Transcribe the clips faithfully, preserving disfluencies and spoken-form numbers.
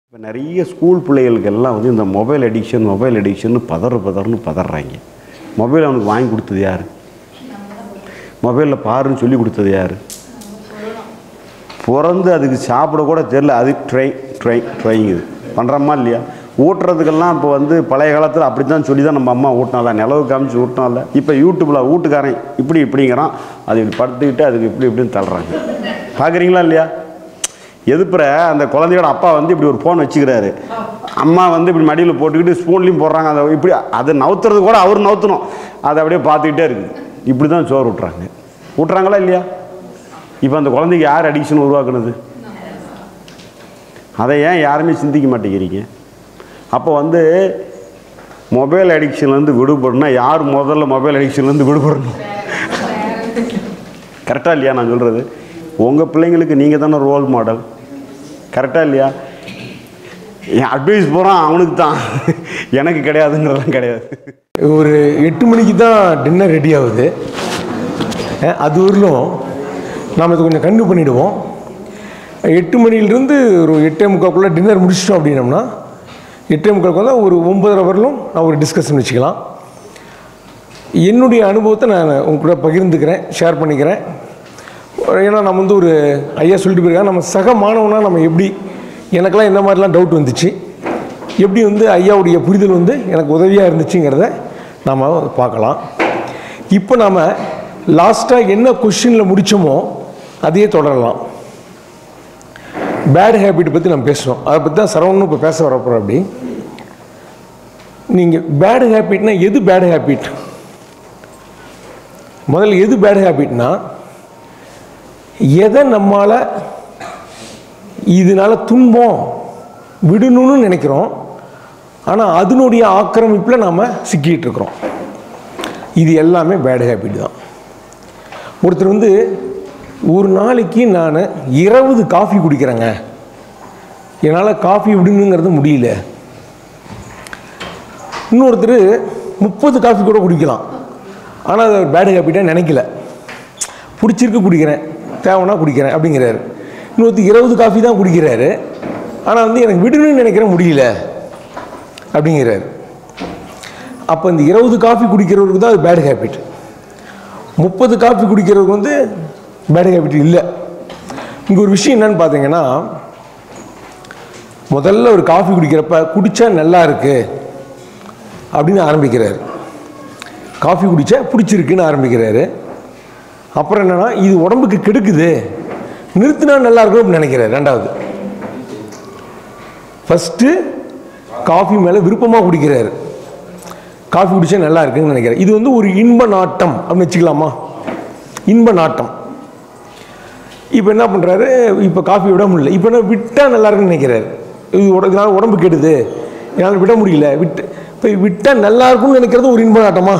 இப்போ நிறைய ஸ்கூல் பிள்ளைகளுக்கு எல்லாம் வந்து இந்த மொபைல் அடிக்ஷன் மொபைல் அடிக்ஷன் பதற பதறன்னு பதறாங்க. மொபைல் அவனுக்கு வாங்கி கொடுத்தது யார்? மொபைலில் பாருன்னு சொல்லி கொடுத்தது யார்? பிறந்து அதுக்கு சாப்பிட கூட தெரில, அது ட்ரை ட்ரை ட்ரைங்குது பண்ணுறோமா இல்லையா? ஊட்டுறதுக்கெல்லாம் இப்போ வந்து பழைய காலத்தில் அப்படி தான் சொல்லி தான் நம்ம அம்மா ஊட்டினால, நிலவு காமிச்சு ஊட்டினால. இப்போ யூடியூப்பில் வீட்டுக்காரன் இப்படி இப்படிங்கிறான், அது இப்படி படுத்துக்கிட்டு அதுக்கு இப்படி இப்படின்னு தள்ளுறாங்க. பார்க்குறீங்களா இல்லையா? எதுப்புற அந்த குழந்தையோட அப்பா வந்து இப்படி ஒரு ஃபோன் வச்சுக்கிறாரு, அம்மா வந்து இப்படி மடியில் போட்டுக்கிட்டு ஸ்பூன்லேயும் போடுறாங்க. அதை இப்படி அதை நவுத்துறது கூட அவர் நவுத்தணும், அதை அப்படியே பார்த்துக்கிட்டே இருக்குது. இப்படி தான் சோறு விட்றாங்க. விட்றாங்களா இல்லையா? இப்போ அந்த குழந்தைக்கு யார் அடிக்ஷன் உருவாக்குனது? அதை ஏன் யாருமே சிந்திக்க மாட்டேங்கிறீங்க? அப்போ வந்து மொபைல் அடிக்ஷன்லேருந்து விடுபடணும்னா யார் முதல்ல மொபைல் அடிக்ஷன்லேருந்து விடுபடணும்? கரெக்டாக இல்லையா நான் சொல்கிறது? உங்கள் பிள்ளைங்களுக்கு நீங்கள் தானே ரோல் மாடல். கரெக்டாக இல்லையா? என் அட்வைஸ் போகிறான் அவனுக்கு தான், எனக்கு கிடையாதுங்கிறதெல்லாம் கிடையாது. ஒரு எட்டு மணிக்கு தான் டின்னர் ரெடி ஆகுது. அது வரலும் நாம் இதை கொஞ்சம் கன்டினியூ பண்ணிவிடுவோம். எட்டு மணிலிருந்து ஒரு எட்டே முக்காக்குள்ளே டின்னர் முடிச்சிட்டோம் அப்படின்னோம்னா எட்டே முக்காலுக்கு வந்து ஒரு ஒம்பதரை வரலும் நான் ஒரு டிஸ்கஷன் வச்சுக்கலாம். என்னுடைய அனுபவத்தை நான் உங்க கூட பகிர்ந்துக்கிறேன், ஷேர் பண்ணிக்கிறேன். ஏன்னா நம்ம வந்து ஒரு ஐயா சொல்லிட்டு போயிருக்காங்க, நம்ம சக மாணவனாக நம்ம எப்படி, எனக்கெல்லாம் என்ன மாதிரிலாம் டவுட் வந்துச்சு, எப்படி வந்து ஐயாவுடைய புரிதல் வந்து எனக்கு உதவியாக இருந்துச்சுங்கிறத நாம் பார்க்கலாம். இப்போ நாம் லாஸ்ட்டாக என்ன கொஸ்டினில் முடித்தோமோ அதையே தொடரலாம். பேட் ஹேபிட் பற்றி நம்ம பேசுகிறோம், அதை பற்றி தான் சரவணனும் இப்போ பேச வரப்போகிறோம். அப்படி நீங்கள் பேட் ஹேபிட்னா எது பேட் ஹேபிட்? முதல்ல எது பேட் ஹேபிட்னா, எதை நம்மால் இதனால் துன்பம் விடணும்னு நினைக்கிறோம், ஆனால் அதனுடைய ஆக்கிரமிப்பில் நாம் சிக்கிட்டு இருக்கிறோம். இது எல்லாமே பேட் ஹேபிட் தான். ஒருத்தர் வந்து ஒரு நாளைக்கு நான் இருபது காஃபி குடிக்கிறேங்க, என்னால் காஃபி விடணுங்கிறது முடியல. இன்னொருத்தர் முப்பது காஃபி கூட குடிக்கலாம், ஆனால் அது பேட் ஹேபிட்டாக நினைக்கல, பிடிச்சிருக்கு குடிக்கிறேன், தேவைன்னா குடிக்கிறேன் அப்படிங்கிறாரு. இன்னொருத்தர் இருபது காஃபி தான் குடிக்கிறாரு, ஆனால் வந்து எனக்கு விடணும்னு நினைக்கிற முடியல அப்படிங்கிறாரு. அப்போ இந்த இருபது காஃபி குடிக்கிறவருக்கு தான் அது பேட் ஹேபிட். முப்பது காஃபி குடிக்கிறவருக்கு வந்து பேட் ஹேபிட் இல்லை. இங்கே ஒரு விஷயம் என்னன்னு பார்த்தீங்கன்னா, முதல்ல ஒரு காஃபி குடிக்கிறப்ப குடித்தா நல்லா இருக்கு அப்படின்னு ஆரம்பிக்கிறாரு, காஃபி குடித்தா பிடிச்சிருக்குன்னு ஆரம்பிக்கிறாரு. அப்புறம் என்னன்னா, இது உடம்புக்கு கெடுக்குது, நிறுத்தினா நல்லா இருக்கும் அப்படின்னு நினைக்கிறாரு. ரெண்டாவது, ஃபஸ்ட்டு காஃபி மேலே விருப்பமாக குடிக்கிறாரு, காஃபி குடித்தா நல்லா இருக்குன்னு நினைக்கிறார். இது வந்து ஒரு இன்ப நாட்டம் அப்படின்னு வச்சுக்கலாமா? இன்ப நாட்டம். இப்போ என்ன பண்ணுறாரு, இப்போ காஃபி விட முடியல, இப்போ என்ன விட்டால் நல்லா இருக்குன்னு நினைக்கிறாரு. இது இதனால் உடம்பு கெடுது, என்னால் விட முடியல, விட்டு இப்போ விட்டால் நல்லா இருக்கும்னு நினைக்கிறது ஒரு இன்ப நாட்டமா?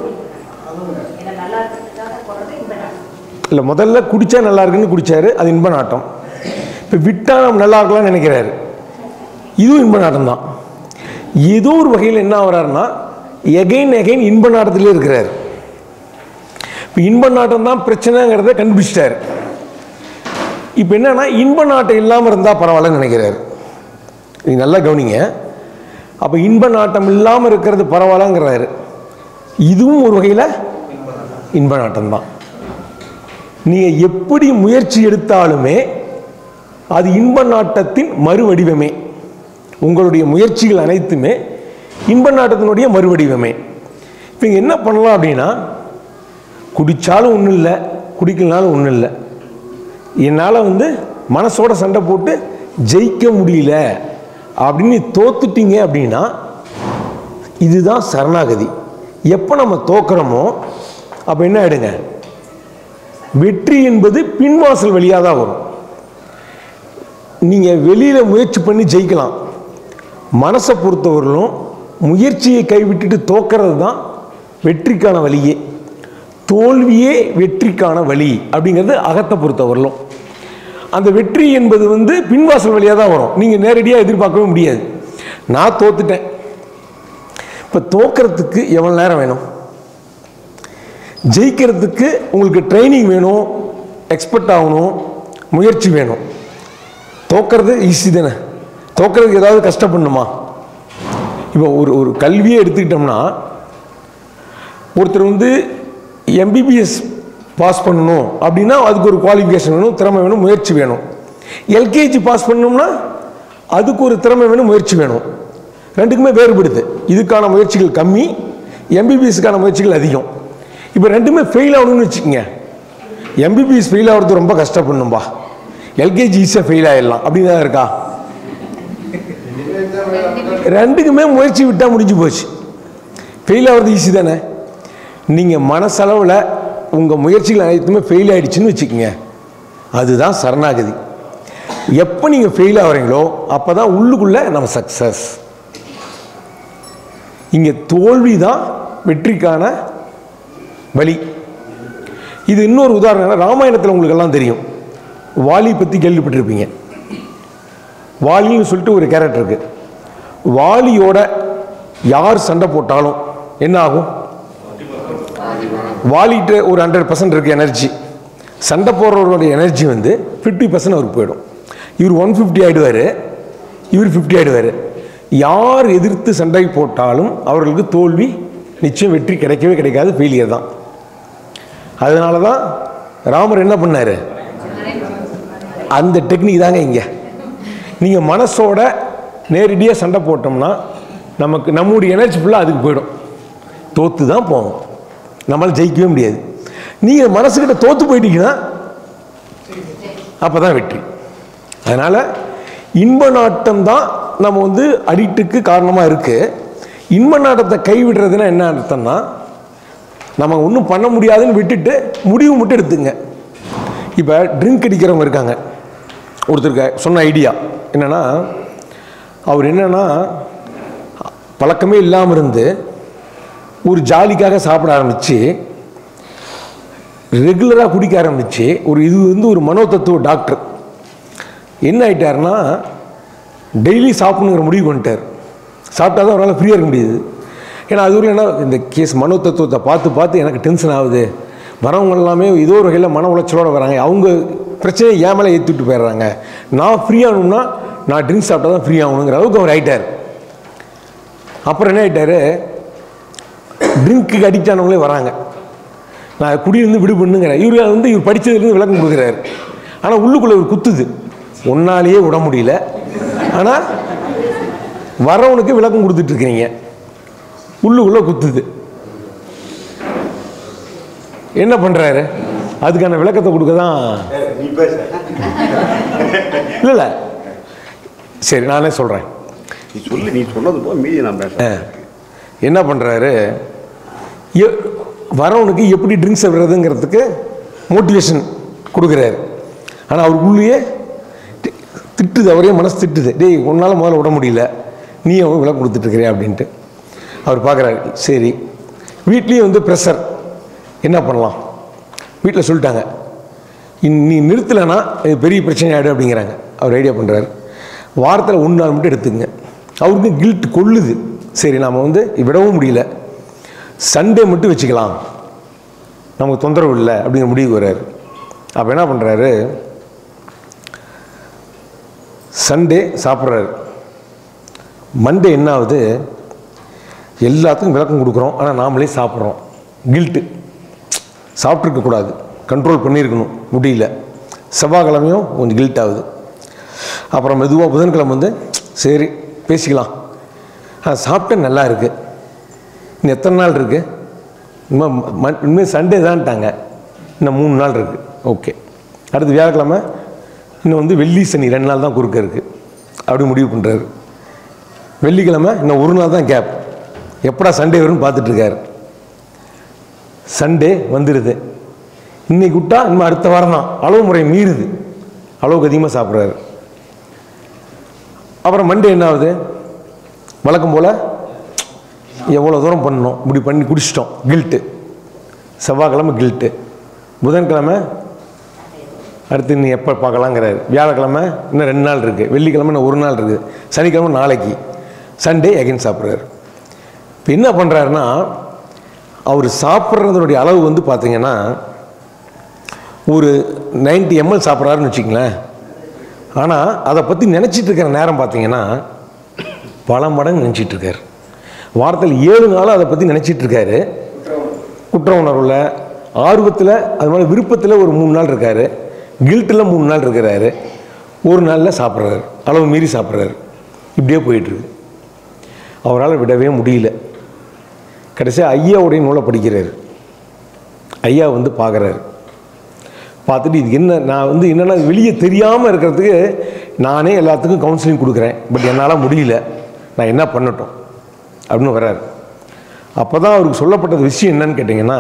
இல்லை, முதல்ல குடித்தா நல்லா இருக்குன்னு குடித்தாரு, அது இன்ப நாட்டம். இப்போ விட்டால் நம்ம நல்லா இருக்கலாம்னு நினைக்கிறாரு, இதுவும் இன்ப நாட்டம் தான். ஏதோ ஒரு வகையில் என்ன ஆகிறாருன்னா, எகைன் எகைன் இன்ப நாட்டத்திலே இருக்கிறார். இப்போ இன்ப நாட்டம் தான் பிரச்சனைங்கிறத கண்டுபிடிச்சிட்டார். இப்போ என்னன்னா, இன்ப நாட்டம் இல்லாமல் இருந்தால் பரவாயில்லன்னு நினைக்கிறார். நீ நல்லா கவனிங்க. அப்போ இன்ப நாட்டம் இல்லாமல் இருக்கிறது பரவாயில்லங்கிறாரு, இதுவும் ஒரு வகையில் இன்ப நாட்டம் தான். நீங்கள் எப்படி முயற்சி எடுத்தாலுமே அது இன்ப நாட்டத்தின் மறுவடிவமே. உங்களுடைய முயற்சிகள் அனைத்துமே இன்ப நாட்டத்தினுடைய மறுவடிவமே. இப்போ இங்கே என்ன பண்ணலாம் அப்படின்னா, குடித்தாலும் ஒன்றும் இல்லை, குடிக்கலனாலும் ஒன்றும் இல்லை, என்னால் வந்து மனசோட சண்டை போட்டு ஜெயிக்க முடியல அப்படின்னு தோத்துட்டீங்க அப்படின்னா இதுதான் சரணாகதி. எப்போ நம்ம தோக்குறோமோ அப்போ என்ன ஆயிடுங்க, வெற்றி என்பது பின்வாசல் வழியாக தான் வரும். நீங்கள் வெளியில் முயற்சி பண்ணி ஜெயிக்கலாம், மனசை பொறுத்தவரையிலும் முயற்சியை கைவிட்டுட்டு தோக்கிறது தான் வெற்றிக்கான வழியே. தோல்வியே வெற்றிக்கான வழி அப்படிங்கிறது அகத்தை பொறுத்தவரையிலும். அந்த வெற்றி என்பது வந்து பின்வாசல் வழியாக தான் வரும், நீங்கள் நேரடியாக எதிர்பார்க்கவே முடியாது. நான் தோத்துட்டேன், இப்போ தோக்கிறதுக்கு எவ்வளோ நேரம் வேணும்? ஜெயிக்கிறதுக்கு உங்களுக்கு ட்ரைனிங் வேணும், எக்ஸ்பர்ட் ஆகணும், முயற்சி வேணும். தோக்கிறது ஈஸி தானே, தோக்கிறதுக்கு ஏதாவது கஷ்டப்படணுமா? இப்போ ஒரு ஒரு கல்வியை எடுத்துக்கிட்டோம்னா ஒருத்தர் வந்து எம்பிபிஎஸ் பாஸ் பண்ணணும் அப்படின்னா அதுக்கு ஒரு குவாலிஃபிகேஷன் வேணும், திறமை வேணும், முயற்சி வேணும். எல்கேஜி பாஸ் பண்ணணும்னா அதுக்கு ஒரு திறமை வேணும், முயற்சி வேணும். ரெண்டுக்குமே வேறுபடுது. இதுக்கான முயற்சிகள் கம்மி, எம்பிபிஎஸ்க்கான முயற்சிகள் அதிகம். இப்போ ரெண்டுமே ஃபெயில் ஆகணும்னு வச்சுக்கோங்க. எம்பிபிஎஸ் ஃபெயில் ஆகிறது ரொம்ப கஷ்டப்படணும்பா, எல்கேஜி ஈஸியாக ஃபெயில் ஆகிடலாம் அப்படின்னு தான் இருக்கா? ரெண்டுக்குமே முயற்சி விட்டால் முடிஞ்சு போச்சு. ஃபெயில் ஆகிறது ஈஸி தானே. நீங்கள் மனசளவில் உங்கள் முயற்சிகள் அனைத்துமே ஃபெயில் ஆகிடுச்சுன்னு வச்சுக்கோங்க, அதுதான் சரணாகதி. எப்போ நீங்கள் ஃபெயில் ஆகிறீங்களோ அப்போ தான் உள்ளுக்குள்ளே நம்ம சக்ஸஸ். இங்கே தோல்வி தான் வெற்றிக்கான வழி. இது இன்னொரு உதாரணம், ராமாயணத்தில் உங்களுக்கு எல்லாம் தெரியும். வாலி பற்றி கேள்விப்பட்டிருப்பீங்க. வாலின்னு சொல்லிட்டு ஒரு கேரக்டர் இருக்கு. வாலியோட யார் சண்டை போட்டாலும் என்ன ஆகும்? வாலிட்டு ஒரு ஹண்ட்ரட் பர்சன்ட் இருக்கு எனர்ஜி. சண்டை போடுறவரோட எனர்ஜி வந்து ஃபிஃப்டி பர்சன்ட் அவருக்கு போயிடும். இவர் ஒன் ஃபிஃப்டி ஆகிடுவார், இவர் ஃபிஃப்டி ஆகிடுவார். யார் எதிர்த்து சண்டை போட்டாலும் அவர்களுக்கு தோல்வி நிச்சயம், வெற்றி கிடைக்கவே கிடைக்காது, ஃபெயிலியர் தான். அதனால தான் ராமர் என்ன பண்ணார்? அந்த டெக்னிக் தாங்க இங்கே. நீங்கள் மனசோட நேரடியாக சண்டை போட்டோம்னா நமக்கு நம்முடைய எனர்ஜி ஃபுல்லாக அதுக்கு போயிடும், தோற்று தான் போகும், நம்மளால் ஜெயிக்கவே முடியாது. நீங்கள் மனசுக்கிட்ட தோற்று போயிட்டீங்கன்னா அப்போ தான் வெற்றி. அதனால் இன்ப நாட்டம் தான் நம்ம வந்து அடிக்ட்டுக்கு காரணமாக இருக்குது. இன்ப நாட்டத்தை கைவிடுறதுன்னா என்ன அர்த்தம்னா, நம்ம ஒன்றும் பண்ண முடியாதுன்னு விட்டுட்டு முடிவு மட்டும் எடுத்துங்க. இப்போ ட்ரிங்க் அடிக்கிறவங்க இருக்காங்க. ஒருத்தருக்கு சொன்ன ஐடியா என்னென்னா, அவர் என்னென்னா பழக்கமே இல்லாமல் இருந்து ஒரு ஜாலிக்காக சாப்பிட ஆரம்பித்து ரெகுலராக குடிக்க ஆரம்பித்து ஒரு இது வந்து ஒரு மனோதத்துவ டாக்டர் என்ன ஆகிட்டார்னா, டெய்லி சாப்பிடணுங்கிற முடிவு பண்ணிட்டார். சாப்பிட்டா தான் அவரால் ஃப்ரீயாக இருக்க முடியுது. ஏன்னா அது ஒரு என்ன, இந்த கேஸ் மனோ தத்துவத்தை பார்த்து பார்த்து எனக்கு டென்ஷன் ஆகுது, வரவங்க எல்லாமே ஏதோ ஒரு வகையில் மன உளைச்சலோடு வராங்க, அவங்க பிரச்சனையை ஏன் மேலே ஏற்றிட்டு போயிடுறாங்க, நான் ஃப்ரீ ஆகணும்னா நான் ட்ரிங்க்ஸ் சாப்பிட்டா தான் ஃப்ரீ ஆகணுங்கிற அளவுக்கு அவர் ஆகிட்டார். அப்புறம் என்ன ஆகிட்டார், ட்ரிங்க்கு அடிக்ட் ஆனவங்களே வராங்க, நான் குடியிருந்து விடுபண்ணுங்கிற இவர் வந்து இவர் படித்ததுலேருந்து விளக்கம் கொடுக்குறாரு. ஆனால் உள்ளுக்குள்ளே இவர் குத்துது, ஒன்னாலேயே விட முடியல, ஆனால் வரவனுக்கு விளக்கம் கொடுத்துட்ருக்கிறீங்க, உள்ளுக்குள்ளே குத்துது. என்ன பண்ணுறாரு, அதுக்கான விளக்கத்தை கொடுக்க தான். இல்லை இல்லை சரி நானே சொல்கிறேன், நீ சொல்லி நீ சொன்னது போக மீதி நான் பேசுகிறேன். என்ன பண்ணுறாரு, வரவனுக்கு எப்படி ட்ரிங்க்ஸ் விடுறதுங்கிறதுக்கு மோட்டிவேஷன் கொடுக்குறாரு. ஆனால் அவருக்குள்ளேயே திட்டுது, அவரே மனசு திட்டுது, டேய் உன்னால் முதல்ல விட முடியல, நீ அவங்க விளக்கம் கொடுத்துட்ருக்கிறியா அப்படின்ட்டு. அவர் பார்க்குறாரு, சரி வீட்லேயும் வந்து ப்ரெஷர், என்ன பண்ணலாம், வீட்டில் சொல்லிட்டாங்க நீ நிறுத்தலைன்னா இது பெரிய பிரச்சனை ஆகிடும் அப்படிங்கிறாங்க. அவர் ஐடியா பண்ணுறாரு, வாரத்தில் ஒன்று நாள் மட்டும் எடுத்துக்கங்க. அவருக்கு கில்ட் கொள்ளுது, சரி நாம் வந்து விடவும் முடியல, சண்டே மட்டும் வச்சுக்கலாம், நமக்கு தொந்தரவு இல்லை அப்படிங்கிற முடிவுக்கு வர்றாரு. அப்போ என்ன பண்ணுறாரு, சண்டே சாப்பிட்றாரு. மண்டே என்ன ஆகுது, எல்லாத்துக்கும் விளக்கம் கொடுக்குறோம், ஆனால் நாமளே சாப்பிட்றோம், கில்ட்டு, சாப்பிட்ருக்கக்கூடாது, கண்ட்ரோல் பண்ணியிருக்கணும், முடியல. செவ்வாய்க்கிழமையும் கொஞ்சம் கில்ட் ஆகுது. அப்புறம் மெதுவாக புதன்கிழமை வந்து சரி பேசிக்கலாம், ஆ சாப்பிட்டேன் நல்லா இருக்குது, இன்னும் எத்தனை நாள் இருக்குது, இன்னும் இன்னும் சண்டே தான்ட்டாங்க, இன்னும் மூணு நாள் இருக்குது, ஓகே. அடுத்து வியாழக்கிழமை, இன்னும் வந்து வெள்ளி சனி ரெண்டு நாள் தான் குறுக்க இருக்குது, அப்படி முடிவு பண்ணுறாரு. வெள்ளிக்கிழமை இன்னும் ஒரு நாள் தான் கேப், எப்படா சண்டே வரும்னு பார்த்துட்ருக்காரு. சண்டே வந்துடுது, இன்னைக்கு விட்டா இன்னும் அடுத்த வாரம் தான், அளவு முறை மீறுது, அளவுக்கு அதிகமாக சாப்பிட்றாரு. அப்புறம் மண்டே என்ன ஆகுது, வழக்கம் போல் எவ்வளோ தூரம் பண்ணணும் இப்படி பண்ணி குடிச்சிட்டோம், கில்ட்டு. செவ்வாய்க்கிழமை கில்ட்டு, புதன்கிழமை அடுத்து இன்னும் எப்போ பார்க்கலாங்கிறாரு. வியாழக்கிழமை இன்னும் ரெண்டு நாள் இருக்குது, வெள்ளிக்கிழமை இன்னும் ஒரு நாள் இருக்குது, சனிக்கிழமை நாளைக்கு, சண்டே அகைன் சாப்பிட்றாரு. இப்போ என்ன பண்ணுறாருன்னா, அவர் சாப்பிட்றதுடைய அளவு வந்து பார்த்திங்கன்னா ஒரு நைன்ட்டி எம்எல் சாப்பிட்றாருன்னு வச்சுங்களேன், ஆனால் அதை பற்றி நினச்சிட்டு இருக்கிற நேரம் பார்த்தீங்கன்னா பல மடங்கு நினச்சிட்டு இருக்காரு. வாரத்தில் ஏழு நாள் அதை பற்றி நினச்சிட்டு இருக்காரு. குற்ற உணர்வில், ஆர்வத்தில், அது மாதிரி விருப்பத்தில் ஒரு மூணு நாள் இருக்கார், கில்ட்டில் மூணு நாள் இருக்கிறாரு, ஒரு நாளில் சாப்பிட்றாரு, அளவு மீறி சாப்பிட்றாரு. இப்படியே போயிட்டுருக்கு. அவரால் விடவே முடியல. கடைசியாக ஐயாவுடைய நூலை படிக்கிறார். ஐயா வந்து பார்க்குறாரு. பார்த்துட்டு இது என்ன, நான் வந்து என்னென்னா வெளியே தெரியாமல் இருக்கிறதுக்கு நானே எல்லாத்துக்கும் கவுன்சிலிங் கொடுக்குறேன், பட் என்னால் முடியல, நான் என்ன பண்ணட்டும் அப்படின்னு வர்றாரு. அப்போ தான் அவருக்கு சொல்லப்பட்டது விஷயம் என்னன்னு கேட்டிங்கன்னா,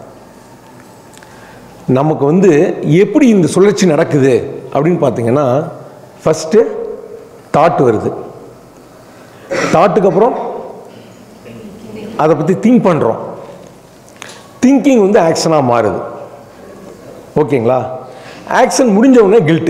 நமக்கு வந்து எப்படி இந்த சுழற்சி நடக்குது அப்படின்னு பார்த்தீங்கன்னா, ஃபஸ்ட்டு தாட் வருது, தாட்டுக்கு அப்புறம் அதை பற்றி திங்க் பண்ணுறோம், திங்கிங் வந்து ஆக்ஷனாக மாறுது. ஓகேங்களா? ஆக்ஷன் முடிஞ்ச உடனே guilt.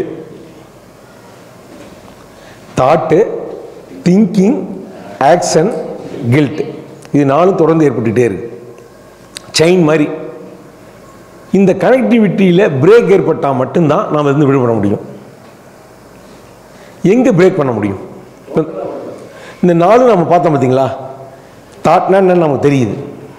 Thought, thinking, action, guilt, இது நாலும் தொடர்ந்து ஏற்பட்டுகிட்டே இருக்கு, செயின் மாதிரி. இந்த கனெக்டிவிட்டியில் பிரேக் ஏற்பட்டால் மட்டும்தான் நாம் இருந்து விடுபட முடியும். எங்கே பிரேக் பண்ண முடியும்? இந்த நாளும் நம்ம பார்த்தோம் பார்த்தீங்களா, தாட்னா என்னன்னு நமக்கு தெரியுது.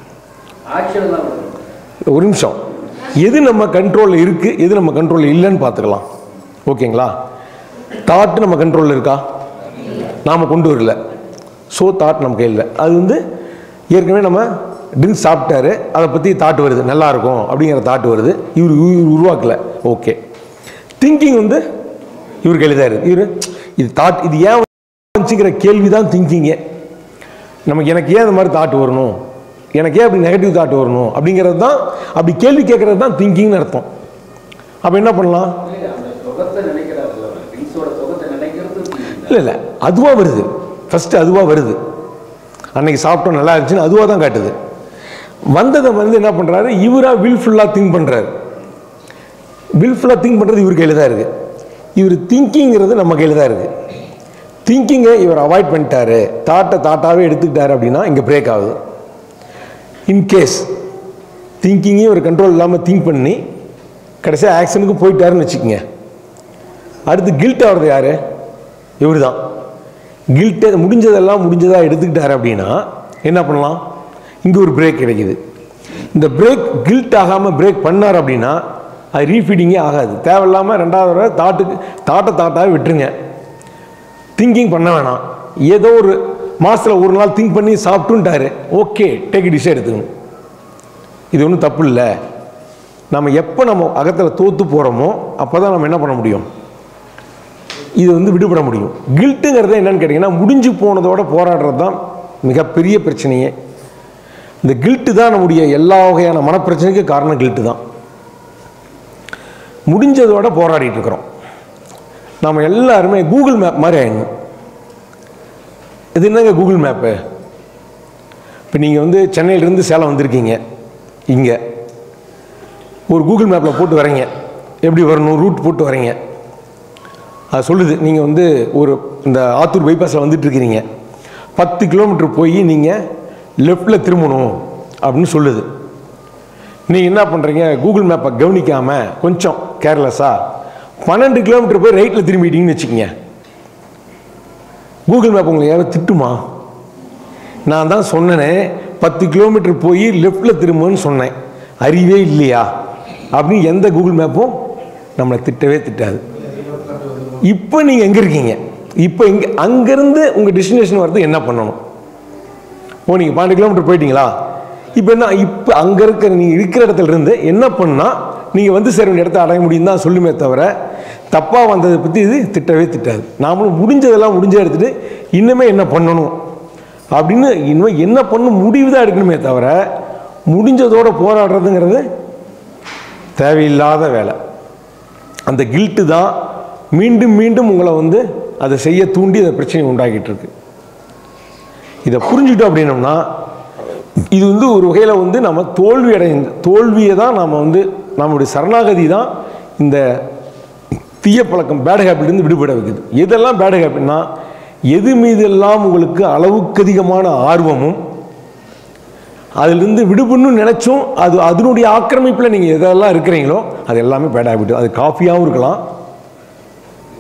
ஒரு நிமிஷம், எது நம்ம கண்ட்ரோலில் இருக்குது, எது நம்ம கண்ட்ரோலில் இல்லைன்னு பார்த்துக்கலாம். ஓகேங்களா? தாட்டு நம்ம கண்ட்ரோலில் இருக்கா? நாம் கொண்டு வரல. ஸோ தாட் நம்ம கையில் இல்லை. அது வந்து ஏற்கனவே நம்ம ட்ரிங்க்ஸ் சாப்பிட்டாரு, அதை பற்றி தாட் வருது, நல்லாயிருக்கும் அப்படிங்கிற தாட் வருது, இவர் இவர் உருவாக்கலை. ஓகே. திங்கிங் வந்து இவர் கையில் தான் இருக்குது. இவர் இது தாட், இது ஏன் வந்துச்சுங்கிற கேள்வி தான் திங்கிங்கே. நமக்கு எனக்கு ஏன் இந்த மாதிரி தாட் வரணும், எனக்கு ஏன் அப்படி நெகட்டிவ் தாட் வரணும் அப்படிங்கிறது தான், அப்படி கேள்வி கேட்குறது தான் திங்கிங்னு அர்த்தம். அப்போ என்ன பண்ணலாம்? இல்லை இல்லை அதுவாக வருது. ஃபஸ்ட்டு அதுவாக வருது. அன்னைக்கு சாப்பிட்டோம் நல்லா இருந்துச்சுன்னு அதுவாக தான் காட்டுது. வந்ததை வந்து என்ன பண்ணுறாரு, இவராக வில்ஃபுல்லாக திங்க் பண்ணுறாரு. வில்ஃபுல்லாக திங்க் பண்ணுறது இவர் கையில் தான் இருக்குது. இவர் திங்கிங்கிறது நம்ம கையில் தான் இருக்குது. திங்கிங்கை இவர் அவாய்ட் பண்ணிட்டாரு, தாட்டை தாட்டாகவே எடுத்துக்கிட்டாரு அப்படின்னா இங்கே பிரேக் ஆகுது. இன்கேஸ் திங்கிங்கையும் ஒரு கண்ட்ரோல் இல்லாமல் திங்க் பண்ணி கடைசியாக ஆக்ஷனுக்கு போயிட்டாருன்னு வச்சுக்கோங்க. அடுத்து கில்ட் ஆகிறது யார்? இவர் தான். கில்ட்டை முடிஞ்சதெல்லாம் முடிஞ்சதாக எடுத்துக்கிட்டாரு அப்படின்னா என்ன பண்ணலாம்? இங்கே ஒரு பிரேக் கிடைக்குது. இந்த பிரேக் கில்ட் ஆகாமல் பிரேக் பண்ணார் அப்படின்னா அது ரீஃபீடிங்கே ஆகாது. தேவையில்லாமல் ரெண்டாவது தடவை தாட்டுக்கு தாட்டை தாட்டாகவே விட்டுருங்க, திங்கிங் பண்ண வேணாம். ஏதோ ஒரு மாதத்தில் ஒரு நாள் திங்க் பண்ணி சாப்பிட்டுன்ட்டாரு, ஓகே, டேக் டிஷ் எடுத்துக்கணும். இது ஒன்றும் தப்பு இல்லை. நம்ம எப்போ நம்ம அகத்தில் தோற்று போகிறோமோ அப்போ தான் நம்ம என்ன பண்ண முடியும், இது வந்து விடுபட முடியும். கில்ட்டுங்கிறது என்னன்னு கேட்டிங்கன்னா, முடிஞ்சு போனதோட போராடுறது தான் மிகப்பெரிய பிரச்சனையே. இந்த கில்ட்டு தான் நம்முடைய எல்லா வகையான மனப்பிரச்சனைக்கு காரணம். கில்ட்டு தான். முடிஞ்சதோட போராடிட்டு இருக்கிறோம். நம்ம எல்லாருமே கூகுள் மேப் மாதிரி ஆயிடணும். இது என்னங்க கூகுள் மேப்பு? இப்போ நீங்கள் வந்து சென்னையிலேருந்து சேலம் வந்திருக்கீங்க, இங்கே ஒரு கூகுள் மேப்பில் போட்டு வரீங்க, எப்படி வரணும் ரூட் போட்டு வரீங்க, அது சொல்லுது. நீங்கள் வந்து ஒரு இந்த ஆத்தூர் பைபாஸில் வந்துட்டுருக்கிறீங்க, பத்து கிலோமீட்டர் போய் நீங்கள் லெஃப்டில் திரும்பணும் அப்படின்னு சொல்லுது. நீங்கள் என்ன பண்ணுறீங்க, கூகுள் மேப்பை கவனிக்காமல் கொஞ்சம் கேர்லெஸ்ஸாக பன்னெண்டு கிலோமீட்டர் போய் ரைட்டில் திரும்பிட்டீங்கன்னு வச்சுக்கோங்க. கூகுள் மேப் உங்களை யாரும் திட்டுமா? நான் தான் சொன்னேனே பத்து கிலோமீட்டர் போய் லெஃப்டில் திரும்புன்னு சொன்னேன், அறிவே இல்லையா அப்படின்னு எந்த கூகுள் மேப்பும் நம்மளை திட்டவே திட்டாது. இப்போ நீங்கள் எங்கே இருக்கீங்க, இப்போ இங்கே அங்கேருந்து உங்கள் டெஸ்டினேஷன் வரது என்ன பண்ணணும்? ஓ, நீங்கள் பன்னெண்டு கிலோமீட்டர் போயிட்டீங்களா, இப்போ என்ன, இப்போ அங்கே இருக்கிற நீங்கள் இருக்கிற இடத்துல இருந்து என்ன பண்ணால் நீங்கள் வந்து சேர வேண்டிய இடத்த அடைய முடியும் தான் சொல்லுமே தவிர, தப்பாக வந்ததை பற்றி இது திட்டவே திட்டாது. நாமளும் முடிஞ்சதெல்லாம் முடிஞ்ச எடுத்துகிட்டு இன்னுமே என்ன பண்ணணும் அப்படின்னு இன்னும் என்ன பண்ணணும் முடிவு தான் எடுக்கணுமே தவிர, முடிஞ்சதோடு போராடுறதுங்கிறது தேவையில்லாத வேலை. அந்த கில்ட்டு தான் மீண்டும் மீண்டும் உங்களை வந்து அதை செய்ய தூண்டி அந்த பிரச்சனையை உண்டாக்கிட்டு இருக்கு. இதை புரிஞ்சுட்டோம் அப்படின்னோம்னா இது வந்து ஒரு வகையில் வந்து நம்ம தோல்வி அடைந்த தோல்வியை தான் நாம் வந்து நம்மளுடைய சரணாகதி தான் இந்த தீய பழக்கம் பேட் ஹேபிட்லேருந்து விடுபட வைக்குது. எதெல்லாம் பேட் ஹேபிட்னா, எது மீதெல்லாம் உங்களுக்கு அளவுக்கு அதிகமான ஆர்வமும் அதிலிருந்து விடுபடணும்னு நினச்சும் அது அதனுடைய ஆக்கிரமிப்பில் நீங்கள் எதெல்லாம் இருக்கிறீங்களோ அது எல்லாமே பேட் ஹேபிட். அது காஃபியாகவும் இருக்கலாம்,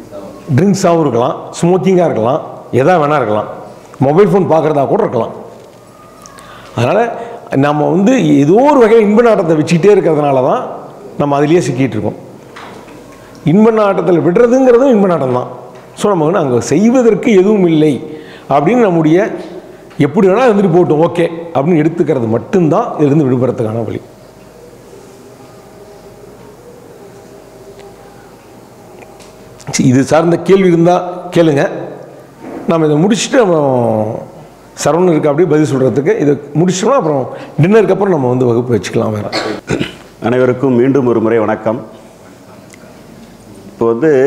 ட்ரிங்க்ஸாகவும் இருக்கலாம், ஸ்மோக்கிங்காக இருக்கலாம், எதா வேணா இருக்கலாம், மொபைல் ஃபோன் பார்க்குறதா கூட இருக்கலாம். அதனால் நம்ம வந்து ஏதோ ஒரு வகையில் இன்ப நாட்டத்தை வச்சுக்கிட்டே இருக்கிறதுனால தான் நம்ம அதிலேயே சிக்கிட்டு இருக்கோம். இன்ப நாட்டத்தில் விடுறதுங்கிறதும் இன்ப நாட்டம் தான். ஸோ நம்ம வந்து அங்கே செய்வதற்கு எதுவும் இல்லை அப்படின்னு நம்முடைய எப்படி வேணால் இருந்துட்டு போட்டோம் ஓகே அப்படின்னு எடுத்துக்கிறது மட்டும்தான் இதிலிருந்து விடுபடுறதுக்கான வழி. இது சார்ந்த கேள்வி இருந்தால் கேளுங்க. நம்ம இதை முடிச்சுட்டு நம்ம சரவணன் இருக்க அப்படியே பதில் சொல்கிறதுக்கு இதை முடிச்சிட்டோம்னா அப்புறம் டின்னருக்கு அப்புறம் நம்ம வந்து வகுப்பு வச்சுக்கலாம். வேறு அனைவருக்கும் மீண்டும் ஒரு முறை வணக்கம். இப்போ வந்து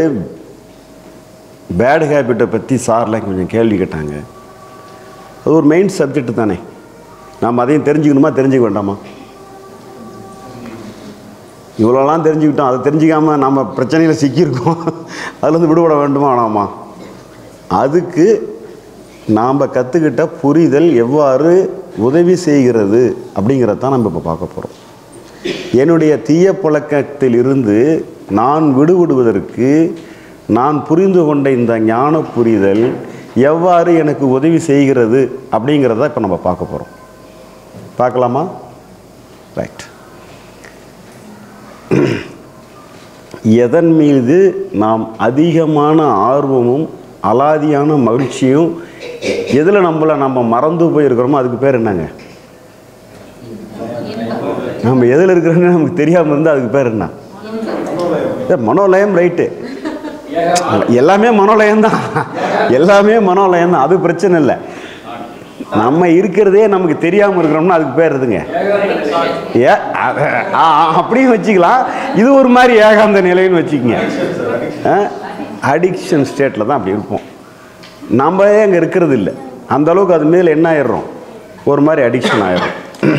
பேட் ஹேபிட்டை பற்றி சார்லாம் கொஞ்சம் கேள்வி கேட்டாங்க. அது ஒரு மெயின் சப்ஜெக்ட் தானே, நாம் அதையும் தெரிஞ்சுக்கணுமா தெரிஞ்சுக்க வேண்டாமா? இவ்வளோலாம் தெரிஞ்சுக்கிட்டோம், அதை தெரிஞ்சிக்காமல் நம்ம பிரச்சனையில் சிக்கியிருக்கோம், அதுலேருந்து விடுபட வேண்டுமா வேணாமா? அதுக்கு நாம் கற்றுக்கிட்ட புரிதல் எவ்வாறு உதவி செய்கிறது அப்படிங்கிறதான் நம்ம இப்போ பார்க்க போகிறோம். என்னுடைய தீய பழக்கத்தில் இருந்து நான் விடுபடுவதற்கு நான் புரிந்து கொண்ட இந்த ஞான புரிதல் எவ்வாறு எனக்கு உதவி செய்கிறது அப்படிங்கிறத இப்போ நம்ம பார்க்க போகிறோம். பார்க்கலாமா? ரைட். எதன் மீது நாம் அதிகமான ஆர்வமும் அலாதியான மகிழ்ச்சியும் எதில் நம்மளை நம்ம மறந்து போயிருக்கிறோமோ அதுக்கு பேர் என்னங்க? நம்ம எதில் இருக்கிறோன்னு நமக்கு தெரியாமல் இருந்தால் அதுக்கு பேர் என்ன? மனோலயம். ரைட்டு, எல்லாமே மனோலயம்தான், எல்லாமே மனோலயம்தான், அது பிரச்சனை இல்லை. நம்ம இருக்கிறதே நமக்கு தெரியாமல் இருக்கிறோம்னா அதுக்கு பேர் எதுங்க? ஏ அப்படியும் வச்சுக்கலாம். இது ஒரு மாதிரி ஏகாந்த நிலைன்னு வச்சுக்கோங்க. அடிக்ஷன் ஸ்டேட்டில் தான் அப்படி இருப்போம். நம்ம அங்கே இருக்கிறது இல்லை, அந்தளவுக்கு அது மேலே என்ன ஆயிடுறோம், ஒரு மாதிரி அடிக்ஷன் ஆயிடும்.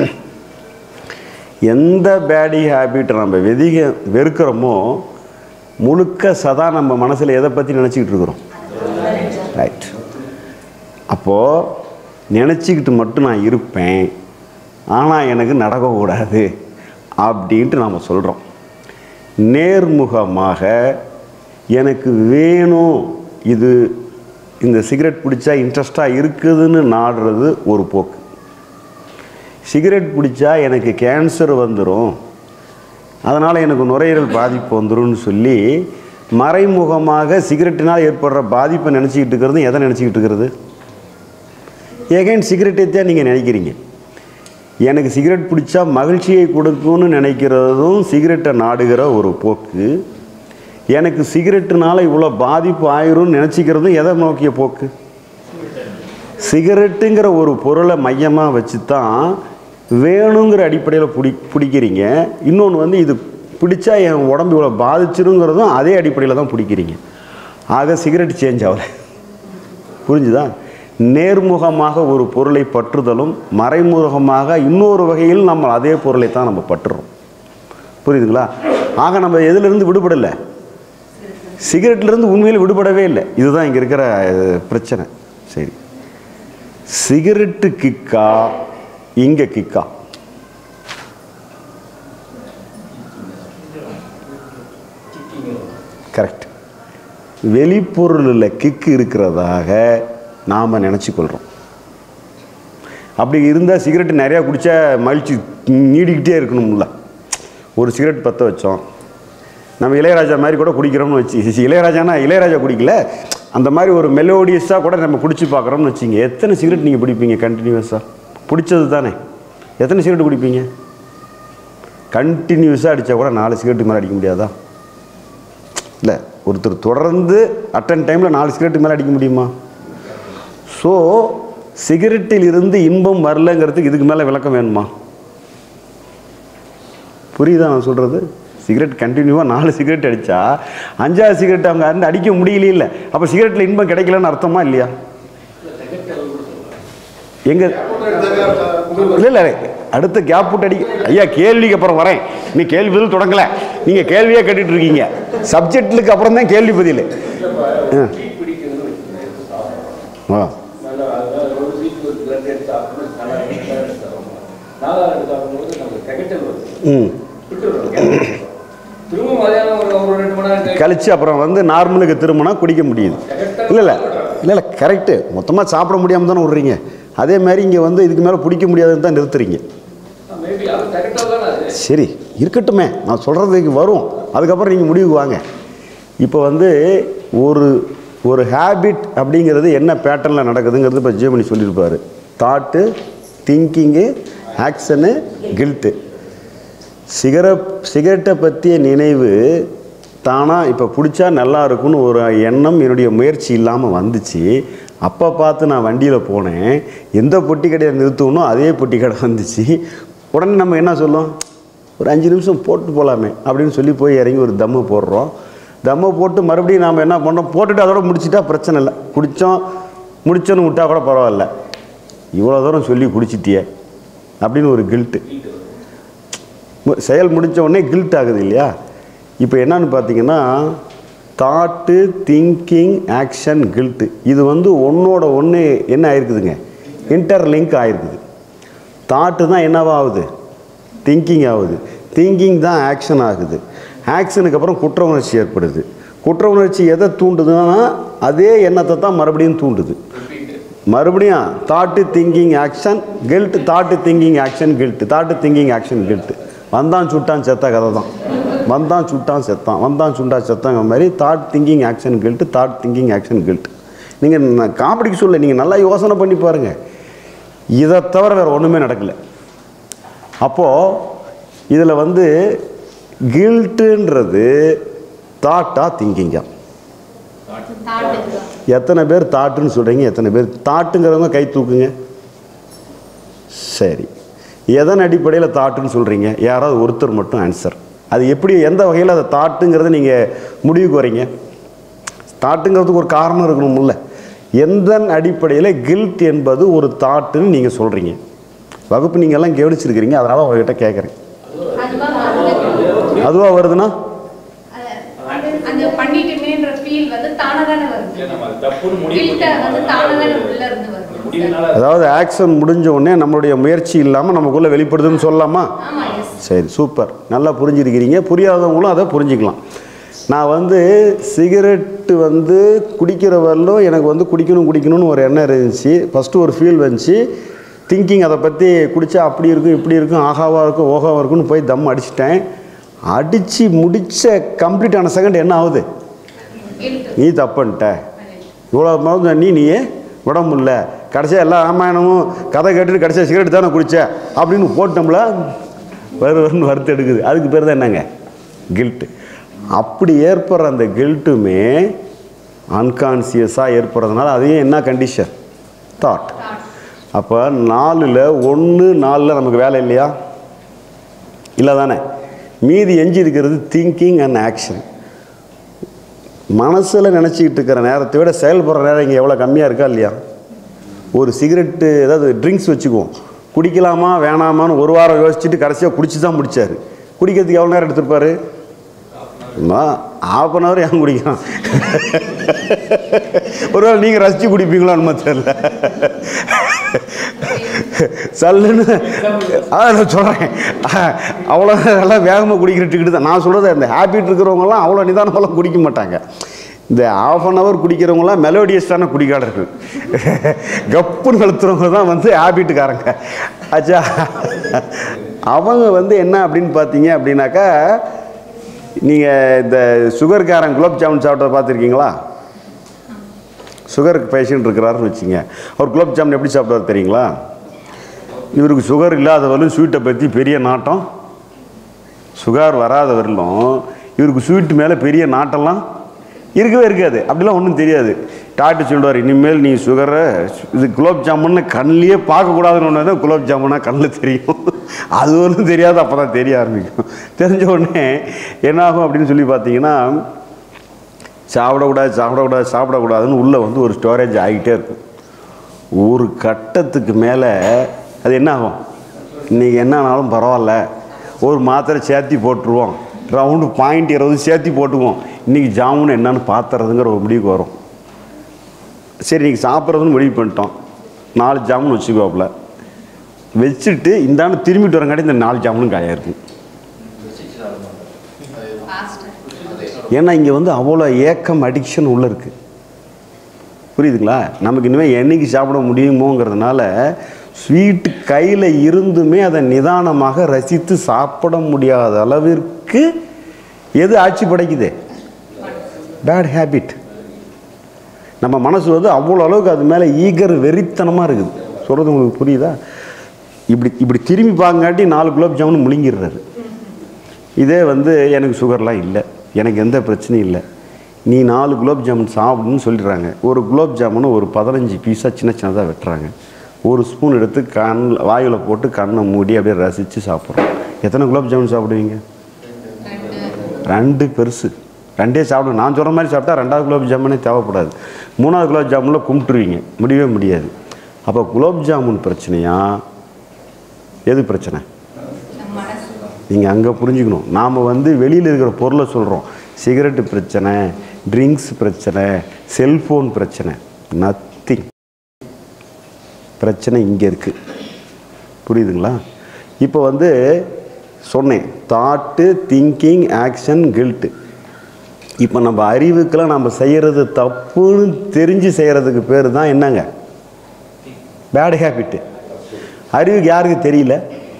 எந்த பேடி ஹேபிட்டை நம்ம வெதிக வெறுக்கிறோமோ முழுக்க சதா நம்ம மனசில் எதை பற்றி நினச்சிக்கிட்டு இருக்கிறோம்? ரைட். அப்போது நினச்சிக்கிட்டு மட்டும் நான் இருப்பேன், ஆனால் எனக்கு நடக்கக்கூடாது அப்படின்ட்டு நாம் சொல்கிறோம். நேர்முகமாக எனக்கு வேணும், இது இந்த சிகரெட் பிடிச்சா இன்ட்ரெஸ்டாக இருக்குதுன்னு நாடுறது ஒரு போக்கு. சிகரெட் பிடிச்சா எனக்கு கேன்சர் வந்துடும், அதனால் எனக்கு நுரையீரல் பாதிப்பு வந்துடும்னு சொல்லி மறைமுகமாக சிகரெட்டினால் ஏற்படுற பாதிப்பை நினச்சிக்கிட்டு இருக்கிறது எதை நினச்சிக்கிட்டு இருக்கிறது? ஏகேன் சிகரெட்டை தான் நீங்கள் நினைக்கிறீங்க. எனக்கு சிகரெட் பிடிச்சா மகிழ்ச்சியை கொடுக்கும்னு நினைக்கிறதும் சிகரெட்டை நாடுகிற ஒரு போக்கு. எனக்கு சிகரெட்டுனால இவ்வளோ பாதிப்பு ஆயிரும்னு நினச்சிக்கிறதும் எதை நோக்கிய போக்கு? சிகரெட்டுங்கிற ஒரு பொருளை மையமாக வச்சு தான் வேணுங்கிற அடிப்படையில் பிடி பிடிக்கிறீங்க. இன்னொன்று வந்து இது பிடிச்சா என் உடம்பு இவ்வளோ பாதிச்சிருங்கிறதும் அதே அடிப்படையில் தான் பிடிக்கிறீங்க. ஆக சிகரெட் சேஞ்ச் ஆகலை. புரிஞ்சுதா? நேர்முகமாக ஒரு பொருளை பற்றுதலும் மறைமுகமாக இன்னொரு வகையில் நம்ம அதே பொருளை தான் நம்ம பற்றுறோம். புரியுதுங்களா? ஆக நம்ம எதிலிருந்து விடுபடலை, சிகரெட்லேருந்து உண்மையில் விடுபடவே இல்லை. இதுதான் இங்கே இருக்கிற பிரச்சனை. சரி, சிகரெட்டு கிக்கா இங்கே கிக்கா? கரெக்ட். வெளிப்பொருளில் கிக்கு இருக்கிறதாக நாம் நினச்சிக்கொள்கிறோம். அப்படி இருந்தால் சிகரெட்டு நிறையா குடித்தா மகிழ்ச்சி நீடிக்கிட்டே இருக்கணும்ல. ஒரு சிகரெட் பற்ற வச்சோம், நம்ம இளையராஜா மாதிரி கூட குடிக்கிறோம்னு வச்சு, இளையராஜானா இளையராஜா குடிக்கல, அந்த மாதிரி ஒரு மெலோடியஸாக கூட நம்ம குடிச்சு பார்க்குறோம்னு வச்சிங்க. எத்தனை சிகரெட் நீங்கள் பிடிப்பீங்க கண்டினியூஸாக? பிடிச்சது தானே. எத்தனை சிகரெட் குடிப்பீங்க? கண்டினியூஸாக அடித்தா கூட நாலு சிகரெட்டு மேலே அடிக்க முடியாதா? இல்லை, ஒருத்தர் தொடர்ந்து அட்டன் டைமில் நாலு சிகரெட்டு மேலே அடிக்க முடியுமா? ஸோ சிகரெட்டில் இருந்து இன்பம் வரலங்கிறதுக்கு இதுக்கு மேலே விளக்கம் வேணுமா? புரியுதா நான் சொல்கிறது? சிகரெட் கண்டினியூவாக நாலு சிகரெட் அடித்தா அஞ்சாவது சிகரெட் அவங்க வந்து அடிக்க முடியல. இல்லை, அப்போ சிகரெட்டில் இன்பம் கிடைக்கலன்னு அர்த்தமா இல்லையா? எங்க இல்லை இல்லை அடுத்த கேப் விட்டு அடி. ஐயா கேள்விக்கு அப்புறம் வரேன், நீ கேள்வி பதில் தொடங்கலை, நீங்கள் கேள்வியே கேட்டுட்டு இருக்கீங்க. சப்ஜெக்டுக்கு அப்புறம் தான் கேள்வி பதில். ஆ ம் கழித்து அப்புறம் வந்து நார்மலுக்கு திரும்பினா குடிக்க முடியுது. இல்லை இல்லை இல்லை இல்லை கரெக்டு. மொத்தமாக சாப்பிட முடியாமல் தானே விட்றீங்க. அதே மாதிரி இங்கே வந்து இதுக்கு மேலே பிடிக்க முடியாதுன்னு தான் நிறுத்துறீங்க. சரி இருக்கட்டுமே, நான் சொல்கிறதுக்கு வரும், அதுக்கப்புறம் நீங்கள் முடிவுக்கு வாங்க. இப்போ வந்து ஒரு ஒரு ஹேபிட் அப்படிங்கிறது என்ன பேட்டர்னில் நடக்குதுங்கிறது இப்போ ஜீவனி சொல்லியிருப்பார். Thought, thinking, action, guilt. Cigarette சிகரெட்டை பற்றிய நினைவு தானாக இப்போ பிடிச்சா நல்லா இருக்கும்னு ஒரு எண்ணம் என்னுடைய முயற்சி இல்லாமல் வந்துச்சு. அப்போ பார்த்து நான் வண்டியில் போனேன், எந்த பொட்டி கடையை நிறுத்தணும் அதே பொட்டி கடை வந்துச்சு. உடனே நம்ம என்ன சொல்லும், ஒரு அஞ்சு நிமிஷம் போட்டு போகலாமே அப்படின்னு சொல்லி போய் இறங்கி ஒரு தம்மு போடுறோம். தம்மை போட்டு மறுபடியும் நாம் என்ன பண்ணுறோம், போட்டுட்டு அதோட முடிச்சுட்டா பிரச்சனை இல்லை. குடித்தோம் முடிச்சோன்னு விட்டா கூட பரவாயில்ல, இவ்வளோ தூரம் சொல்லி குடிச்சிட்டியே அப்படின்னு ஒரு கில்ட்டு. செயல் முடித்த உடனே கில்ட் ஆகுது இல்லையா. இப்போ என்னன்னு பார்த்தீங்கன்னா, தாட்டு, திங்கிங், ஆக்ஷன், கில்ட்டு இது வந்து ஒன்றோட ஒன்று என்ன ஆயிருக்குதுங்க, இன்டர்லிங்க் ஆகிருக்குது. தாட்டு தான் என்னவாகுது, திங்கிங் ஆகுது. திங்கிங் தான் ஆக்ஷன் ஆகுது. ஆக்ஷனுக்கு அப்புறம் குற்ற உணர்ச்சி ஏற்படுது. குற்ற உணர்ச்சி எதை தூண்டுதுன்னா அதே எண்ணத்தை தான் மறுபடியும் தூண்டுது. மறுபடியும் thought, thinking, action, guilt, thought, thinking, action, guilt, thought, thinking, action, guilt. வந்தான் சுட்டான் செத்த கதை தான். வந்தான் சுட்டான் செத்தான், வந்தான் சுட்டா செத்தாங்க மாதிரி thought, thinking, action, guilt, thought, thinking, action, guilt. நீங்கள் காமெடிக்கு சொல்ல, நீங்கள் நல்லா யோசனை பண்ணி பாருங்கள், இதை தவிர வேறு ஒன்றுமே நடக்கலை. அப்போது இதில் வந்து கில்ட்டுன்றது தாட்டா திங்கிங்கா? எத்தனை பேர் தாட்டுன்னு சொல்கிறீங்க, எத்தனை பேர் தாட்டுங்கிறவங்க கை தூக்குங்க. சரி, எதன் அடிப்படையில் தாட்டுன்னு சொல்கிறீங்க? யாராவது ஒருத்தர் மட்டும் ஆன்சர். அது எப்படி, எந்த வகையில் அதை தாட்டுங்கிறத நீங்கள் முடிவுக்கு வரீங்க? தாட்டுங்கிறதுக்கு ஒரு காரணம் இருக்கணும்ல. எந்த அடிப்படையில் கில்ட் என்பது ஒரு தாட்டுன்னு நீங்கள் சொல்கிறீங்க? வகுப்பு நீங்கள் எல்லாம் கவனிச்சிருக்கிறீங்க, அதனால் உங்கள்கிட்ட கேட்குறேன். அதுவாக வருதுன்னா அதாவது ஆக்ஷன் முடிஞ்ச உடனே நம்மளுடைய முயற்சி இல்லாமல் நமக்குள்ளே வெளிப்படுதுன்னு சொல்லலாமா? சரி, சூப்பர், நல்லா புரிஞ்சிருக்கிறீங்க. புரியாதவங்களும் அதை புரிஞ்சுக்கலாம். நான் வந்து சிகரெட்டு வந்து குடிக்கிற வரலும் எனக்கு வந்து குடிக்கணும் குடிக்கணும்னு ஒரு எண்ணம் இருந்துச்சு. ஃபஸ்ட்டு ஒரு ஃபீல் வந்துச்சு, திங்கிங் அதை பற்றி குடித்தா அப்படி இருக்கும் இப்படி இருக்கும் ஆகாவாக இருக்கும் ஓகாவாக இருக்குன்னு போய் தம் அடிச்சிட்டேன். அடித்து முடித்த கம்ப்ளீட்டான செகண்ட் என்ன ஆகுது, நீ தப்புன்ட்ட, இவ்வளோ நீ நீயே விட முடியல, கடைசியாக எல்லா ராமாயணமும் கதை கேட்டுட்டு கடைசியாக சிகரெட் தானே குடித்த அப்படின்னு போட்டோம்ல வரு வருன்னு வறுத்து எடுக்குது. அதுக்கு பேர் தான் என்னங்க, கில்ட்டு. அப்படி ஏற்படுற அந்த கில்ட்டுமே அன்கான்சியஸாக ஏற்படுறதுனால அதையும் என்ன கண்டிஷன், தாட். அப்போ நாலில் ஒன்று நாலில் நமக்கு வேலை இல்லையா, இல்லை தானே? மீதி எஞ்சி இருக்கிறது திங்கிங் அண்ட் ஆக்ஷன். மனசில் நினச்சிக்கிட்டு இருக்கிற நேரத்தை விட செயல்படுற நேரம் இங்கே எவ்வளோ கம்மியாக இருக்கா இல்லையா? ஒரு சிகரெட்டு ஏதாவது ட்ரிங்க்ஸ் வச்சுக்குவோம், குடிக்கலாமா வேணாமான்னு ஒரு வாரம் யோசிச்சுட்டு கடைசியாக குடிச்சு தான் முடித்தார். குடிக்கிறதுக்கு எவ்வளோ நேரம் எடுத்துருப்பார்? ஹாஃப் அன் ஹவர் ஏன் குடிக்கலாம்? ஒருவேளை நீங்கள் ரசித்து குடிப்பீங்களான்னு தெரியல. சல்லுன்னு அதான் நான் சொல்கிறேன், அவ்வளோ நல்லா வேகமாக குடிக்கிற டிக்கெட்டு தான் நான் சொல்கிறது. அந்த ஹேபிட் இருக்கிறவங்களாம் அவ்வளோ நிதானமெல்லாம் குடிக்க மாட்டாங்க. இந்த ஆஃப் அன் ஹவர் குடிக்கிறவங்களாம் மெலோடியஸான குடிக்காரர்கள், கப்புன்னு கழுத்துறவங்க தான் வந்து ஹேபிட்டுக்காரங்க. ஆச்சா, அவங்க வந்து என்ன அப்படின்னு பார்த்தீங்க அப்படின்னாக்கா, நீங்கள் இந்த சுகர்காரன் குலோப் ஜாமுன் சாப்பிட்டதை பார்த்துருக்கீங்களா? சுகருக்கு பேஷண்ட் இருக்கிறாருன்னு வச்சுங்க, அவர் குலோப் ஜாமுன் எப்படி சாப்பிட்றாரு தெரியுங்களா? இவருக்கு சுகர் இல்லாதவர்களும் ஸ்வீட்டை பற்றி பெரிய நாட்டம், சுகர் வராதவர்களும் இவருக்கு ஸ்வீட்டு மேலே பெரிய நாட்டெல்லாம் இருக்கவே இருக்காது. அப்படிலாம் ஒன்றும் தெரியாது. டாக்டர் சொல்லுவார், இனிமேல் நீ சுகரை இது குலோப் ஜாமுன்னு கண்ணிலேயே பார்க்கக்கூடாதுன்னு ஒன்று தான் குலோப் ஜாமுன்னா கண்ணில் தெரியும். அது ஒன்றும் தெரியாது, அப்போ தான் தெரிய ஆரம்பிக்கும். தெரிஞ்ச உடனே என்னாகும் அப்படின்னு சொல்லி பார்த்தீங்கன்னா, சாப்பிடக்கூடாது சாப்பிடக்கூடாது சாப்பிடக்கூடாதுன்னு உள்ளே வந்து ஒரு ஸ்டோரேஜ் ஆகிட்டே இருக்கும். ஒரு கட்டத்துக்கு மேலே அது என்ன ஆகும், இன்றைக்கி என்ன ஆனாலும் பரவாயில்ல, ஒரு மாத்திரை சேர்த்தி போட்டுருவோம், ரவுண்டு பாயிண்ட் இருபது சேர்த்தி போட்டுக்குவோம், இன்றைக்கி ஜாமுன்னு என்னன்னு பார்த்துறதுங்கிற ஒரு முடிவுக்கு வரும். சரி, இன்றைக்கி சாப்பிட்றதுன்னு முடிவு பண்ணிட்டோம், நாலு ஜாமுன் வச்சுக்குவாப்புல வச்சுட்டு இந்தாண்டு திரும்பிட்டு வரங்காட்டி இந்த நாலு ஜாமுனும் காயாக இருக்கும். ஏன்னா இங்கே வந்து அவ்வளோ ஏக்கம் அடிக்ஷன் உள்ளே இருக்குது. புரியுதுங்களா? நமக்கு இனிமேல் என்னைக்கு சாப்பிட முடியுமோங்கிறதுனால ஸ்வீட்டு கையில் இருந்துமே அதை நிதானமாக ரசித்து சாப்பிட முடியாத அளவிற்கு எது ஆட்சி படைக்குது? Bad habit. நம்ம மனசு வந்து அவ்வளோ அளவுக்கு அது மேலே ஈகர் வெறித்தனமாக இருக்குது. சொல்கிறது உங்களுக்கு புரியுதா? இப்படி இப்படி திரும்பி பார்க்காட்டி நாலு குலோப் ஜாமுன் முழுங்கிடுறாரு. இதே வந்து எனக்கு சுகர்லாம் இல்லை, எனக்கு எந்த பிரச்சனையும் இல்லை, நீ நாலு குலோப் ஜாமுன் சாப்பிடுன்னு சொல்லிடுறாங்க. ஒரு குலோப் ஜாமுன் ஒரு பதினஞ்சு பீஸாக சின்ன சின்னதாக வெட்டுறாங்க. ஒரு ஸ்பூன் எடுத்து கண் வாயில் போட்டு கண்ணை மூடி அப்படியே ரசித்து சாப்பிட்றோம். எத்தனை குலோப் ஜாமுன் சாப்பிடுவீங்க? ரெண்டு பெருசு, ரெண்டே சாப்பிடுங்க. நான் சொல்கிற மாதிரி சாப்பிட்டா ரெண்டாவது குலோப் ஜாமுனே தேவைப்படாது. மூணாவது குலோப் ஜாமுனில் கும்பிட்டுருவீங்க, முடியவே முடியாது. அப்போ குலோப் ஜாமுன் பிரச்சனையா எது பிரச்சனை? நீங்கள் அங்கே புரிஞ்சுக்கணும். நாம் வந்து வெளியில் இருக்கிற பொருளை சொல்கிறோம். சிகரெட்டு பிரச்சனை, ட்ரிங்க்ஸ் பிரச்சனை, செல்ஃபோன் பிரச்சனை, நத்திங். பிரச்சனை இங்கே இருக்குது. புரியுதுங்களா? இப்போ வந்து சொன்னேன், தாட்டு, திங்கிங், ஆக்ஷன், கில்ட்டு. இப்போ நம்ம அறிவுக்கெல்லாம் நம்ம செய்கிறது தப்புன்னு தெரிஞ்சு செய்கிறதுக்கு பேர் தான் என்னங்க? Bad habit. அறிவுக்கு யாருக்கு தெரியல?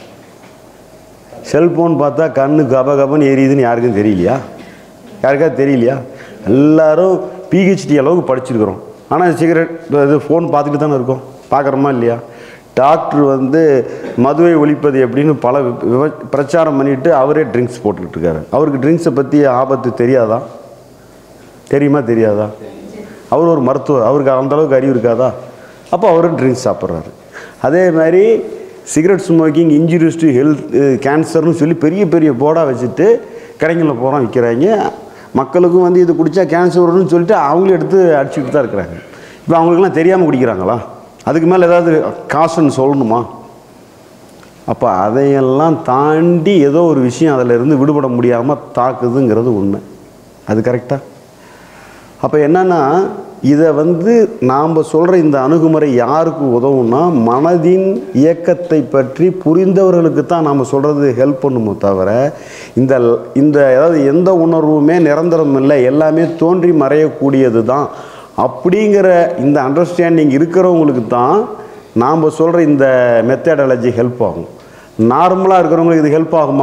செல்ஃபோன் பார்த்தா கண்ணு கப கபன்னு எரியுதுன்னு யாருக்கும் தெரியலையா? யாருக்காவது தெரியலையா? எல்லோரும் பிஹெச்டி அளவுக்கு படிச்சிருக்கிறோம். ஆனால் சிகரெட் இது ஃபோன் பார்த்துட்டு தானே இருக்கோம். பார்க்குறோமா இல்லையா? டாக்டர் வந்து மதுவை ஒழிப்பது எப்படின்னு பல விவ பிரச்சாரம் பண்ணிவிட்டு அவரே ட்ரிங்க்ஸ் போட்டுக்கிட்டு இருக்காரு. அவருக்கு ட்ரிங்க்ஸை பற்றி ஆபத்து தெரியாதா? தெரியுமா தெரியாதா? அவர் ஒரு மருத்துவர், அவருக்கு அந்தளவுக்கு அறிவு இருக்காதா? அப்போ அவரும் ட்ரிங்க்ஸ் சாப்பிட்றாரு. அதே மாதிரி cigarette smoking injurious to health, கேன்சர்னு சொல்லி பெரிய பெரிய போர்டாக வச்சுட்டு கடைகளில் போகிறோம் விற்கிறாங்க. மக்களுக்கும் வந்து இது குடித்தா கேன்சர் வரும்னு சொல்லிட்டு அவங்களும் எடுத்து அடிச்சுக்கிட்டு தான் இருக்கிறாங்க. இப்போ அவங்களுக்குலாம் தெரியாமல் குடிக்கிறாங்களா? அதுக்கு மேலே ஏதாவது காசுன்னு சொல்லணுமா? அப்போ அதையெல்லாம் தாண்டி ஏதோ ஒரு விஷயம் அதில் இருந்து விடுபட முடியாமல் தாக்குதுங்கிறது உண்மை. அது கரெக்டாக? அப்போ என்னென்னா, இதை வந்து நாம் சொல்கிற இந்த அணுகுமுறை யாருக்கு உதவும்னா, மனதின் இயக்கத்தை பற்றி புரிந்தவர்களுக்கு தான் நாம் சொல்கிறது ஹெல்ப் பண்ணுமோ தவிர, இந்த இந்த அதாவது எந்த உணர்வுமே நிரந்தரம் இல்லை, எல்லாமே தோன்றி மறையக்கூடியது தான் அப்படிங்கிற இந்த அண்டர்ஸ்டாண்டிங் இருக்கிறவங்களுக்கு தான் நாம் சொல்கிற இந்த மெத்தடாலஜி ஹெல்ப் ஆகும். நார்மலாக இருக்கிறவங்களுக்கு இது ஹெல்ப் ஆகுமா?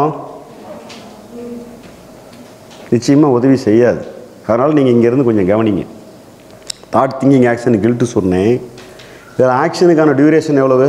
நிச்சயமாக உதவி செய்யாது. அதனால் நீங்கள் இங்கேருந்து கொஞ்சம் கவனிங்க. தாட், திங்கிங், ஆக்ஷன், கில்ட்டு சொன்னேன். இதில் ஆக்ஷனுக்கான டியூரேஷன் எவ்வளவு?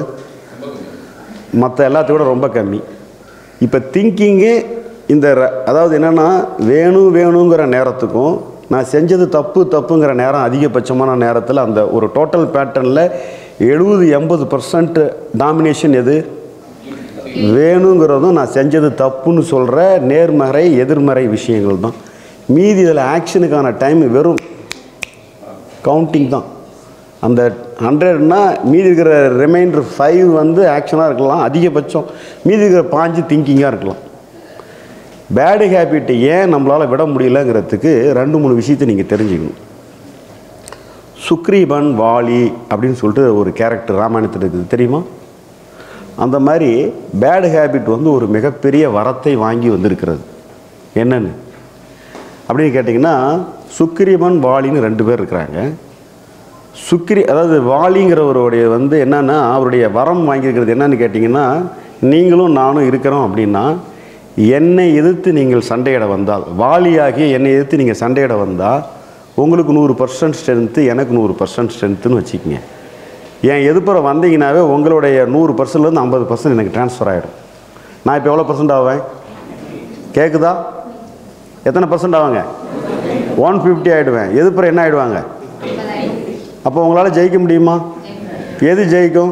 மற்ற எல்லாத்தையும் விட ரொம்ப கம்மி. இப்போ திங்கிங்கு இந்த அதாவது என்னென்னா, வேணும் வேணுங்கிற நேரத்துக்கும் நான் செஞ்சது தப்பு தப்புங்கிற நேரம் அதிகபட்சமான நேரத்தில் அந்த ஒரு டோட்டல் பேட்டர்னில் எழுபது எண்பது பர்சன்ட் டாமினேஷன் எது? வேணுங்கிறதும் நான் செஞ்சது தப்புன்னு சொல்கிற நேர்மறை எதிர்மறை விஷயங்கள் தான். மீதி இதில் ஆக்ஷனுக்கான டைம் வெறும் கவுண்டிங் தான். அந்த ஹண்ட்ரட்னா மீதி இருக்கிற ரிமைண்டர் ஃபைவ் வந்து ஆக்ஷனாக இருக்கலாம் அதிகபட்சம், மீதி இருக்கிற பாஞ்சு திங்கிங்காக இருக்கலாம். பேடு ஹேபிட்டை ஏன் நம்மளால் விட முடியலங்கிறதுக்கு ரெண்டு மூணு விஷயத்தை நீங்கள் தெரிஞ்சுக்கணும். சுக்ரீவன், வாலி அப்படின்னு சொல்லிட்டு ஒரு கேரக்டர் ராமாயணத்தில் இருக்குது, தெரியுமா? அந்த மாதிரி பேடு ஹேபிட் வந்து ஒரு மிகப்பெரிய வரத்தை வாங்கி வந்திருக்கிறது. என்னன்னு அப்படின்னு கேட்டிங்கன்னா, சுக்ரீவன், வாலின்னு ரெண்டு பேர் இருக்கிறாங்க. சுக்ரி அதாவது வாலிங்கிறவருடைய வந்து என்னென்னா, அவருடைய வரம் வாங்கியிருக்கிறது என்னன்னு கேட்டிங்கன்னா, நீங்களும் நானும் இருக்கிறோம் அப்படின்னா, என்னை எதிர்த்து நீங்கள் சண்டையிட வந்தால், வாலியாகிய என்னை எதிர்த்து நீங்கள் சண்டையிட வந்தால் உங்களுக்கு நூறு பர்சன்ட் ஸ்ட்ரென்த்து, எனக்கு நூறு பர்சன்ட் ஸ்ட்ரென்த்துன்னு வச்சுக்கோங்க. என் எதிர்ப்புற வந்தீங்கன்னாவே உங்களுடைய நூறு பர்சன்ட்லேருந்து ஐம்பது பர்சன்ட் எனக்கு ட்ரான்ஸ்ஃபர் ஆகிடும். நான் இப்போ எவ்வளோ பர்சன்ட் ஆவேன்? கேட்குதா? எத்தனை பர்சன்ட் ஆவாங்க? One fifty ஆகிடுவேன். எதிர்ப்புற என்ன ஆகிடுவாங்க? அப்போ உங்களால் ஜெயிக்க முடியுமா? எது ஜெயிக்கும்?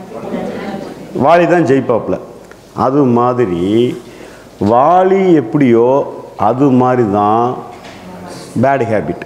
வாலி தான் ஜெயிப்பாப்பில். அது மாதிரி வாலி எப்படியோ அது மாதிரி தான் பேடு ஹேபிட்.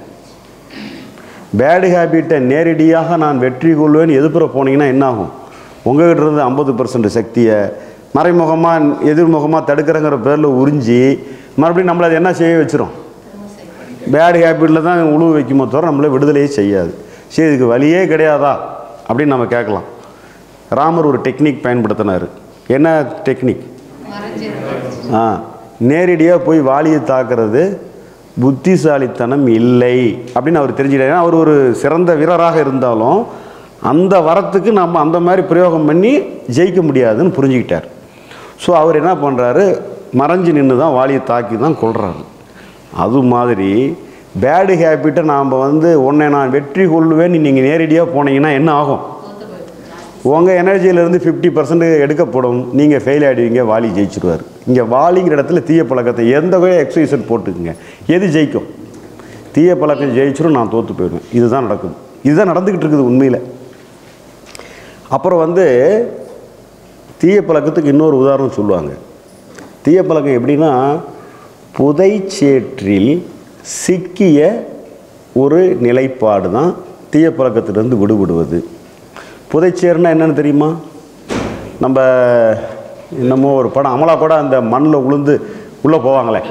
பேடு ஹேபிட்டை நேரடியாக நான் வெற்றி கொள்வேன்னு எதிர்ப்புற போனீங்கன்னா என்ன ஆகும்? உங்கள்கிட்ட இருந்து ஐம்பது பர்சன்ட் சக்தியை மறைமுகமாக எதிர்முகமாக தடுக்கிறங்கிற பேரில் உறிஞ்சி மறுபடியும் நம்மளை அது என்ன செய்ய வச்சிரும்? பேடு ஹேபிட்டில் தான் உழுவு வைக்குமோ தவிர நம்மளை விடுதலையே செய்யாது. சரி, இதுக்கு வழியே கிடையாதா அப்படின்னு நம்ம கேட்கலாம். ராமர் ஒரு டெக்னிக் பயன்படுத்தினார். என்ன டெக்னிக்? ஆ நேரடியாக போய் வாலியை தாக்குறது புத்திசாலித்தனம் இல்லை அப்படின்னு அவர் தெரிஞ்சுக்கிட்டார். அவர் ஒரு சிறந்த வீரராக இருந்தாலும் அந்த வரத்துக்கு நம்ம அந்த மாதிரி பிரயோகம் பண்ணி ஜெயிக்க முடியாதுன்னு புரிஞ்சுக்கிட்டார். ஸோ அவர் என்ன பண்ணுறாரு, மறைஞ்சு நின்று தான் வாலியை தாக்கி தான் கொள்கிறாரு. அது மாதிரி பேடு ஹேபிட்டை நாம் வந்து உன்னை நான் வெற்றி கொள்ளுவேன்னு நீங்கள் நேரடியாக போனீங்கன்னா என்ன ஆகும்? உங்கள் எனர்ஜியிலேருந்து ஃபிஃப்டி பர்சன்ட் எடுக்கப்படும், நீங்கள் ஃபெயில் ஆகிடுவீங்க, வாலி ஜெயிச்சிடுவார். இங்கே வாலிங்கிற இடத்துல தீய பழக்கத்தை எந்த வகையாக எக்ஸசைஸ் போட்டுக்குங்க, எது ஜெயிக்கும்? தீய பழக்கம் ஜெயிச்சிடும், நான் தோற்று போயிடுவேன். இதுதான் நடக்குது, இதுதான் நடந்துக்கிட்டு இருக்குது உண்மையில். அப்புறம் வந்து தீய பழக்கத்துக்கு இன்னொரு உதாரணம் சொல்லுவாங்க. தீய பழக்கம் எப்படின்னா, புதைச்சேற்றில் சிக்கிய ஒரு நிலைப்பாடு தான் தீய பழக்கத்திலிருந்து விடுபடுவது. புதைச்சேர்னா என்னென்னு தெரியுமா? நம்ம என்னமோ ஒரு படம் அமலா கூட அந்த மண்ணில் உளுந்து உள்ளே போவாங்களே,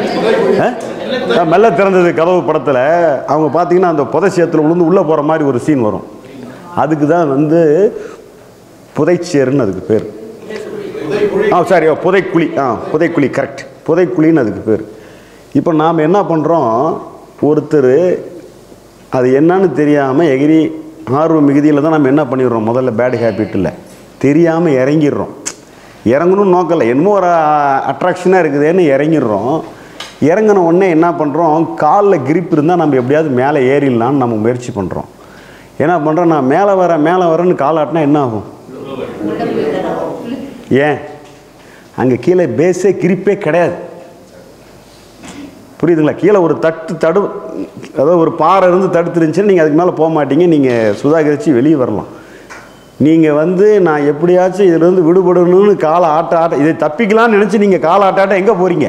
மெல்ல திறந்தது கதவு படத்தில் அவங்க பார்த்தீங்கன்னா அந்த புதைச்சேத்தில் உளுந்து உள்ளே போகிற மாதிரி ஒரு சீன் வரும். அதுக்கு தான் வந்து புதைச்சேருன்னு அதுக்கு பேர். ஆ சாரி புதைக்குழி, ஆ புதைக்குழி கரெக்ட், புதைக்குழின்னு அதுக்கு பேர். இப்போ நாம் என்ன பண்ணுறோம், ஒருத்தர் அது என்னன்னு தெரியாமல் எகிரி ஆர்வ மிகுதியில் தான் நம்ம என்ன பண்ணிடுறோம், முதல்ல பேட் ஹேபிட்டில் தெரியாமல் இறங்கிடுறோம். இறங்கணும்னு நோக்கலை, என்னமோ ஒரு அட்ராக்ஷனாக இருக்குதுன்னு இறங்கிடுறோம். இறங்கின உடனே என்ன பண்ணுறோம், காலில் கிரிப் இருந்தால் நம்ம எப்படியாவது மேலே ஏறிடலான்னு நம்ம முயற்சி பண்ணுறோம். என்ன பண்ணுறோம், நான் மேலே வர மேலே வரேன்னு கால் ஆட்டினா என்ன ஆகும்? ஏன்? அங்கே கீழே பேஸே கிரிப்பே கிடையாது. புரியுதுங்களா? கீழே ஒரு தட்டு தடு, அதாவது ஒரு பாறை இருந்து தடுத்து இருந்துச்சுன்னு நீங்கள் அதுக்கு மேலே போக மாட்டீங்க, நீங்கள் சுதாகரித்து வெளியே வரலாம். நீங்கள் வந்து நான் எப்படியாச்சும் இதிலேருந்து விடுபடணும்னு காலை ஆட்ட ஆட்ட இதை தப்பிக்கலாம்னு நினச்சி நீங்கள் காலை ஆட்ட ஆட்ட எங்கே போகிறீங்க?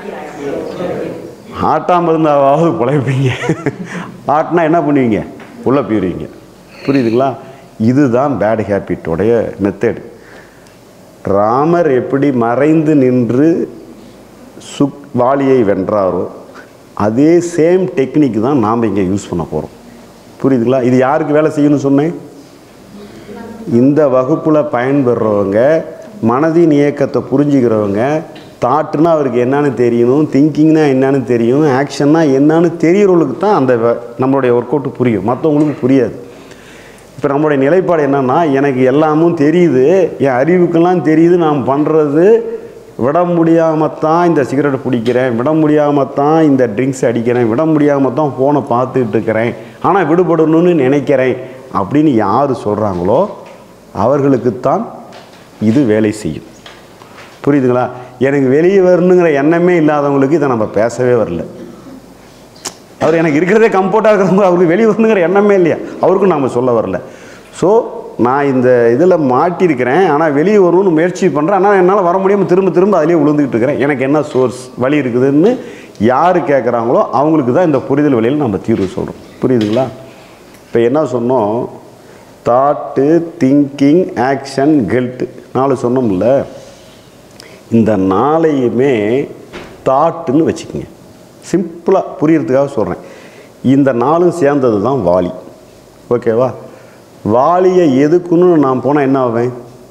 ஆட்டாமல் இருந்தாவது பிழைப்பீங்க. ஆட்டினா என்ன பண்ணுவீங்க? உள்ளே போயிடுவீங்க. புரியுதுங்களா? இதுதான் பேட் ஹேபிட்டோடைய மெத்தடு. ராமர் எப்படி மறைந்து நின்று சுக் வாலியை வென்றாரோ அதே சேம் டெக்னிக் தான் நாம் இங்கே யூஸ் பண்ண போகிறோம். புரியுதுங்களா? இது யாருக்கு வேலை செய்யணும்னு சொன்னேன்? இந்த வகுப்பில் பயன்பெறவங்க, மனதின் இயக்கத்தை புரிஞ்சுக்கிறவங்க, தாட்டுனா அவருக்கு என்னன்னு தெரியணும், திங்கிங்னா என்னன்னு தெரியும், ஆக்ஷன்னா என்னன்னு தெரிகிறவங்களுக்கு தான் அந்த நம்மளுடைய ஒர்க் அவுட்டு புரியும், மற்றவங்களுக்கு புரியாது. இப்போ நம்மளுடைய நிலைப்பாடு என்னென்னா, எனக்கு எல்லாமும் தெரியுது, என் அறிவுக்கெல்லாம் தெரியுது, நான் பண்ணுறது விட முடியாமல் தான் இந்த சிகரெட் பிடிக்கிறேன், விட முடியாமல் தான் இந்த ட்ரிங்க்ஸ் அடிக்கிறேன், விட முடியாமல் தான் ஃபோனை பார்த்துக்கிட்டு இருக்கிறேன், ஆனால் விடுபடணும்னு நினைக்கிறேன் அப்படின்னு யார் சொல்கிறாங்களோ அவர்களுக்குத்தான் இது வேலை செய்யும். புரியுதுங்களா? எனக்கு வெளியே வரணுங்கிற எண்ணமே இல்லாதவங்களுக்கு இதை நம்ம பேசவே வரல. அவர் எனக்கு இருக்கிறதே கம்ஃபர்ட்டாக இருக்கிறவங்க அவருக்கு வெளியே வரணுங்கிற எண்ணமே இல்லையா, அவருக்கும் நாம் சொல்ல வரல. ஸோ நான் இந்த இதில் மாட்டியிருக்கிறேன், ஆனால் வெளியே வரணும்னு முயற்சி பண்ணுறேன், ஆனால் என்னால் வர முடியாமல் திரும்ப திரும்ப அதிலே விழுந்துக்கிட்டு இருக்கிறேன், எனக்கு என்ன சோர்ஸ் வழி இருக்குதுன்னு யார் கேட்குறாங்களோ அவங்களுக்கு தான் இந்த புரிதல் வழியில் நம்ம தீர்வு சொல்கிறோம். புரியுதுங்களா? இப்போ என்ன சொன்னோம், தாட்டு, திங்கிங், ஆக்ஷன், கெல்ட்டு நாலு சொன்னோம்ல. இந்த நாளையுமே தாட்டுன்னு வச்சுக்கோங்க, சிம்பிளாக புரியறதுக்காக சொல்கிறேன். இந்த நாளும் சேர்ந்தது தான் வாலி. ஓகேவா? வாலியை எதுக்குன்னு நான் போனால் என்ன ஆவேன்?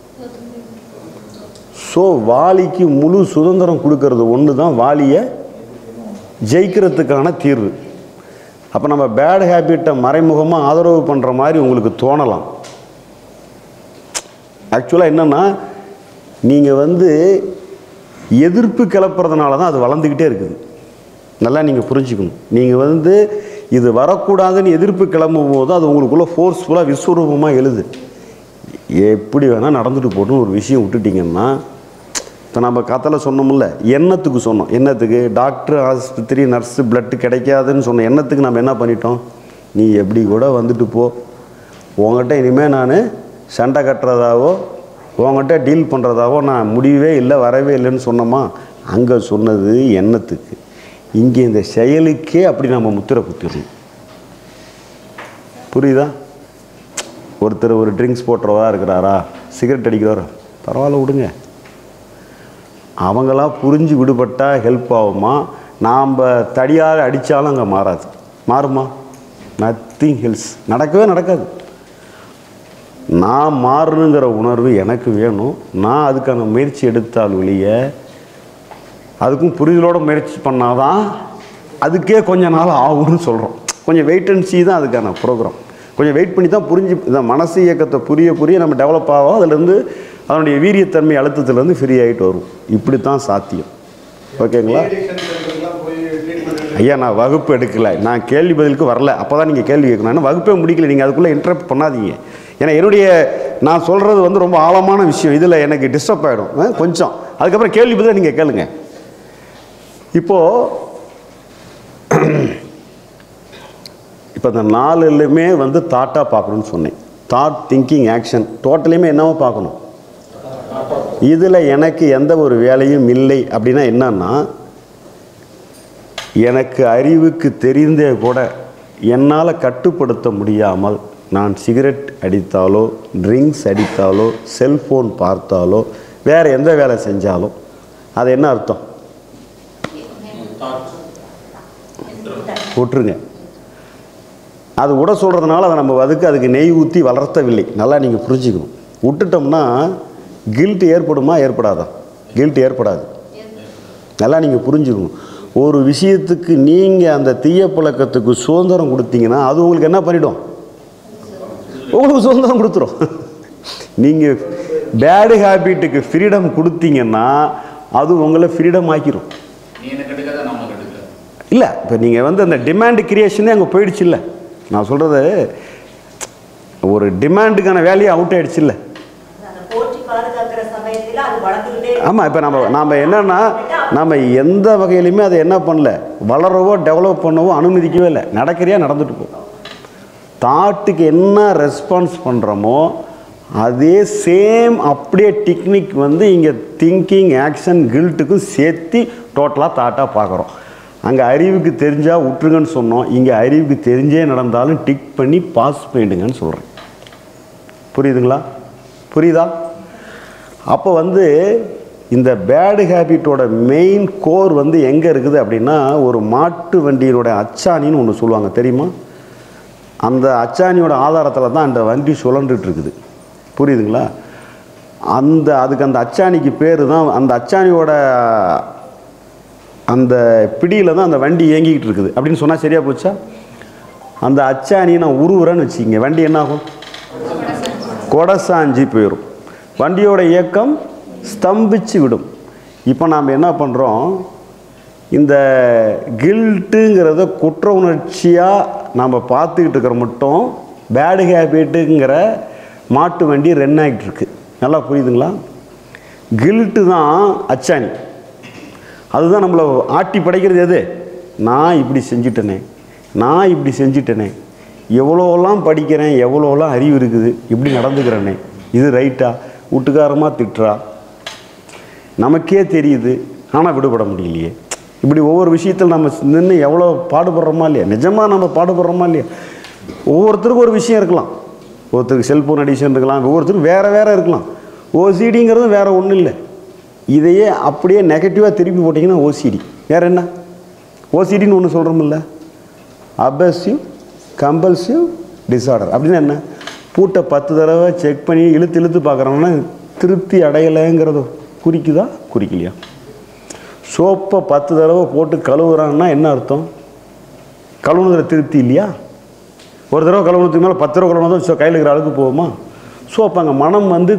ஸோ வாலிக்கு முழு சுதந்திரம் கொடுக்கறது ஒன்று தான் வாலியை ஜெயிக்கிறதுக்கான தீர்வு. அப்போ நம்ம பேட் ஹேபிட்டை மறைமுகமாக ஆதரவு பண்ணுற மாதிரி உங்களுக்கு தோணலாம். ஆக்சுவலாக என்னென்னா, நீங்கள் வந்து எதிர்ப்பு கிளப்புறதுனால தான் அது வளர்ந்துக்கிட்டே இருக்குது. நல்லா நீங்கள் புரிஞ்சுக்கணும். நீங்கள் வந்து இது வரக்கூடாதுன்னு எதிர்ப்பு கிளம்பும் போது அது உங்களுக்குள்ளே ஃபோர்ஸ்ஃபுல்லாக விஸ்வரூபமாக எழுது. எப்படி வேணால் நடந்துட்டு போட்டுன்னு ஒரு விஷயம் விட்டுட்டிங்கன்னா, இப்போ நம்ம கதையில் சொன்னோம்ல, எண்ணத்துக்கு சொன்னோம். எண்ணத்துக்கு டாக்டர், ஆஸ்பத்திரி, நர்ஸு, பிளட்டு கிடைக்காதுன்னு சொன்ன எண்ணத்துக்கு நம்ம என்ன பண்ணிட்டோம், நீ எப்படி கூட வந்துட்டு போ, உங்கள்கிட்ட இனிமேல் நான் சண்டை கட்டுறதாவோ உங்கள்கிட்ட டீல் பண்ணுறதாவோ நான் முடியவே இல்லை, வரவே இல்லைன்னு சொன்னோமா, அங்கே சொன்னது எண்ணத்துக்கு. இங்கே இந்த செயலுக்கே அப்படி நம்ம முத்திரை குத்திடணும். புரியுதா? ஒருத்தர் ஒரு ட்ரிங்க்ஸ் போட்டுறவா இருக்கிறாரா, சிகரெட் அடிக்கிறவரா, பரவாயில்ல விடுங்க, அவங்களாம் புரிஞ்சு விடுபட்டால் ஹெல்ப் ஆகுமா? நாம் தடியால் அடித்தாலும் அங்கே மாறாது. மாறுமா? நத்திங் ஹெல்ஸ், நடக்கவே நடக்காது. நான் மாறணுங்கிற உணர்வு எனக்கு வேணும், நான் அதுக்கான முயற்சி எடுத்தால் ஒழிய, அதுக்கும் புரிதலோடு முயற்சி பண்ணாதான் அதுக்கே கொஞ்ச நாள் ஆகும்னு சொல்கிறோம். கொஞ்சம் வெயிட் அண்ட் சீ தான் அதுக்கான ப்ரோக்ராம். கொஞ்சம் வெயிட் பண்ணி தான் புரிஞ்சு இந்த மனசு இயக்கத்தை புரிய புரிய நம்ம டெவலப் ஆகும். அதுலேருந்து அதனுடைய வீரியத்தன்மை அழுத்தத்துலேருந்து ஃப்ரீ ஆகிட்டு வரும். இப்படி தான் சாத்தியம். ஓகேங்களா ஐயா? நான் வகுப்பு எடுக்கலை, நான் கேள்வி பதிலுக்கு வரல. அப்போ தான் நீங்கள் கேள்வி கேட்கணும். ஏன்னா வகுப்பே முடிக்கல, நீங்கள் அதுக்குள்ளே இன்டரப்ட் பண்ணாதீங்க. ஏன்னா என்னுடைய நான் சொல்கிறது வந்து ரொம்ப ஆழமான விஷயம், இதில் எனக்கு டிஸ்டர்ப் ஆகிடும் கொஞ்சம். அதுக்கப்புறம் கேள்வி பதில் நீங்கள் கேளுங்க. இப்போது இப்போ இந்த நாலுலையுமே வந்து தாட்டாக பார்க்கணுன்னு சொன்னேன். தாட், திங்கிங், ஆக்ஷன் டோட்டலையுமே என்னவோ பார்க்கணும். இதில் எனக்கு எந்த ஒரு வேலையும் இல்லை அப்படின்னா என்னன்னா, எனக்கு அறிவுக்கு தெரிந்தே கூட என்னால் கட்டுப்படுத்த முடியாமல் நான் சிகரெட் அடித்தாலோ, ட்ரிங்க்ஸ் அடித்தாலோ, செல்ஃபோன் பார்த்தாலோ, வேறு எந்த வேலை செஞ்சாலும் அது என்ன அர்த்தம்? விட்டுருங்க. அது விட சொல்கிறதுனால அதை நம்ம அதுக்கு அதுக்கு நெய் ஊற்றி வளர்த்தவில்லை. நல்லா நீங்கள் புரிஞ்சுக்கணும். விட்டுட்டோம்னா கில்ட் ஏற்படுமா ஏற்படாதா? கில்ட் ஏற்படாது. நல்லா நீங்கள் புரிஞ்சுக்கணும். ஒரு விஷயத்துக்கு நீங்கள் அந்த தீய பழக்கத்துக்கு சுதந்திரம் கொடுத்தீங்கன்னா அது உங்களுக்கு என்ன பண்ணிடும்? உங்களுக்கு சுதந்திரம் கொடுத்துரும். நீங்கள் பேடு ஹேபிட்டுக்கு ஃப்ரீடம் கொடுத்தீங்கன்னா அது உங்களை ஃப்ரீடம் ஆக்கிடும். இல்லை, இப்போ நீங்கள் வந்து அந்த டிமாண்ட் கிரியேஷனே அங்கே போயிடுச்சு. இல்லை, நான் சொல்கிறது ஒரு டிமாண்டுக்கான வேலையை அவுட் ஆகிடுச்சு. இல்லை, ஆமாம். இப்போ நம்ம நாம் என்னென்னா நம்ம எந்த வகையிலுமே அதை என்ன பண்ணல, வளரவோ டெவலப் பண்ணவோ அனுமதிக்கவே இல்லை. நடக்கிறியா நடந்துட்டு போ. தாட்டுக்கு என்ன ரெஸ்பான்ஸ் பண்ணுறோமோ அதே சேம் அப்படியே டெக்னிக் வந்து இங்கே திங்கிங், ஆக்ஷன், கில்ட்டுக்கும் சேர்த்து டோட்டலாக தாட்டாக பார்க்குறோம். அங்கே அறிவுக்கு தெரிஞ்சால் விட்டுருங்கன்னு சொன்னோம். இங்கே அறிவுக்கு தெரிஞ்சே நடந்தாலும் டிக் பண்ணி பாஸ் பண்ணிடுங்கன்னு சொல்கிறேன். புரியுதுங்களா? புரியுதா? அப்போ வந்து இந்த பேடு ஹேபிட்டோட மெயின் கோர் வந்து எங்கே இருக்குது அப்படின்னா, ஒரு மாட்டு வண்டியினோட அச்சாணின்னு ஒன்று சொல்லுவாங்க, தெரியுமா? அந்த அச்சாணியோட ஆதாரத்தில் தான் அந்த வண்டி சுழன்றுட்டு இருக்குது. புரியுதுங்களா? அந்த அதுக்கு அந்த அச்சாணிக்கு பேர் தான், அந்த அச்சாணியோட அந்த பிடியில் தான் அந்த வண்டி இயங்கிக்கிட்டு இருக்குது அப்படின்னு சொன்னால் சரியாக போச்சா? அந்த அச்சாணியை நான் உருவுறேன்னு வச்சுக்கிங்க, வண்டி என்ன ஆகும்? கொடசாஞ்சி போயிடும். வண்டியோட இயக்கம் ஸ்தம்பிச்சு விடும். இப்போ நாம் என்ன பண்ணுறோம், இந்த கில்ட்டுங்கிறத குற்ற உணர்ச்சியாக நாம் பார்த்துக்கிட்டு இருக்கிற மட்டும் பேடு ஹேபிட்டுங்கிற மாட்டு வண்டி ரன் ஆகிட்டு இருக்கு. நல்லா புரியுதுங்களா? கில்ட்டு தான் அச்சாணி. அதுதான் நம்மளை ஆட்டி படைக்கிறது. எது? நான் இப்படி செஞ்சுட்டேனே, நான் இப்படி செஞ்சுட்டேனே, எவ்வளோலாம் படிக்கிறேன், எவ்வளோலாம் அறிவு இருக்குது, இப்படி நடந்துக்கிறேனே, இது ரைட்டா? வீட்டுக்காரமாக திட்டுறா, நமக்கே தெரியுது, ஆனால் விடுபட முடியலையே. இப்படி ஒவ்வொரு விஷயத்தில் நம்ம நின்று எவ்வளோ பாடுபடுறோமா இல்லையா? நிஜமாக நம்ம பாடுபடுறோமா இல்லையா? ஒவ்வொருத்தருக்கும் ஒரு விஷயம் இருக்கலாம். ஒருத்தருக்கு செல்ஃபோன் அடிக்ஷன் இருக்கலாம், ஒவ்வொருத்தருக்கும் வேறு வேறு இருக்கலாம். ஓசிடிங்கிறது வேறு ஒன்றும் இல்லை. இதையே அப்படியே நெகட்டிவாக திருப்பி போட்டிங்கன்னா ஓசிடி. வேறு என்ன? ஓசிடின்னு ஒன்று சொல்கிறோமில்ல, அபசிவ் கம்பல்சிவ் டிஸார்டர். அப்படின்னா என்ன? பூட்டை பத்து தடவை செக் பண்ணி இழுத்து இழுத்து பார்க்குறோம்னா திருப்தி அடையலைங்கிறத குறிக்குதா குறிக்கலையா? சோப்பை பத்து தடவை போட்டு கழுவுறாங்கன்னா என்ன அர்த்தம்? கழுவுனதில் திருப்தி இல்லையா? ஒரு தடவை கழுவுனதுக்கு மேலே பத்து தடவை கழுவுனா தான் கையில் இருக்கிற அளவுக்கு போகுமா? ஸோ அப்போ அங்கே மனம் வந்து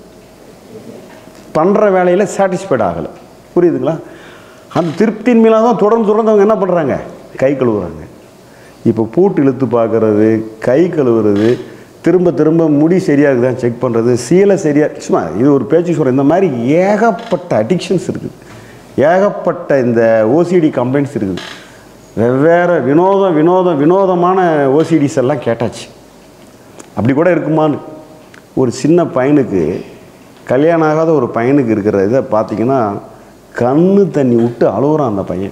பண்ணுற வேலையில் சாட்டிஸ்ஃபைட் ஆகலை. புரியுதுங்களா? அந்த திருப்தியின் மேலே தான் தொடர்ந்து தொடர்ந்து அவங்க என்ன பண்ணுறாங்க? கை கழுவுறாங்க. இப்போ பூட்டு இழுத்து பார்க்குறது, கை கழுவுறது, திரும்ப திரும்ப முடி சரியாக இருக்குதான் செக் பண்ணுறது, சீலை சரியாக, சும்மா இது ஒரு பேச்சு சொல்கிறேன். இந்த மாதிரி ஏகப்பட்ட அடிக்ஷன்ஸ் இருக்குது, ஏகப்பட்ட இந்த ஓசிடி கம்ப்ளைண்ட்ஸ் இருக்குது. வெவ்வேறு வினோதம் வினோதம் வினோதமான ஓசிடிஸ் எல்லாம் கேட்டாச்சு. அப்படி கூட இருக்குமான்னு. ஒரு சின்ன பையனுக்கு, கல்யாணம் ஆகாத ஒரு பையனுக்கு இருக்கிற இதை பார்த்திங்கன்னா கண்ணு தண்ணி விட்டு அழுகுறான் அந்த பையன்.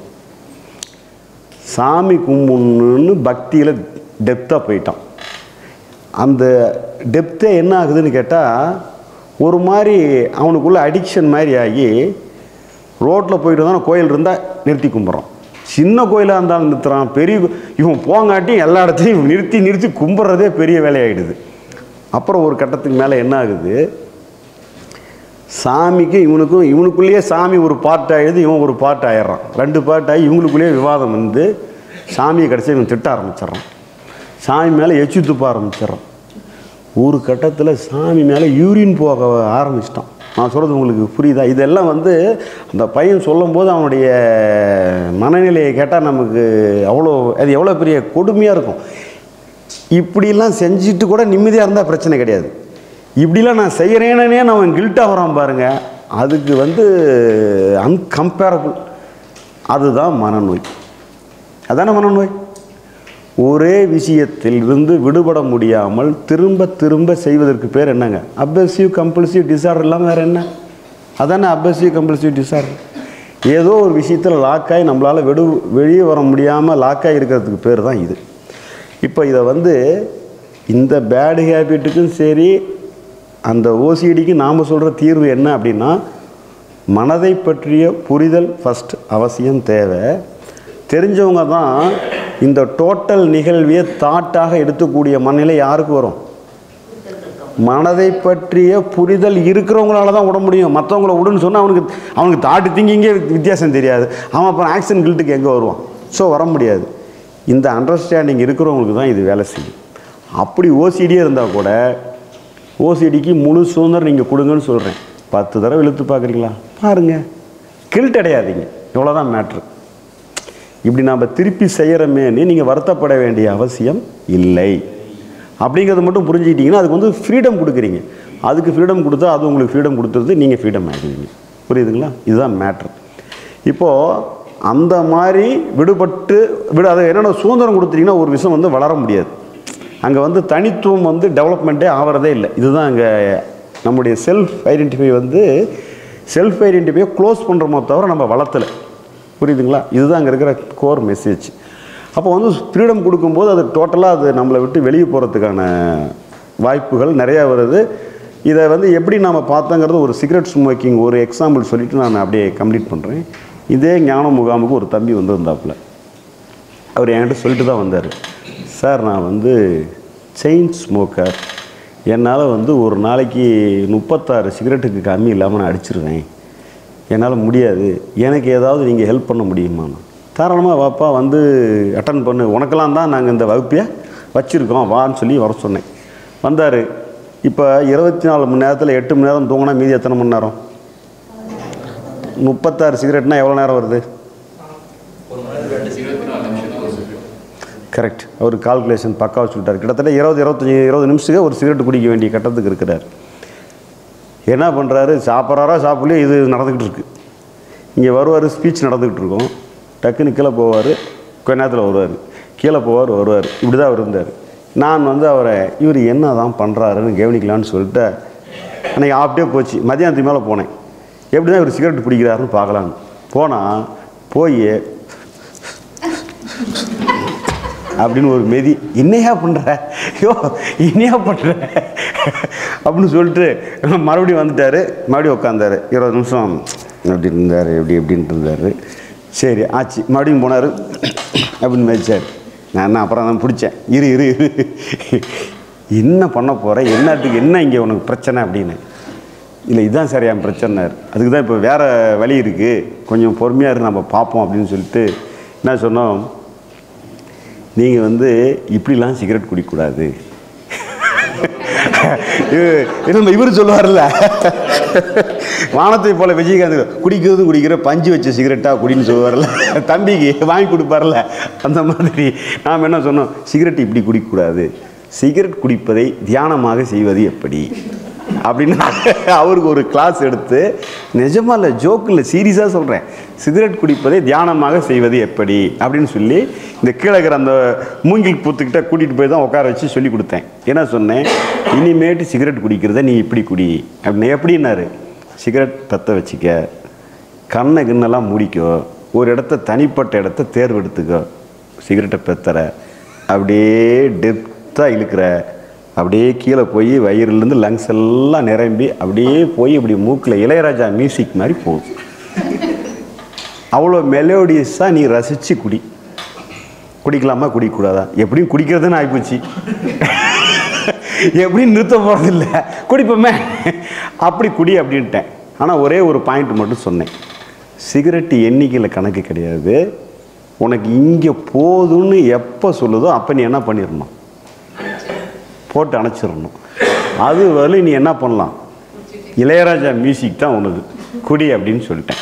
சாமி கும்பிடணுன்னு பக்தியில் டெப்த்தாக போயிட்டான். அந்த டெப்த்தே என்ன ஆகுதுன்னு கேட்டால் ஒரு மாதிரி அவனுக்குள்ளே அடிக்ஷன் மாதிரி ஆகி ரோட்டில் போயிட்டு வந்தால் கோயில் இருந்தால் நிறுத்தி கும்பிட்றான். சின்ன கோயிலாக இருந்தாலும் நிறுத்துறான், பெரிய இவன் போங்காட்டி எல்லா இடத்தையும் நிறுத்தி நிறுத்தி கும்பிட்றதே பெரிய வேலையாகிடுது. அப்புறம் ஒரு கட்டத்துக்கு மேலே என்ன ஆகுது, சாமிக்கு இவனுக்கும் இவனுக்குள்ளேயே சாமி ஒரு பார்ட் ஆகிடுது, இவன் ஒரு பார்ட் ஆயிடுறான். ரெண்டு பார்ட் ஆகி இவங்களுக்குள்ளேயே விவாதம் வந்து சாமியை கடைசி இவன் திட்ட ஆரம்பிச்சிட்றான். சாமி மேலே எச்சு துப்ப ஆரம்பிச்சிட்றான். ஒரு கட்டத்தில் சாமி மேலே யூரின் போக ஆரம்பிச்சிட்டான். நான் சொல்கிறது உங்களுக்கு புரியுதா? இதெல்லாம் வந்து அந்த பையன் சொல்லும் போது அவனுடைய மனநிலையை கேட்டால் நமக்கு அவ்வளோ அது எவ்வளோ பெரிய கொடுமையாக இருக்கும். இப்படிலாம் செஞ்சுட்டு கூட நிம்மதியாக இருந்தால் பிரச்சனை கிடையாது. இப்படிலாம் நான் செய்கிறேனே நான் கில்ட்டாக வரான் பாருங்கள், அதுக்கு வந்து அன்கம்பேரபிள். அதுதான் மனநோய். அதான மனநோய். ஒரே விஷயத்தில் இருந்து விடுபட முடியாமல் திரும்ப திரும்ப செய்வதற்கு பேர் என்னங்க? அப்சசிவ் கம்பல்சிவ் டிசார்டர் இல்லாமல் வேறு என்ன? அதானே அப்சசிவ் கம்பல்சிவ் டிசார்டர். ஏதோ ஒரு விஷயத்தில் லாக்காகி நம்மளால் வெடு வெளியே வர முடியாமல் லாக்காகி இருக்கிறதுக்கு பேர் தான் இது. இப்போ இதை வந்து இந்த பேடு ஹேபிட்டுக்கும் சரி அந்த ஓசிடிக்கு நாம் சொல்கிற தீர்வு என்ன அப்படின்னா, மனதை பற்றிய புரிதல் ஃபஸ்ட் அவசியம் தேவை. தெரிஞ்சவங்க தான் இந்த டோட்டல் நிகழ்வியை தாட்டாக எடுத்துக்கூடிய மனநிலை யாருக்கு வரும்? மனதை பற்றிய புரிதல் இருக்கிறவங்களால தான் விட முடியும். மற்றவங்கள விடுன்னு சொன்னால் அவனுக்கு அவனுக்கு தாட்டு திங்கிங்கே வித்தியாசம் தெரியாது. அவன் அப்புறம் ஆக்ஷன் கில்ட்டுக்கு எங்கே வருவான்? ஸோ வர முடியாது. இந்த அண்டர்ஸ்டாண்டிங் இருக்கிறவங்களுக்கு தான் இது வேலை செய்யும். அப்படி ஓசிடியே இருந்தால் கூட ஓசிடிக்கு முழு சுதந்திரம் நீங்கள் கொடுங்கன்னு சொல்கிறேன். பத்து தடவை இழுத்து பார்க்குறீங்களா பாருங்கள், கில்ட் அடையாதீங்க. இவ்வளோதான் மேட்ரு. இப்படி நாம் திருப்பி செய்கிறமேன்னு நீங்கள் வருத்தப்பட வேண்டிய அவசியம் இல்லை. அப்படிங்கிறத மட்டும் புரிஞ்சுக்கிட்டிங்கன்னா அதுக்கு வந்து ஃப்ரீடம் கொடுக்குறீங்க. அதுக்கு ஃப்ரீடம் கொடுத்தா அது உங்களுக்கு ஃப்ரீடம் கொடுத்துருது, நீங்கள் ஃப்ரீடம் ஆகிடுவீங்க. புரியுதுங்களா? இதுதான் மேட்ரு. இப்போது அந்த மாதிரி விடுபட்டு விடு அதை என்னென்ன சுதந்திரம் கொடுத்துட்டிங்கன்னா ஒரு விஷயம் வந்து வளர முடியாது. அங்கே வந்து தனித்துவம் வந்து டெவலப்மெண்ட்டே ஆகிறதே இல்லை. இதுதான் அங்கே நம்முடைய செல்ஃப் ஐடென்டிஃபை வந்து செல்ஃப் ஐடென்டிஃபையை க்ளோஸ் பண்ணுறோமோ தவிர நம்ம வளர்த்தலை. புரியுதுங்களா? இதுதான் அங்கே இருக்கிற கோர் மெசேஜ். அப்போ வந்து ஃப்ரீடம் கொடுக்கும்போது அது டோட்டலாக அது நம்மளை விட்டு வெளியே போகிறதுக்கான வாய்ப்புகள் நிறையா வருது. இதை வந்து எப்படி நாம் பார்த்தோங்கிறது ஒரு சிகரெட் ஸ்மோக்கிங் ஒரு எக்ஸாம்பிள் சொல்லிவிட்டு நான் அப்படியே கம்ப்ளீட் பண்ணுறேன். இதே ஞான முகாமுக்கு ஒரு தம்பி வந்து வந்தாப்புல. அவர் என்கிட்ட சொல்லிட்டு தான் வந்தார், சார் நான் வந்து செயின் ஸ்மோக்கர், என்னால் வந்து ஒரு நாளைக்கு முப்பத்தாறு சிகரெட்டுக்கு கம்மி இல்லாமல் நான் அடிச்சிருவேன், என்னால் முடியாது, எனக்கு ஏதாவது நீங்கள் ஹெல்ப் பண்ண முடியுமாண்ணா? தாராளமாக வாப்பா வந்து அட்டன் பண்ணு, உனக்கெல்லாம் தான் நாங்கள் இந்த வகுப்பையை வச்சுருக்கோம் வான்னு சொல்லி வர சொன்னேன். வந்தார். இப்போ இருபத்தி நாலு மணி நேரத்தில் எட்டு மணி நேரம் தூங்கினா மீதி எத்தனை மணி நேரம்? முப்பத்தாறு சிகரெட்னா எவ்வளோ நேரம் வருது? கரெக்ட். அவர் கால்குலேஷன் பக்காவாக சொல்லிட்டார். கிட்டத்தட்ட இருபது இருபத்தஞ்சி இருபது நிமிஷத்துக்கு ஒரு சிகரெட் குடிக்க வேண்டிய கட்டத்துக்கு இருக்கிறார். என்ன பண்ணுறாரு? சாப்பிட்றாரா சாப்பிட்லையோ இது நடந்துக்கிட்டு இருக்குது. இங்கே வருவார், ஸ்பீச் நடந்துக்கிட்டு இருக்கோம், டக்குன்னு கீழே போவார், கொஞ்ச நேரத்தில் வருவார், கீழே போவார் வருவார். இப்படி தான் அவர் இருந்தார். நான் வந்து அவரை இவர் என்ன தான் பண்ணுறாருன்னு கவனிக்கலான்னு சொல்லிட்டு அன்றைக்கி ஆப்டே போச்சு. மதியானத்துக்கு மேலே போனேன், எப்படி தான் இவர் சிகரெட் பிடிக்கிறாருன்னு பார்க்கலான்னு போனால் போய் அப்படின்னு ஒரு மெதி, என்னையா பண்ணுற ஐயோ என்னையா பண்ணுற அப்படின்னு சொல்லிட்டு மறுபடியும் வந்துட்டார். மறுபடியும் உட்காந்தார். இருபது நிமிஷம் அப்படி இருந்தார், எப்படி எப்படின்ட்டு இருந்தார். சரி ஆச்சு. மறுபடியும் போனார், அப்படின்னு மெதிச்சார். நான் என்ன அப்புறம் தான் பிடிச்சேன், இரு இரு இரு என்ன பண்ண போகிறேன், என்னத்துக்கு என்ன இங்கே உனக்கு பிரச்சனை அப்படின்னு. இல்லை இதுதான் சரியா பிரச்சனைனார். அதுக்கு தான் இப்போ வேறு வழி இருக்குது, கொஞ்சம் பொறுமையாக இருக்கு, நம்ம பார்ப்போம் அப்படின்னு சொல்லிட்டு என்ன சொன்னோம், நீங்கள் வந்து இப்படிலாம் சிகரெட் குடிக்கக்கூடாது. நம்ம இவர் சொல்லுவார்ல, வானத்தை போல விஜயகாந்த் குடிக்கிறதும் குடிக்கிற பஞ்சு வச்ச சிகரெட்டாக குடின்னு சொல்லுவார்ல, தம்பிக்கு வாங்கி கொடுப்பார்ல, அந்த மாதிரி நாம் என்ன சொன்னோம், சிகரெட் இப்படி குடிக்கக்கூடாது, சிகரெட் குடிப்பதை தியானமாக செய்வது எப்படி அப்படின்னு அவருக்கு ஒரு கிளாஸ் எடுத்து, நிஜமாக இல்லை ஜோக்கு இல்லை சீரியஸாக சொல்கிறேன், சிகரெட் குடிப்பதை தியானமாக செய்வது எப்படி அப்படின்னு சொல்லி இந்த கீழே இருக்கிற அந்த மூங்கில் பூத்துக்கிட்ட கூட்டிகிட்டு போய் தான் உட்கார வச்சு சொல்லி கொடுத்தேன். என்ன சொன்னேன், இனிமேட்டு சிகரெட் குடிக்கிறத நீ இப்படி குடி அப்படின்னு. எப்படின்னாரு, சிகரெட் பற்ற வச்சுக்க, கண்ணை கிண்ணெல்லாம் மூடிக்கோ, ஒரு இடத்த தனிப்பட்ட இடத்த தேர்வெடுத்துக்கோ, சிகரெட்டை பெத்தற அப்படியே டெப்த்தாக இழுக்கிற, அப்படியே கீழே போய் வயிறுலேருந்து லங்ஸ் எல்லாம் நிரம்பி அப்படியே போய் இப்படி மூக்கில் இளையராஜா மியூசிக் மாதிரி போகுது. அவ்வளோ மெலோடியஸாக நீ ரசித்து குடி. குடிக்கலாமா குடிக்கக்கூடாதா? எப்படியும் குடிக்கிறதுன்னு ஆகிப்போச்சு. எப்படி நிறுத்த போகிறதில்ல, குடிப்போமே, அப்படி குடி அப்படின்ட்டேன். ஆனால் ஒரே ஒரு பாயிண்ட் மட்டும் சொன்னேன், சிகரெட்டு எண்ணிக்கையில் கணக்கு கிடையாது, உனக்கு இங்கே போதுன்னு எப்போ சொல்லுதோ அப்போ நீ என்ன பண்ணிடணும், போட்டு அணைச்சிடணும். அது வரல நீ என்ன பண்ணலாம், இளையராஜா மியூசிக் தான் உனது, குடி அப்படின்னு சொல்லிட்டேன்.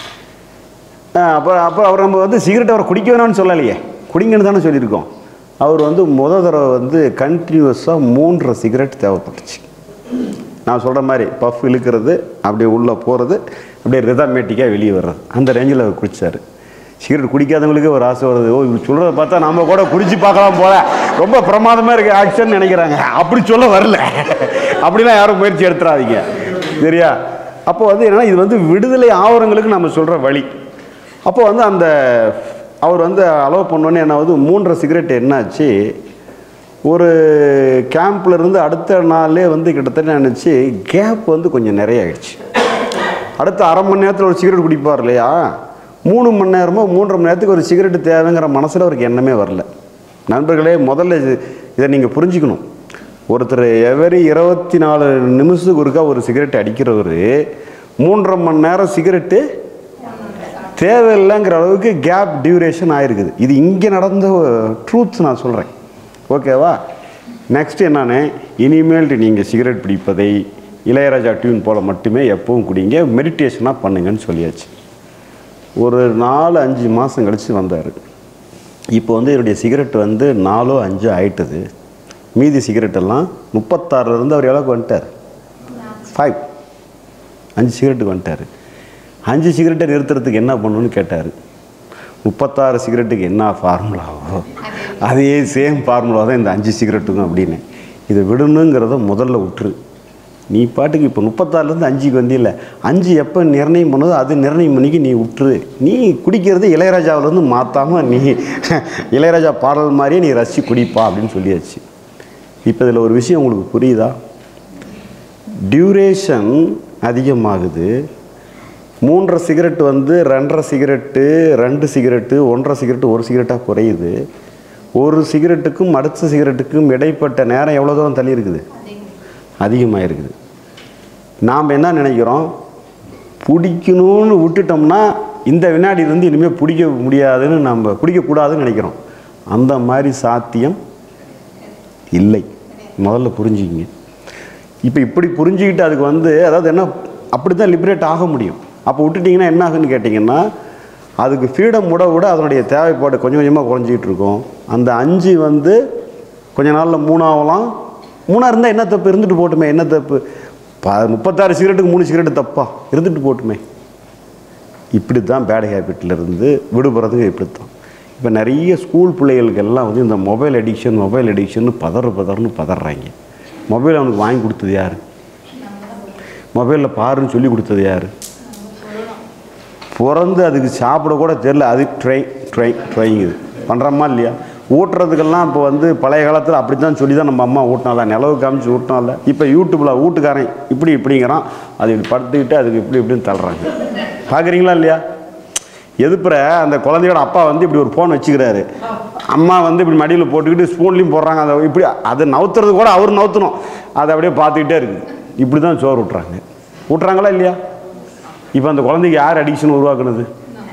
அப்போ அப்போ அவர் நம்ம வந்து சிகரெட் அவரை குடிக்க வேணாம்னு சொல்லலையே, குடிங்கன்னு தானே சொல்லியிருக்கோம். அவர் வந்து முத தடவை வந்து கண்டினியூஸாக மூன்றரை சிகரெட் தேவைப்பட்டுச்சு. நான் சொல்கிற மாதிரி பஃப் இழுக்கிறது, அப்படியே உள்ளே போகிறது, அப்படியே ரிதமேட்டிக்காக வெளியே வர்றது, அந்த ரேஞ்சில் அவர் குடித்தார். சிகரெட் குடிக்காதவங்களுக்கு ஒரு ஆசை வருது, ஓ இவர் சொல்கிறத பார்த்தா நம்ம கூட குடிச்சு பார்க்கலாம் போல, ரொம்ப பிரமாதமாக இருக்குது ஆக்ஷன் நினைக்கிறாங்க. அப்படி சொல்ல வரல, அப்படிலாம் யாரும் முயற்சி எடுத்துடாதீங்க, சரியா? அப்போ வந்து என்னென்னா இது வந்து விடுதலை ஆவரங்களுக்கு நம்ம சொல்கிற வழி. அப்போ வந்து அந்த அவர் வந்து அலோவ் பண்ணோன்னே என்ன ஆகுது, மூன்றரை சிகரெட் என்னாச்சு, ஒரு கேம்பில் இருந்து அடுத்த நாளே வந்து கிட்டத்தட்ட நினச்சி கேப் வந்து கொஞ்சம் நிறைய ஆகிடுச்சு. அடுத்த அரை மணி நேரத்தில் ஒரு சிகரெட் குடிப்பார் இல்லையா, மூணு மணி நேரமோ மூன்றரை மணி நேரத்துக்கு ஒரு சிகரெட்டு தேவைங்கிற மனசில் அவருக்கு எண்ணமே வரல. நண்பர்களே, முதல்ல இதை நீங்கள் புரிஞ்சுக்கணும். ஒருத்தர் எவரி இருபத்தி நாலு நிமிஷத்துக்கு ஒருக்கா ஒரு சிகரெட் அடிக்கிறவர் மூன்றரை மணி நேரம் சிகரெட்டு தேவையில்லைங்கிற அளவுக்கு கேப் டியூரேஷன் ஆகிருக்குது. இது இங்கே நடந்த ட்ரூத்ஸ் நான் சொல்கிறேன், ஓகேவா? நெக்ஸ்ட் என்னன்னு, இனிமேல் நீங்கள் சிகரெட் பிடிப்பதை இளையராஜா டியூன் போல் மட்டுமே எப்பவும் குடிங்க, மெடிடேஷனாக பண்ணுங்கன்னு சொல்லியாச்சு. ஒரு நாலு அஞ்சு மாதம் கழித்து வந்தார். இப்போ வந்து என்னுடைய சிகரெட் வந்து நாலோ அஞ்சோ ஆயிட்டுது. மீதி சிகரெட்டெல்லாம் முப்பத்தாறுலேருந்து அவர் எவ்வளோக்கு வந்துட்டார், ஃபைவ் அஞ்சு சிகரெட்டுக்கு வந்துட்டார். அஞ்சு சிகரெட்டை நிறுத்துறதுக்கு என்ன பண்ணணும்னு கேட்டார். முப்பத்தாறு சிகரெட்டுக்கு என்ன ஃபார்முலாவோ அதே சேம் ஃபார்முலா தான் இந்த அஞ்சு சிகரெட்டுக்கும் அப்படின்னு. இதை விடணுங்கிறத முதல்ல விட்டுரு. நீ பாட்டுக்கு இப்போ முப்பத்தாறுலேருந்து அஞ்சுக்கு வந்தில்லை, அஞ்சு எப்போ நிர்ணயம் பண்ணுதோ அது நிர்ணயம் பண்ணிக்கு நீ விட்டுரு. நீ குடிக்கிறது இளையராஜாவிலேருந்து மாற்றாமல் நீ இளையராஜா பாடல் மாதிரியே நீ ரசித்து குடிப்பா அப்படின்னு சொல்லியாச்சு. இப்போ இதில் ஒரு விஷயம் உங்களுக்கு புரியுதா, டியூரேஷன் அதிகமாகுது. மூன்றரை சிகரெட்டு வந்து ரெண்டரை சிகரெட்டு, ரெண்டு சிகரெட்டு, ஒன்றரை சிகரெட்டு, ஒரு சிகரெட்டாக குறையுது. ஒரு சிகரெட்டுக்கும் அடுத்த சிகரெட்டுக்கும் இடைப்பட்ட நேரம் எவ்வளோ தூரம் தள்ளி இருக்குது, அதிகமாக இருக்குது. நாம் என்ன நினைக்கிறோம், பிடிக்கணும்னு விட்டுட்டோம்னா இந்த வினாடியிலேருந்து இனிமேல் பிடிக்க முடியாதுன்னு, நம்ம பிடிக்கக்கூடாதுன்னு நினைக்கிறோம். அந்த மாதிரி சாத்தியம் இல்லை, முதல்ல புரிஞ்சுக்கிங்க. இப்போ இப்படி புரிஞ்சுக்கிட்டு அதுக்கு வந்து அதாவது என்ன, அப்படி தான் லிபரேட் ஆக முடியும். அப்போ விட்டுட்டிங்கன்னா என்ன ஆகுன்னு கேட்டிங்கன்னா, அதுக்கு ஃப்ரீடம் விட விட அதனுடைய தேவைப்பாடு கொஞ்சம் கொஞ்சமாக குறைஞ்சிக்கிட்டு இருக்கும். அந்த அஞ்சு வந்து கொஞ்ச நாளில் மூணாகலாம். மூணாக இருந்தால் என்ன தப்பு, இருந்துட்டு போட்டுமே, என்ன தப்பு, ப முப்பத்தாறு சிகரெட்டுக்கு மூணு சிகரெட்டு தப்பா, இருந்துட்டு போட்டுமே. இப்படி தான் பேட் ஹேபிட்லேருந்து விடுபடுறதுங்க இப்படி தான். இப்போ நிறைய ஸ்கூல் பிள்ளைகளுக்கு எல்லாம் வந்து இந்த மொபைல் அடிக்ஷன் மொபைல் அடிக்ஷன்னு பதற பதறன்னு பதறாங்க. மொபைல் அவனுக்கு வாங்கி கொடுத்தது யார், மொபைலில் பாருன்னு சொல்லி கொடுத்தது யார், பிறந்து அதுக்கு சாப்பிட கூட தெரில, அது ட்ரை ட்ரை ட்ரைங் இது பண்ணுறோமா இல்லையா? ஊட்டுறதுக்கெல்லாம் இப்போ வந்து பழைய காலத்தில் அப்படி தான் சொல்லி தான் நம்ம அம்மா ஊட்டினால, நிலவு காமிச்சு ஊட்டினால. இப்போ யூடியூப்பில் வீட்டுக்காரன் இப்படி இப்படிங்கிறான், அது இப்படி படுத்துக்கிட்டு அதுக்கு இப்படி இப்படின்னு தள்ளுறாங்க. பார்க்குறீங்களா இல்லையா? எதுப்புற அந்த குழந்தையோட அப்பா வந்து இப்படி ஒரு ஃபோன் வச்சுக்கிறாரு, அம்மா வந்து இப்படி மடியில் போட்டுக்கிட்டு ஸ்பூன்லேயும் போடுறாங்க. அதை இப்படி அதை நவுத்துறது கூட அவர் நவுத்தணும், அதை அப்படியே பார்த்துக்கிட்டே இருக்குது. இப்படி தான் சோறு விட்றாங்க. விட்றாங்களா இல்லையா? இப்போ அந்த குழந்தைக்கு யார் அடிக்ஷன் உருவாக்குனது?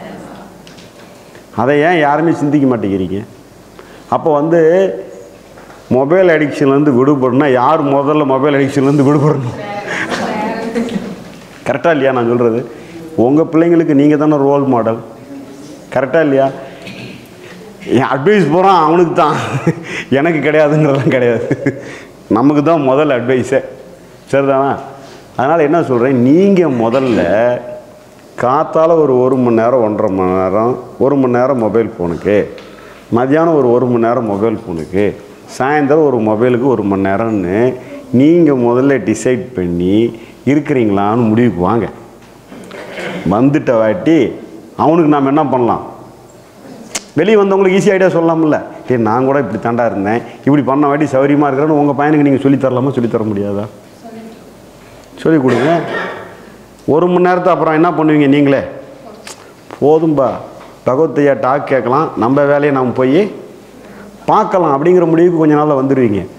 அதை ஏன் யாருமே சிந்திக்க மாட்டேங்கிறீங்க? அப்போ வந்து மொபைல் அடிக்ஷன்லேருந்து விடுபடணும்னா யார் முதல்ல மொபைல் அடிக்ஷன்லேருந்து விடுபடணும்? கரெக்டாக இல்லையா நான் சொல்கிறது? உங்கள் பிள்ளைங்களுக்கு நீங்கள் தானே ரோல் மாடல், கரெக்டாக இல்லையா? என் அட்வைஸ் போகிறான் அவனுக்கு தான், எனக்கு கிடையாதுங்கிறதெல்லாம் கிடையாது, நமக்கு தான் முதல் அட்வைஸே, சரிதானா? அதனால் என்ன சொல்கிறேன், நீங்கள் முதல்ல காத்தால் ஒரு ஒரு மணி நேரம் ஒன்றரை மணி நேரம் ஒரு மணி நேரம் மொபைல் ஃபோனுக்கு, மதியானம் ஒரு ஒரு மணி நேரம் மொபைல் ஃபோனுக்கு, சாயந்தரம் ஒரு மொபைலுக்கு ஒரு மணி நேரம்னு நீங்கள் முதல்ல டிசைட் பண்ணி இருக்கிறீங்களான்னு முடிவுக்கு வாங்க. வந்துட்ட வாட்டி அவனுக்கு நாம் என்ன பண்ணலாம், வெளியே வந்தவங்களுக்கு ஈஸி ஐடியா சொல்லலாம்ல, ஏ நான் கூட இப்படி தாண்டா இருந்தேன், இப்படி பண்ண வாட்டி சௌரியமாக இருக்கிறேன்னு உங்கள் பையனுக்கு நீங்கள் சொல்லித்தரலாமா, சொல்லித்தர முடியாதா? சொல்லிக் கொடுங்க. ஒரு மணி நேரத்தை அப்புறம் என்ன பண்ணுவீங்க நீங்களே, போதும்பா பகவத்தையா டாக் கேட்கலாம், நம்ம வேலையை நம்ம போய் பார்க்கலாம் அப்படிங்கிற முடிவுக்கு கொஞ்ச நாளில் வந்துடுவீங்க.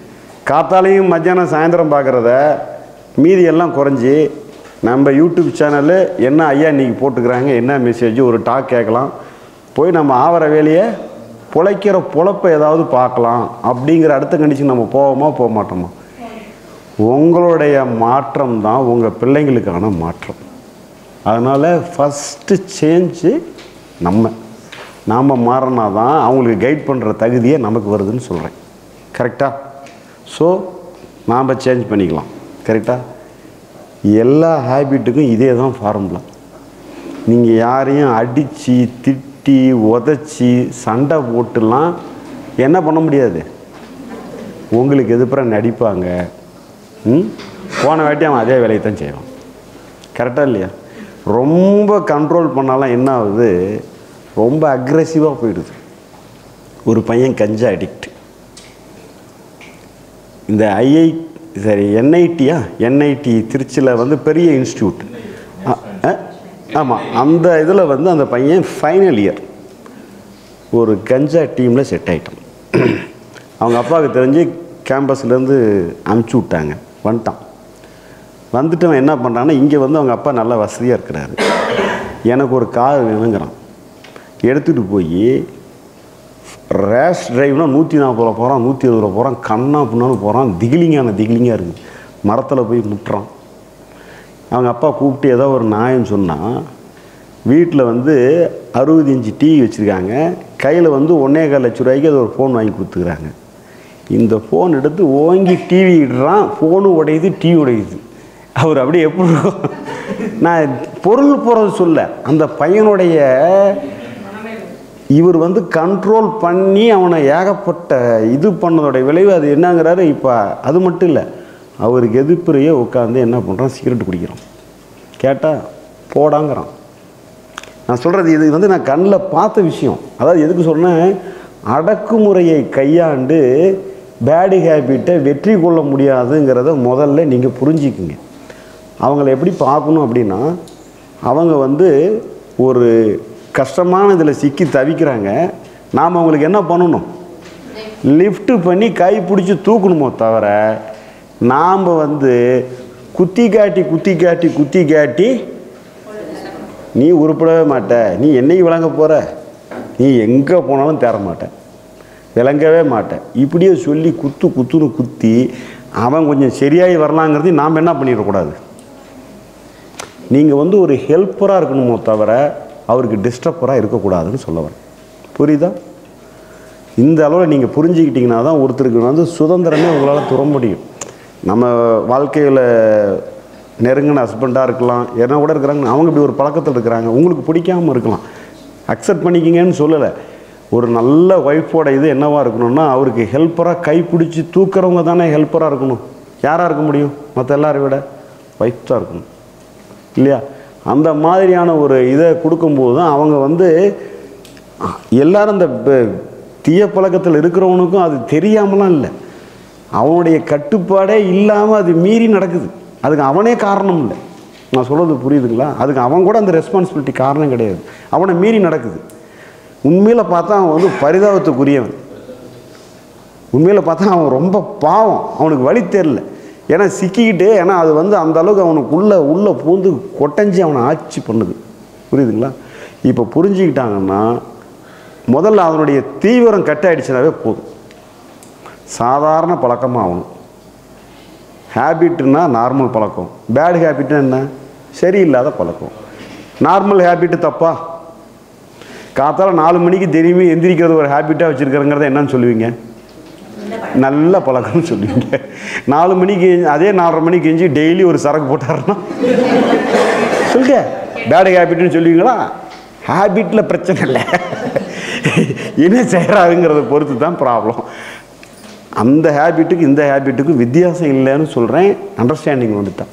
காத்தாலையும் மத்தியானம் சாயந்தரம் பார்க்குறத மீதி எல்லாம் குறைஞ்சி நம்ம யூடியூப் சேனலு என்ன ஐயா இன்றைக்கி போட்டுக்கிறாங்க, என்ன மெசேஜ், ஒரு டாக் கேட்கலாம், போய் நம்ம ஆவற வேலையை பொழைக்கிற பொழப்பை ஏதாவது பார்க்கலாம் அப்படிங்கிற அடுத்த கண்டிஷன் நம்ம போவோமா போக மாட்டோமா? உங்களுடைய மாற்றம் தான் உங்கள் பிள்ளைங்களுக்கான மாற்றம். அதனால் ஃபஸ்ட்டு சேஞ்சு நம்ம நாம் மாறினா தான் அவங்களுக்கு கைட் பண்ணுற தகுதியே நமக்கு வருதுன்னு சொல்கிறேன். கரெக்டாக? ஸோ நாம் சேஞ்ச் பண்ணிக்கலாம். கரெக்டாக? எல்லா ஹேபிட்டுக்கும் இதே தான் ஃபார்முலா. நீங்கள் யாரையும் அடித்து திட்டி உதச்சி சண்டை போட்டுலாம் என்ன பண்ண முடியாது. உங்களுக்கு எதிர்ப்புறம் நடிப்பாங்க. ம் போன வாட்டி அவன் அதே வேலையை தான் செய்வான். கரெக்டாக இல்லையா? ரொம்ப கண்ட்ரோல் பண்ணாலாம் என்ன ஆகுது, ரொம்ப அக்ரெசிவாக போயிடுது. ஒரு பையன் கஞ்சா அடிக்ட். இந்த ஐஐ சரி என்ஐடியா என்ஐடி திருச்சியில் வந்து பெரிய இன்ஸ்டியூட். ஆமாம், அந்த இதில் வந்து அந்த பையன் ஃபைனல் இயர் ஒரு கஞ்சா டீமில் செட் ஆகிட்டான். அவங்க அப்பாவுக்கு தெரிஞ்சு கேம்பஸ்லேருந்து அனுப்பிச்சி விட்டாங்க. வந்துட்டான். வந்துட்டு அவன் என்ன பண்ணுறான்னா, இங்கே வந்து அவங்க அப்பா நல்லா வசதியாக இருக்கிறாரு, எனக்கு ஒரு கார் வேணுங்கிறான். எடுத்துகிட்டு போய் ரேஷ் டிரைவ்னால் நூற்றி நாற்பது ரூபா போகிறான், நூற்றி இருபது ரூபா போகிறான், கண்ணா புண்ணான்னு போகிறான். திகிலிங்கான திகிலிங்காக இருக்குது. மரத்தில் போய் முட்டுறான். அவங்க அப்பா கூப்பிட்டு ஏதோ ஒரு நியாயம் சொன்னால், வீட்டில் வந்து அறுபது இன்ச்சு டிவி வச்சுருக்காங்க, கையில் வந்து ஒன்றே கால் லட்ச ரூபாய்க்கு அது ஒரு ஃபோன் வாங்கி கொடுத்துக்கிறாங்க. இந்த ஃபோன் எடுத்து ஓங்கி டிவி இடுறான். ஃபோனு உடையுது, டிவி உடையுது. அவர் அப்படியே எப்படி இருக்கும்? நான் பொருள் போகிறது சொல்ல, அந்த பையனுடைய இவர் வந்து கண்ட்ரோல் பண்ணி அவனை ஏகப்பட்ட இது பண்ணதோடைய விளைவு அது என்னங்கிறாரு. இப்போ அது மட்டும் இல்லை, அவருக்கு எதிர்ப்புறையே உட்காந்து என்ன பண்ணுறான், சிகரெட் குடிக்கிறான். கேட்டால் போடாங்கிறான். நான் சொல்கிறது இது வந்து நான் கண்ணில் பார்த்த விஷயம். அதாவது எதுக்கு சொன்னேன், அடக்குமுறையை கையாண்டு பேடு ஹேபிட்டை வெற்றி கொள்ள முடியாதுங்கிறத முதல்ல நீங்கள் புரிஞ்சிக்குங்க. அவங்கள எப்படி பார்க்கணும் அப்படின்னா, அவங்க வந்து ஒரு கஷ்டமான இதில் சிக்கி தவிக்கிறாங்க. நாம் அவங்களுக்கு என்ன பண்ணணும், லிஃப்ட்டு பண்ணி கை பிடிச்சி தூக்கணுமோ தவிர, நாம் வந்து குத்தி காட்டி குத்தி காட்டி குத்தி காட்டி நீ உருப்படவே மாட்ட, நீ என்னைக்கு விளங்க போகிற, நீ எங்கே போனாலும் தேர மாட்டேன், விளங்கவே மாட்டேன், இப்படியே சொல்லி குத்து குத்துன்னு குத்தி அவன் கொஞ்சம் சரியாகி வரலாங்கிறது நாம் என்ன பண்ணிடக்கூடாது. நீங்கள் வந்து ஒரு ஹெல்ப்பராக இருக்கணுமோ தவிர அவருக்கு டிஸ்டர்பராக இருக்கக்கூடாதுன்னு சொல்ல வரேன். புரியுதா? இந்த அளவில் நீங்கள் புரிஞ்சுக்கிட்டிங்கன்னா தான் ஒருத்தருக்கு வந்து சுதந்திரமே உங்களால் துற முடியும். நம்ம வாழ்க்கையில் நெருங்கின ஹஸ்பண்டாக இருக்கலாம், என்ன கூட இருக்கிறாங்க, அவங்க இப்படி ஒரு பழக்கத்தில் இருக்கிறாங்க, உங்களுக்கு பிடிக்காமல் இருக்கலாம், அக்செப்ட் பண்ணிக்கிங்கன்னு சொல்லலை. ஒரு நல்ல ஒய்ஃபோட இது என்னவாக இருக்கணும்னா, அவருக்கு ஹெல்ப்பராக கை பிடிச்சி தூக்குறவங்க தானே ஹெல்ப்பராக இருக்கணும். யாராக இருக்க முடியும்? மற்ற எல்லாரை விட ஒய்ஃப் தான் இருக்கணும் இல்லையா? அந்த மாதிரியான ஒரு இதை கொடுக்கும்போது தான் அவங்க வந்து எல்லோரும் இந்த தீய பழக்கத்தில் இருக்கிறவனுக்கும் அது தெரியாமலாம் இல்லை, அவனுடைய கட்டுப்பாடே இல்லாமல் அது மீறி நடக்குது. அதுக்கு அவனே காரணம் இல்லை. நான் சொல்கிறது புரியுதுங்களா? அதுக்கு அவன் கூட அந்த ரெஸ்பான்சிபிலிட்டி காரணம் கிடையாது, அவனை மீறி நடக்குது. உண்மையில் பார்த்தா அவன் வந்து பரிதாபத்துக்குரியவன். உண்மையில் பார்த்தா அவன் ரொம்ப பாவம், அவனுக்கு வழி தெரில. ஏன்னா சிக்கிக்கிட்டு, ஏன்னா அது வந்து அந்த அளவுக்கு அவனுக்கு உள்ளே உள்ளே பூந்து கொட்டஞ்சி அவனை ஆட்சி பண்ணுது. புரியுதுங்களா? இப்போ புரிஞ்சுக்கிட்டாங்கன்னா முதல்ல அவனுடைய தீவிரம் கட்டாயிடுச்சுனாவே போதும். சாதாரண பழக்கமாக ஆகணும். ஹேபிட்னா நார்மல் பழக்கம், பேட் ஹேபிட்னா என்ன, சரியில்லாத பழக்கம். நார்மல் ஹேபிட்டு தப்பா? காத்தால நாலு மணிக்கு திரும்பி எந்திரிக்கிறது ஒரு ஹேபிட்டாக வச்சுருக்கிறங்கிறத என்னன்னு சொல்லுவீங்க? நல்ல பழக்கம்னு சொல்லுவீங்க. நாலு மணிக்கு அதே நாலரை மணிக்கு எஞ்சி டெய்லி ஒரு சரக்கு போட்டாருன்னா சொல்லுங்க பேட் ஹேபிட்னு சொல்லுவீங்களா? ஹேபிட்டில் பிரச்சனை இல்லை, என்ன செய்கிறாருங்கிறத பொறுத்து தான் ப்ராப்ளம். அந்த ஹேபிட்டுக்கு இந்த ஹேபிட்டுக்கும் வித்தியாசம் இல்லைன்னு சொல்கிறேன். அண்டர்ஸ்டாண்டிங் வந்துட்டான்.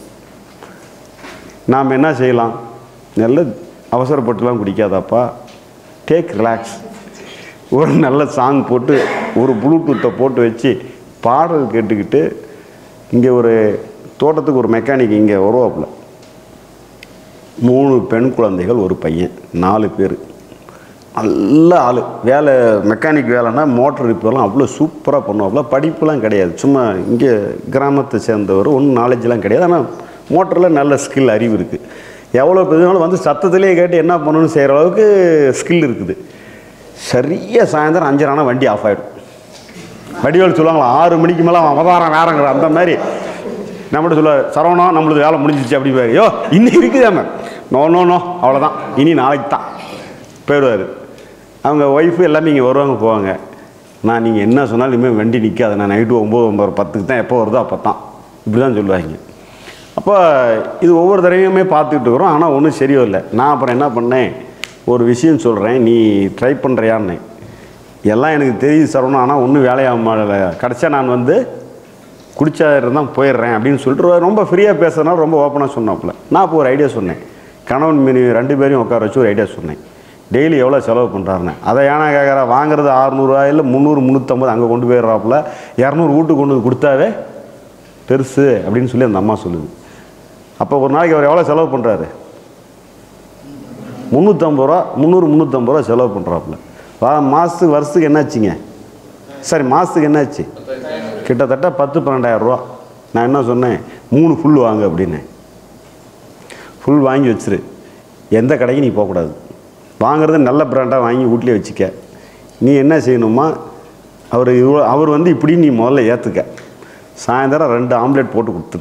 நாம் என்ன செய்யலாம், நல்ல அவசரப்பட்டுலாம் குடிக்காதாப்பா, டேக் ரிலாக்ஸ். ஒரு நல்ல சாங் போட்டு ஒரு ப்ளூடூத்தை போட்டு வச்சு பாடல் கேட்டுக்கிட்டு, இங்கே ஒரு தோட்டத்துக்கு ஒரு மெக்கானிக் இங்கே வருவாப்புல, மூணு பெண் குழந்தைகள் ஒரு பையன், நாலு பேர். நல்ல ஆள், வேலை மெக்கானிக் வேலைன்னா மோட்டர் ரிப்பேர்லாம் அவ்வளோ சூப்பராக பண்ணுவாப்புல. படிப்புலாம் கிடையாது, சும்மா இங்கே கிராமத்தை சேர்ந்தவர், ஒன்றும் நாலேஜ்லாம் கிடையாது. ஆனால் மோட்டரில் நல்ல ஸ்கில், அறிவு இருக்குது. எவ்வளோ பெருனாலும் வந்து சத்தத்திலே கேட்டு என்ன பண்ணணும்னு செய்கிற அளவுக்கு ஸ்கில் இருக்குது. சரியாக சாயந்தரம் அஞ்சரை ஆனால் வண்டி ஆஃப் ஆகிடும். வடிவேல் சொல்லுவாங்களா, ஆறு மணிக்கு மேலே அவன் அவதாரம் வேறங்கிற அந்த மாதிரி நம்மகிட்ட சொல்ல, சரவணா நம்மளுக்கு வேலை முடிஞ்சிச்சு அப்படி போய், யோ இன்னும் இருக்குதாம, நோ நோ நோ அவ்வளோதான், இனி நாளைக்கு தான் போயிடுவார். அவங்க ஒய்ஃபு எல்லாமே இங்கே வருவாங்க போவாங்க. நான் நீங்கள் என்ன சொன்னாலும் இனிமேல் வண்டி நிற்காது, நான் நைட்டு ஒம்பது ஒம்பது பத்துக்கு தான் எப்போ வருதோ அப்போ தான், இப்படி தான் சொல்லுவாங்க. அப்போ இது ஒவ்வொரு தடவையுமே பார்த்துக்கிட்டு இருக்கிறோம். ஆனால் ஒன்றும் சரியும் இல்லை. நான் அப்புறம் என்ன பண்ணேன், ஒரு விஷயம் சொல்கிறேன், நீ ட்ரை பண்ணுறியான்னு. எல்லாம் எனக்கு தெரியுது சரவணம், ஆனால் ஒன்றும் வேலையாக கிடச்சா நான் வந்து குடிச்சா இருந்தால் போயிடுறேன் அப்படின்னு சொல்லிட்டு ரொம்ப ஃப்ரீயாக பேசுறதுனால ரொம்ப ஓப்பனாக சொன்னாப்புல. நான் இப்போ ஒரு ஐடியா சொன்னேன், கணவன் மீனி ரெண்டு பேரையும் உட்கார வச்சு ஒரு ஐடியா சொன்னேன். டெய்லி எவ்வளோ செலவு பண்ணுறாருன்னு. அதை ஏன்னா கேட்குறா, வாங்குறது அறுநூறுவா இல்லை முந்நூறு முந்நூற்றம்பது அங்கே கொண்டு போயிடுறாப்புல, இரநூறு வீட்டுக்கு கொண்டு வந்து கொடுத்தாவே பெருசு அப்படின்னு சொல்லி அந்த அம்மா சொல்லுது. அப்போ ஒரு நாளைக்கு அவர் எவ்வளோ செலவு பண்ணுறாரு, முந்நூற்றம்பது ரூபா முந்நூறு முந்நூற்றம்பது ரூபா செலவு பண்ணுறாப்புல. வா மாதத்துக்கு வருஷத்துக்கு என்னாச்சுங்க, சரி மாதத்துக்கு என்னாச்சு, கிட்டத்தட்ட பத்து பன்னெண்டாயிரரூவா. நான் என்ன சொன்னேன், மூணு ஃபுல் வாங்க அப்படின்னு. ஃபுல் வாங்கி வச்சிரு, எந்த கடைக்கு நீ போகக்கூடாது, வாங்குறது நல்ல பிராண்டாக வாங்கி வீட்லேயே வச்சுக்க. நீ என்ன செய்யணுமா, அவர் இவ்வளோ அவர் வந்து இப்படி நீ முதல்ல ஏற்றுக்க, சாயந்தரம் ரெண்டு ஆம்லேட் போட்டு கொடுத்துரு,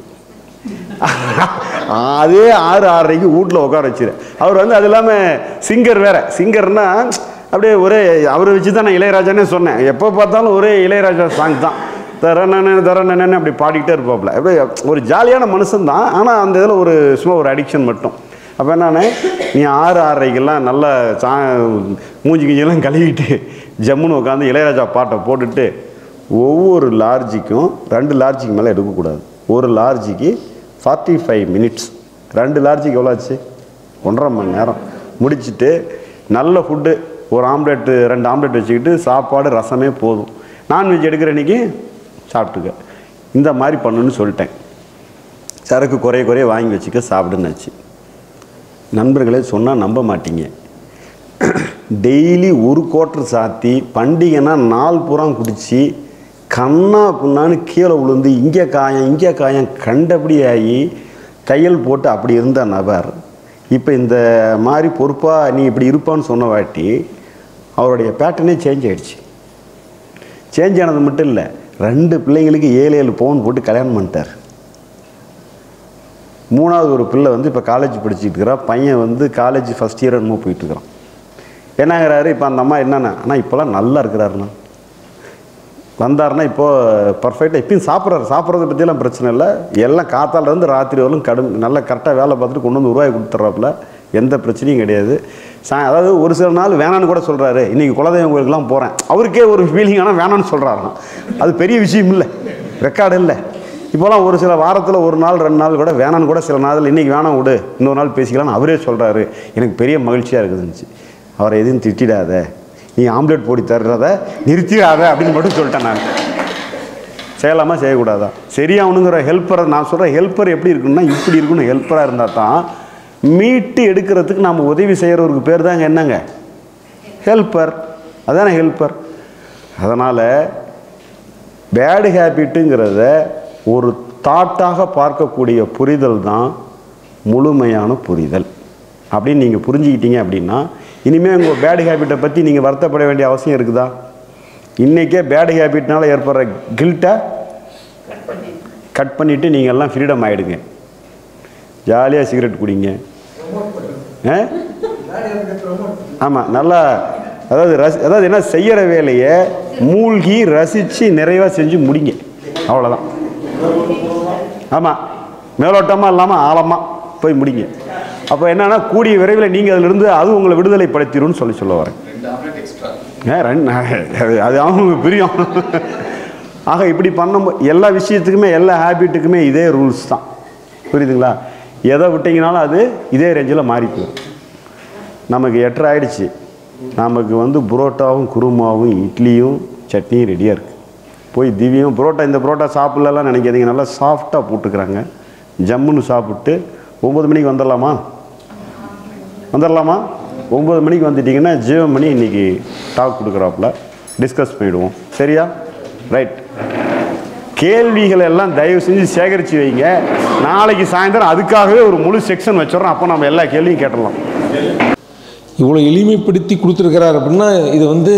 அதே ஆறு ஆறரைக்கு வீட்டில் உட்கார வச்சிரு. அவர் வந்து அது இல்லாமல் சிங்கர் வேறு, சிங்கர்னா அப்படியே ஒரே அவரை வச்சு தான் நான் இளையராஜானே சொன்னேன். எப்போ பார்த்தாலும் ஒரே இளையராஜா சாங் தான், தரன்னு தரன்னு அப்படி பாடிக்கிட்டே இருப்பாப்புல. அப்படியே ஒரு ஜாலியான மனுஷன்தான். ஆனால் அந்த இதில் ஒரு சும்மா ஒரு அடிக்ஷன் மட்டும். அப்போ என்னன்னு, நீ ஆறு ஆறரைக்கெல்லாம் நல்லா சா மூஞ்சி கிஞ்செல்லாம் கழுவிட்டு ஜம்முன்னு உட்காந்து இளையராஜா பாட்டை போட்டுட்டு, ஒவ்வொரு லார்ஜிக்கும் ரெண்டு லார்ஜிக்கு மேலே எடுக்கக்கூடாது. ஒரு லார்ஜிக்கு ஃபார்ட்டி ஃபைவ் மினிட்ஸ், ரெண்டு லார்ஜிக்கு எவ்வளோ ஆச்சு, ஒன்றரை மணி நேரம் முடிச்சுட்டு நல்ல ஃபுட்டு, ஒரு ஆம்லேட்டு ரெண்டு ஆம்லேட் வச்சுக்கிட்டு சாப்பாடு ரசமே போதும். நான்வெஜ் எடுக்கிற அன்றைக்கி சாப்பிட்டுக்க, இந்த மாதிரி பண்ணுன்னு சொல்லிட்டேன். சரக்கு குறைய குறைய வாங்கி வச்சுக்க, சாப்பிடுன்னாச்சு. நண்பர்களே, சொன்னால் நம்ப மாட்டீங்க, டெய்லி ஒரு கோட்டர் சாத்தி பண்டிகைனா நாள் பூரா குடித்து கண்ணா புண்ணான்னு கீழே விழுந்து இங்கே காயம் இங்கே காயம் கண்டபடி ஆகி கையல் போட்டு அப்படி இருந்த நபர் இப்போ இந்த மாதிரி பொறுப்பாக நீ இப்படி இருப்பான்னு சொன்ன வாட்டி அவருடைய பேட்டர்னே சேஞ்ச் ஆகிடுச்சு. சேஞ்ச் ஆனது மட்டும் இல்லை, ரெண்டு பிள்ளைங்களுக்கு ஏழு ஏழு பவுன் போட்டு கல்யாணம் பண்ணிட்டார். மூணாவது ஒரு பிள்ளை வந்து இப்போ காலேஜ் படிச்சுட்டு இருக்கிறா, பையன் வந்து காலேஜ் ஃபஸ்ட் இயர் என்னமோ போயிட்டுருக்குறான். என்னங்கிறாரு, இப்போ அந்த அம்மா என்னென்ன, ஆனால் இப்போல்லாம் நல்லா இருக்கிறாருண்ணா, வந்தாருன்னா இப்போது பர்ஃபெக்டாக இப்பயும் சாப்பிட்றாரு, சாப்பிட்றத பற்றியெல்லாம் பிரச்சனை இல்லை. எல்லாம் காத்தாலேருந்து ராத்திரி வரலும் கடும் நல்லா கரெக்டாக வேலை பார்த்துட்டு கொண்டு வந்து உருவாக்கி கொடுத்துட்றாப்புல, எந்த பிரச்சனையும் கிடையாது. சா அதாவது ஒரு சில நாள் வேணான்னு கூட சொல்கிறாரு, இன்றைக்கி குலதெய்வம் கோயிலுக்குலாம் போகிறேன், அவருக்கே ஒரு ஃபீலிங், ஆனால் வேணான்னு சொல்கிறாராம். அது பெரிய விஷயம் இல்லை, ரெக்கார்டு இல்லை. இப்போலாம் ஒரு சில வாரத்தில் ஒரு நாள் ரெண்டு நாள் கூட வேணான்னு கூட சில நாள் இன்றைக்கி வேணாம் விடு இன்னொரு நாள் பேசிக்கலான்னு அவரே சொல்கிறாரு. எனக்கு பெரிய மகிழ்ச்சியாக இருக்குதுன்னு. அவரை எதுவும் திட்டிடாத, நீ ஆம்லேட் போடி தர்றத நிறுத்திடாத அப்படின்னு மட்டும் சொல்லிட்டேன். நான் செய்யலாமா செய்யக்கூடாதா, சரியாகணுங்கிற ஹெல்ப்பரை நான் சொல்கிறேன். ஹெல்ப்பர் எப்படி இருக்குன்னா இப்படி இருக்கணும், ஹெல்ப்பராக இருந்தால் தான் மீட்டு எடுக்கிறதுக்கு நாம் உதவி செய்கிறவருக்கு பேர் தாங்க என்னங்க, ஹெல்ப்பர். அதானே ஹெல்ப்பர். அதனால் பேடு ஹேபிட்டுங்கிறத ஒரு தாட்டாக பார்க்கக்கூடிய புரிதல் தான் முழுமையான புரிதல். அப்படின்னு நீங்கள் புரிஞ்சுக்கிட்டீங்க அப்படின்னா இனிமேல் உங்கள் பேடு ஹேபிட்டை பற்றி நீங்கள் வருத்தப்பட வேண்டிய அவசியம் இருக்குதா? இன்றைக்கே பேடு ஹேபிட்னால ஏற்படுற கில்ட்டை கட் பண்ணிவிட்டு நீங்கள் எல்லாம் ஃப்ரீடம் ஆகிடுங்க, ஜாலியாக சிகரெட் குடிங்க. ஆமாம், நல்லா அதாவது ரசி அதாவது என்ன செய்கிற வேலையை மூழ்கி ரசித்து நிறைவாக செஞ்சு முடிங்க, அவ்வளோதான். ஆமாம், மேலோட்டமாக இல்லாமல் ஆழமாக போய் முடிங்க. அப்போ என்னன்னா கூடிய விரைவில் நீங்கள் அதிலிருந்து அது உங்களை விடுதலை படுத்திடும்னு சொல்லி சொல்ல வரேன். அது அவங்க பிரியம். ஆக இப்படி பண்ணும்போது எல்லா விஷயத்துக்குமே எல்லா ஹேபிட்டுக்குமே இதே ரூல்ஸ் தான், புரியுதுங்களா? எதை விட்டிங்கனாலும் அது இதே ரேஞ்சில் மாறி போகும். நமக்கு எட்டரை ஆகிடுச்சு, நமக்கு வந்து புரோட்டாவும் குருமாவும் இட்லியும் சட்னியும் ரெடியாக இருக்குது. போய் திவ்யம் புரோட்டா, இந்த புரோட்டா சாப்பிட்லாம் நினைக்காதீங்க, நல்லா சாஃப்டாக போட்டுக்கிறாங்க. ஜம்முன்னு சாப்பிட்டு ஒம்பது மணிக்கு வந்துடலாமா வந்துடலாமா ஒம்பது மணிக்கு வந்துட்டிங்கன்னா ஜீவமணி இன்றைக்கி டாக் கொடுக்குறாப்புல டிஸ்கஸ் பண்ணிவிடுவோம். சரியா? ரைட். கேள்விகளை எல்லாம் தயவு செஞ்சு சேகரித்து வைங்க. நாளைக்கு சாயந்தரம் அதுக்காகவே ஒரு முழு செக்ஷன் வச்சிடறோம். அப்போ நம்ம எல்லா கேள்வியும் கேட்டலாம். இவ்வளோ எளிமைப்படுத்தி கொடுத்துருக்கிறார் அப்படின்னா இது வந்து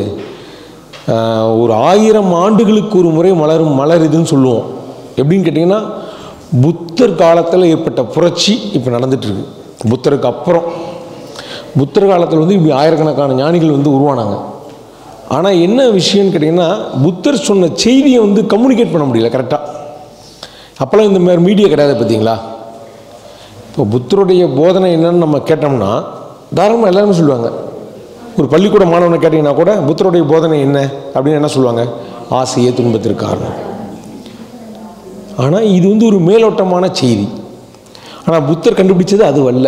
ஒரு ஆயிரம் ஆண்டுகளுக்கு ஒரு முறை மலரும் மலர் இதுன்னு சொல்லுவோம். எப்படின்னு கேட்டிங்கன்னா புத்தர் காலத்தில் ஏற்பட்ட புரட்சி இப்போ நடந்துகிட்ருக்கு. புத்தருக்கு அப்புறம் புத்தர் காலத்தில் வந்து இப்படி ஆயிரக்கணக்கான ஞானிகள் வந்து உருவானாங்க. ஆனால் என்ன விஷயம்னு கேட்டிங்கன்னா புத்தர் சொன்ன செய்தியை வந்து கம்யூனிகேட் பண்ண முடியல கரெக்டாக. அப்போல்லாம் இந்த மாதிரி மீடியா கிடையாது பார்த்தீங்களா. இப்போ புத்தருடைய போதனை என்னன்னு நம்ம கேட்டோம்னா தாராளமாக எல்லாருமே சொல்லுவாங்க. ஒரு பள்ளிக்கூட மாணவனை கேட்டிங்கன்னா கூட புத்தருடைய போதனை என்ன அப்படின்னு என்ன சொல்லுவாங்க? ஆசையே துன்பத்திற்கு காரணம். ஆனால் இது வந்து ஒரு மேலோட்டமான செய்தி. ஆனால் புத்தர் கண்டுபிடிச்சது அது அல்ல.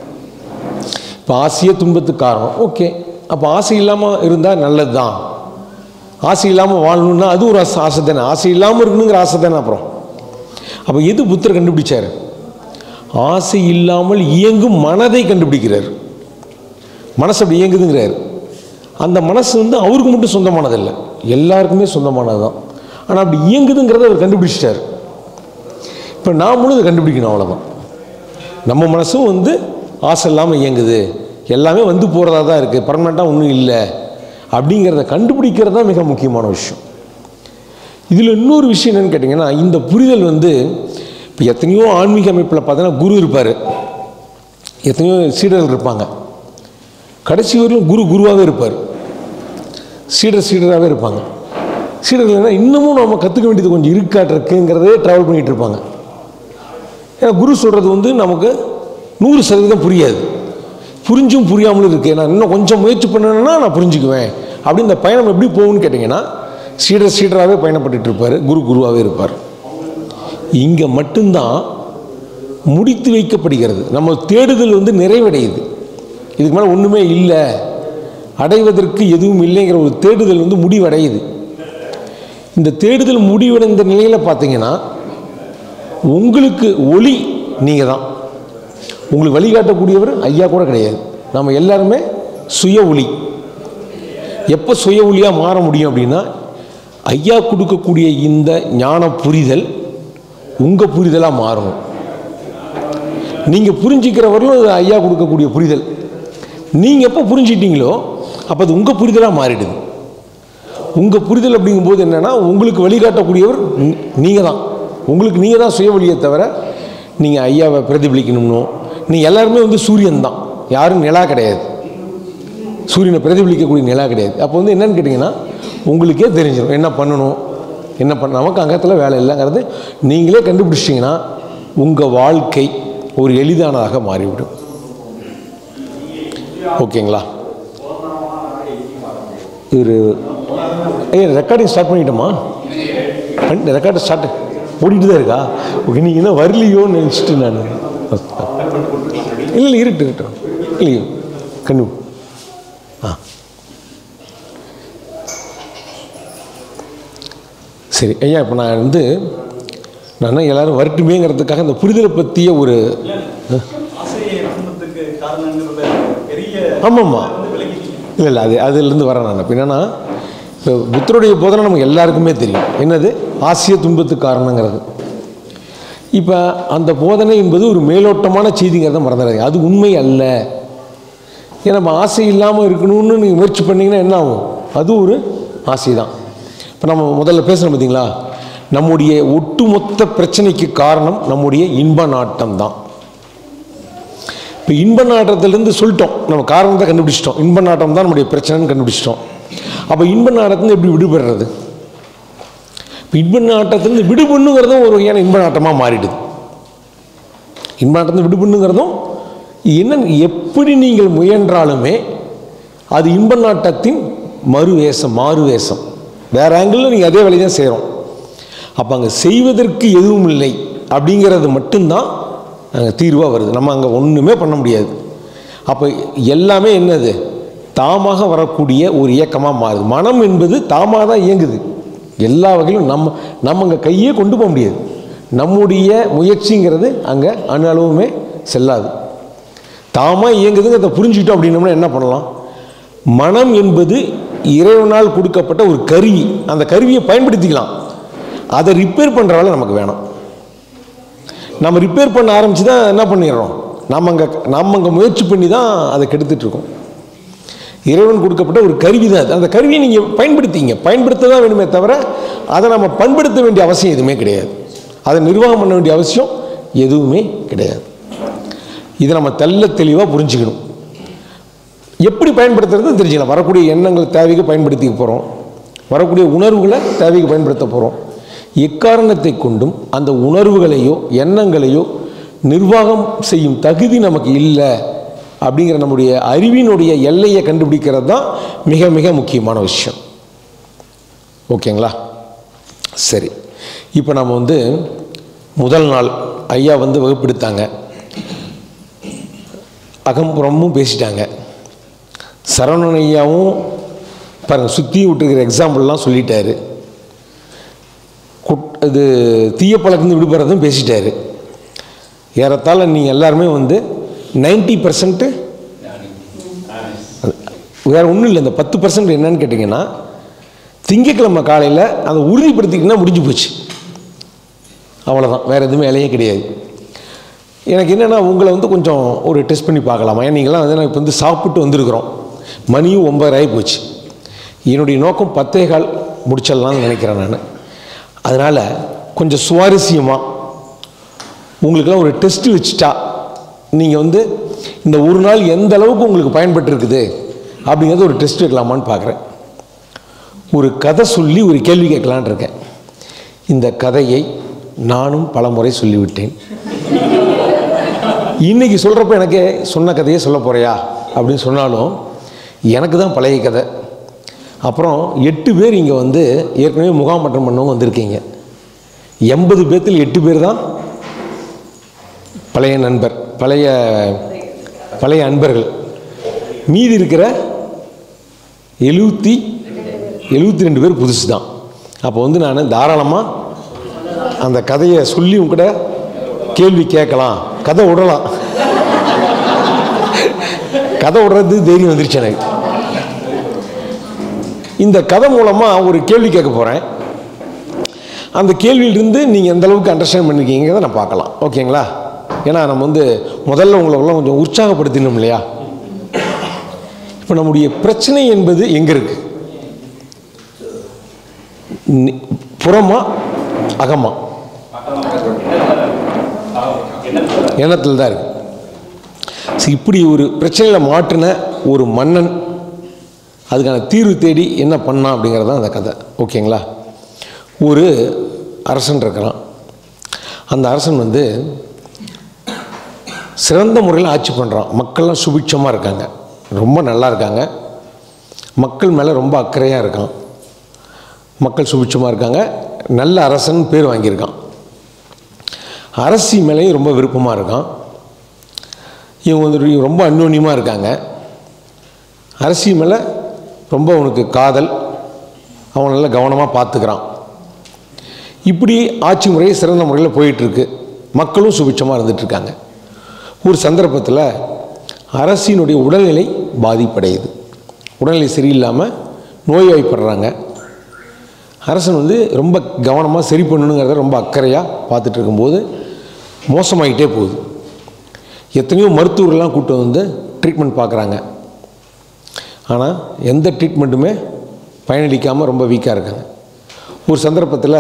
இப்போ ஆசையே துன்பத்துக்கு காரணம், ஓகே. அப்போ ஆசை இல்லாமல் இருந்தால் நல்லது தான். ஆசை இல்லாமல் வாழணுன்னா அது ஒரு ஆசை ஆசை தானே. ஆசை இல்லாமல் இருக்கணுங்கிற ஆசை தானே. அப்புறம் அப்போ எது புத்தர் கண்டுபிடிச்சார்? ஆசை இல்லாமல் இயங்கும் மனதை கண்டுபிடிக்கிறார். மனசு அப்படி இயங்குதுங்கிறார். அந்த மனசு வந்து அவருக்கு மட்டும் சொந்தமானதில்லை, எல்லாருக்குமே சொந்தமானது தான். ஆனால் அப்படி இயங்குதுங்கிறத அவர் கண்டுபிடிச்சிட்டார். இப்போ நாமளும் இதை கண்டுபிடிக்கணும், அவ்வளோதான். நம்ம மனசும் வந்து ஆசை இல்லாமல் இயங்குது, எல்லாமே வந்து போகிறதா தான் இருக்குது, பர்மனெண்ட்டாக ஒன்றும் இல்லை அப்படிங்கிறத கண்டுபிடிக்கிறது தான் மிக முக்கியமான விஷயம். இதில் இன்னொரு விஷயம் என்னென்னு கேட்டிங்கன்னா இந்த புரிதல் வந்து இப்போ எத்தனையோ ஆன்மீக அமைப்பில் பார்த்தீங்கன்னா குரு இருப்பார், எத்தனையோ சீடர்கள் இருப்பாங்க. கடைசி வரையிலும் குரு குருவாகவே இருப்பார், சீடர் சீடராகவே இருப்பாங்க. சீடர்கள் என்ன இன்னமும் நம்ம கற்றுக்க வேண்டியது கொஞ்சம் இருக்காட்டிருக்குங்கிறதே ட்ராவல் பண்ணிகிட்டு இருப்பாங்க. ஏன்னா குரு சொல்கிறது வந்து நமக்கு நூறு சதவீதம் புரியாது, புரிஞ்சும் புரியாமலும் இருக்குது. நான் இன்னும் கொஞ்சம் முயற்சி பண்ணணுன்னா நான் புரிஞ்சுக்குவேன் அப்படி இந்த பயணம் எப்படி போகும்னு கேட்டிங்கன்னா சீடர் சீடராகவே பயணப்பட்டு இருப்பார், குரு குருவாகவே இருப்பார். இங்கே மட்டும்தான் முடித்து வைக்கப்படுகிறது, நம்ம தேடுதல் வந்து நிறைவடையுது. இதுக்கு மேலே ஒன்றுமே இல்லை, அடைவதற்கு எதுவும் இல்லைங்கிற ஒரு தேடுதல் வந்து முடிவடையுது. இந்த தேடுதல் முடிவடைந்த நிலையில் பார்த்தீங்கன்னா உங்களுக்கு ஒளி நீங்கள் தான். உங்களுக்கு வழிகாட்டக்கூடியவர் ஐயா கூட கிடையாது. நம்ம எல்லாருமே சுய ஒளி. எப்போ சுய ஒளியாக மாற முடியும் அப்படின்னா ஐயா கொடுக்கக்கூடிய இந்த ஞான புரிதல் உங்கள் புரிதலாக மாறணும். நீங்கள் புரிஞ்சிக்கிறவர்களும் அது ஐயா கொடுக்கக்கூடிய புரிதல். நீங்கள் எப்போ புரிஞ்சிட்டீங்களோ அப்போ அது உங்கள் புரிதலாக மாறிடுது. உங்கள் புரிதல் அப்படிங்கும்போது என்னென்னா உங்களுக்கு வழிகாட்டக்கூடியவர் நீங்கள் தான். உங்களுக்கு நீங்கள் தான் சுய வழியை தவிர நீங்கள் ஐயாவை பிரதிபலிக்கணும்னோ, நீங்கள் எல்லாருமே வந்து சூரியன் தான், யாரும் நிலா கிடையாது, சூரியனை பிரதிபலிக்கக்கூடிய நிலா கிடையாது. அப்போ வந்து என்னென்னு கேட்டிங்கன்னா உங்களுக்கே தெரிஞ்சிடும் என்ன பண்ணணும் என்ன பண்ண. நமக்கு அங்கத்தில் வேலை இல்லைங்கிறது நீங்களே கண்டுபிடிச்சிட்டிங்கன்னா உங்கள் வாழ்க்கை ஒரு எளிதானதாக மாறிவிடும். ஓகேங்களா? ஒரு ஐயா ரெக்கார்டிங் ஸ்டார்ட் பண்ணிட்டோமா? ரெக்கார்டு ஸ்டார்ட் ஓடிட்டு தான் இருக்கா? ஓகே, நீங்கள் என்ன வரலையோன்னு நினச்சிட்டு நான் இல்லை இல்லை இருட்டு இருக்கட்டும் இல்லையோ கண்ணு. ஆ சரி ஐயா, இப்போ நான் வந்து நான் எல்லோரும் வரட்டுமேங்கிறதுக்காக இந்த புரிதலை பற்றிய ஒரு ஆமாம்மா இல்லை இல்லை அது அதுலேருந்து வரேன் நான். இப்போ என்னென்னா இப்போ புத்தருடைய போதனை நமக்கு எல்லாருக்குமே தெரியும், என்னது ஆசைய துன்பத்துக்கு காரணங்கிறது. இப்போ அந்த போதனை என்பது ஒரு மேலோட்டமான செய்திங்கிறத மறந்துடாதீங்க, அது உண்மை அல்ல. ஏன்னா நம்ம ஆசை இல்லாமல் இருக்கணும்னு நீங்கள் முயற்சி பண்ணிங்கன்னா என்ன ஆகும்? அது ஒரு ஆசை தான். இப்போ நம்ம முதல்ல பேசுகிறோம் பார்த்தீங்களா, நம்முடைய ஒட்டுமொத்த பிரச்சனைக்கு காரணம் நம்முடைய இன்ப நாட்டம் தான். இப்போ இன்ப நாட்டத்திலேருந்து சொல்லிட்டோம், நம்ம காரணத்தை கண்டுபிடிச்சிட்டோம், இன்ப நாட்டம் தான் நம்முடைய பிரச்சனைன்னு கண்டுபிடிச்சிட்டோம். அப்போ இன்ப நாட்டத்துலேருந்து எப்படி விடுபடுறது? இப்போ இன்ப நாட்டத்திலேருந்து விடுபண்ணுங்கிறதும் ஒரு வகையான இன்ப நாட்டமாக மாறிடுது. இன்ப நாட்டத்திலிருந்து விடுபண்ணுங்கிறதும் என்ன, எப்படி நீங்கள் முயன்றாலுமே அது இன்ப நாட்டத்தின் மறுவேஷம், மாறு வேஷம். வேறு ஆங்கிளில் நீங்கள் அதே வேலையை தான் செய்கிறோம். அப்போ அங்கே செய்வதற்கு எதுவும் இல்லை அப்படிங்கிறது மட்டும்தான் அங்கே தீர்வாக வருது. நம்ம அங்கே ஒன்றுமே பண்ண முடியாது. அப்போ எல்லாமே என்னது, தாமாக வரக்கூடிய ஒரு இயக்கமாக மாறுது. மனம் என்பது தாமாக தான் இயங்குது எல்லா வகையிலும். நம்ம நம்ம அங்கே கையே கொண்டு போக முடியாது. நம்முடைய முயற்சிங்கிறது அங்கே அணு அளவுமே செல்லாது. தாமாக இயங்குதுங்கிறத புரிஞ்சுக்கிட்டோம் அப்படின்னோம்னா என்ன பண்ணலாம்? மனம் என்பது இறைவனால் கொடுக்கப்பட்ட ஒரு கருவி. அந்த கருவியை பயன்படுத்திக்கலாம். அதை ரிப்பேர் பண்ணுற வேலை நமக்கு வேணும். நம்ம ரிப்பேர் பண்ண ஆரம்பித்து தான் என்ன பண்ணிடுறோம்? நம்ம அங்கே நம்ம அங்கே முயற்சி பண்ணி தான் அதை கெடுத்துட்ருக்கோம். இறைவன் கொடுக்கப்பட்ட ஒரு கருவி தான் அது. அந்த கருவியை நீங்கள் பயன்படுத்திங்க, பயன்படுத்த தான் வேணுமே தவிர அதை நம்ம பண்படுத்த வேண்டிய அவசியம் எதுவுமே கிடையாது. அதை நிர்வாகம் பண்ண வேண்டிய அவசியம் எதுவுமே கிடையாது. இதை நம்ம தெல்ல தெளிவாக புரிஞ்சுக்கணும். எப்படி பயன்படுத்துறது தெரிஞ்சுக்கலாம். வரக்கூடிய எண்ணங்கள் தேவைக்கு பயன்படுத்திக்க போகிறோம், வரக்கூடிய உணர்வுகளை தேவைக்கு பயன்படுத்த போகிறோம். எக்காரணத்தை கொண்டும் அந்த உணர்வுகளையோ எண்ணங்களையோ நிர்வாகம் செய்யும் தகுதி நமக்கு இல்லை அப்படிங்கிற நம்முடைய அறிவினுடைய எல்லையை கண்டுபிடிக்கிறது தான் மிக மிக முக்கியமான விஷயம். ஓகேங்களா? சரி, இப்போ நம்ம வந்து முதல் நாள் ஐயா வந்து வகுப்பெடுத்தாங்க, அகம்புறமும் பேசிட்டாங்க. சரவணன் ஐயாவும் பாருங்கள் சுற்றி விட்டுருக்கிற எக்ஸாம்பிள்லாம் சொல்லிட்டாரு. இது தீய பழக்கம் விடுபடுறதும் பேசிட்டாரு. ஏறத்தாழ நீங்கள் எல்லாருமே வந்து நைன்டி பர்சன்ட்டு வேறு ஒன்றும் இல்லை. இந்த பத்து பர்சன்ட் என்னன்னு கேட்டிங்கன்னா, திங்கக்கிழமை காலையில் அதை உறுதிப்படுத்திக்கினா முடிஞ்சு போச்சு. அவ்வளோதான், வேறு எதுவுமே வேலையே கிடையாது. எனக்கு என்னென்னா உங்களை வந்து கொஞ்சம் ஒரு டெஸ்ட் பண்ணி பார்க்கலாமா? ஏன் நீங்களாம் வந்து நான் இப்போ வந்து சாப்பிட்டு வந்திருக்கிறோம், மணியும் ஒன்பது ஆகி போச்சு. என்னுடைய நோக்கம் பத்தே கால் முடிச்சிடலாம்னு நினைக்கிறேன் நான். அதனால் கொஞ்சம் சுவாரஸ்யமாக உங்களுக்கெல்லாம் ஒரு டெஸ்ட்டு வச்சுட்டா நீங்கள் வந்து இந்த ஒரு நாள் எந்த அளவுக்கு உங்களுக்கு பயன்பட்டு இருக்குது அப்படிங்கிறது ஒரு டெஸ்ட் வைக்கலாமான்னு பார்க்குறேன். ஒரு கதை சொல்லி ஒரு கேள்வி கேட்கலான் இருக்கேன். இந்த கதையை நானும் பல முறை சொல்லிவிட்டேன். இன்றைக்கி சொல்கிறப்ப எனக்கு சொன்ன கதையே சொல்ல போகிறியா அப்படின்னு சொன்னாலும் எனக்கு தான் பழைய கதை. அப்புறம் எட்டு பேர் இங்கே வந்து ஏற்கனவே முகாமட்டம் பண்ணவங்க வந்திருக்கீங்க. எண்பது பேர்த்தில் எட்டு பேர் தான் பழைய நண்பர், பழைய பழைய அன்பர்கள். மீதி இருக்கிற எழுபத்தி எழுபத்தி ரெண்டு பேர் புதுசு தான். அப்போ வந்து நான் தாராளமாக அந்த கதையை சொல்லி உங்ககிட்ட கேள்வி கேட்கலாம், கதை விடலாம். கதை விடுறது தைரியம் வந்துருச்சு எனக்கு. இந்த கதை மூலமாக ஒரு கேள்வி கேட்க போகிறேன். அந்த கேள்வியிலிருந்து நீங்கள் எந்த அளவுக்கு அண்டர்ஸ்டாண்ட் பண்ணிருக்கீங்கிறத நான் பார்க்கலாம். ஓகேங்களா? ஏன்னா நம்ம வந்து முதல்ல உங்களெல்லாம் கொஞ்சம் உற்சாகப்படுத்தணும் இல்லையா? இப்போ நம்முடைய பிரச்சனை என்பது எங்கே இருக்குது? புறமா அகமா? எண்ணத்தில் தான் இருக்கு. இப்படி ஒரு பிரச்சனையில் மாற்றின ஒரு மன்னன் அதுக்கான தீர்வு தேடி என்ன பண்ணான் அப்படிங்கிறது தான் அந்த கதை. ஓகேங்களா? ஒரு அரசன் இருக்கிறான். அந்த அரசன் வந்து சிறந்த முறையில் ஆட்சி பண்ணுறான். மக்கள்லாம் சுபிட்சமாக இருக்காங்க, ரொம்ப நல்லா இருக்காங்க. மக்கள் மேலே ரொம்ப அக்கறையாக இருக்கான். மக்கள் சுபிட்சமாக இருக்காங்க. நல்ல அரசன் பேர் வாங்கியிருக்கான். அரசி மேலேயும் ரொம்ப விருப்பமாக இருக்கான். இவங்க வந்து ரொம்ப அந்யோன்யமாக இருக்காங்க. அரசி மேலே ரொம்ப அவனுக்கு காதல், அவன் நல்லா கவனமாக பார்த்துக்கிறான். இப்படி ஆட்சி முறை சிறந்த முறையில் போயிட்டுருக்கு. மக்களும் சுபிட்சமாக இருந்துகிட்ருக்காங்க. ஒரு சந்தர்ப்பத்தில் அரசினுடைய உடல்நிலை பாதிப்படையுது. உடல்நிலை சரியில்லாமல் நோய்வாய்ப்படுறாங்க. அரசன் வந்து ரொம்ப கவனமாக சரி பண்ணணுங்கிறத ரொம்ப அக்கறையாக பார்த்துட்டு இருக்கும்போது மோசமாகிட்டே போகுது. எத்தனையோ மருத்துவர்கள்லாம் கூப்பிட்டு வந்து ட்ரீட்மெண்ட் பார்க்குறாங்க. ஆனால் எந்த ட்ரீட்மெண்ட்டுமே பயனளிக்காமல் ரொம்ப வீக்காக இருக்காங்க. ஒரு சந்தர்ப்பத்தில்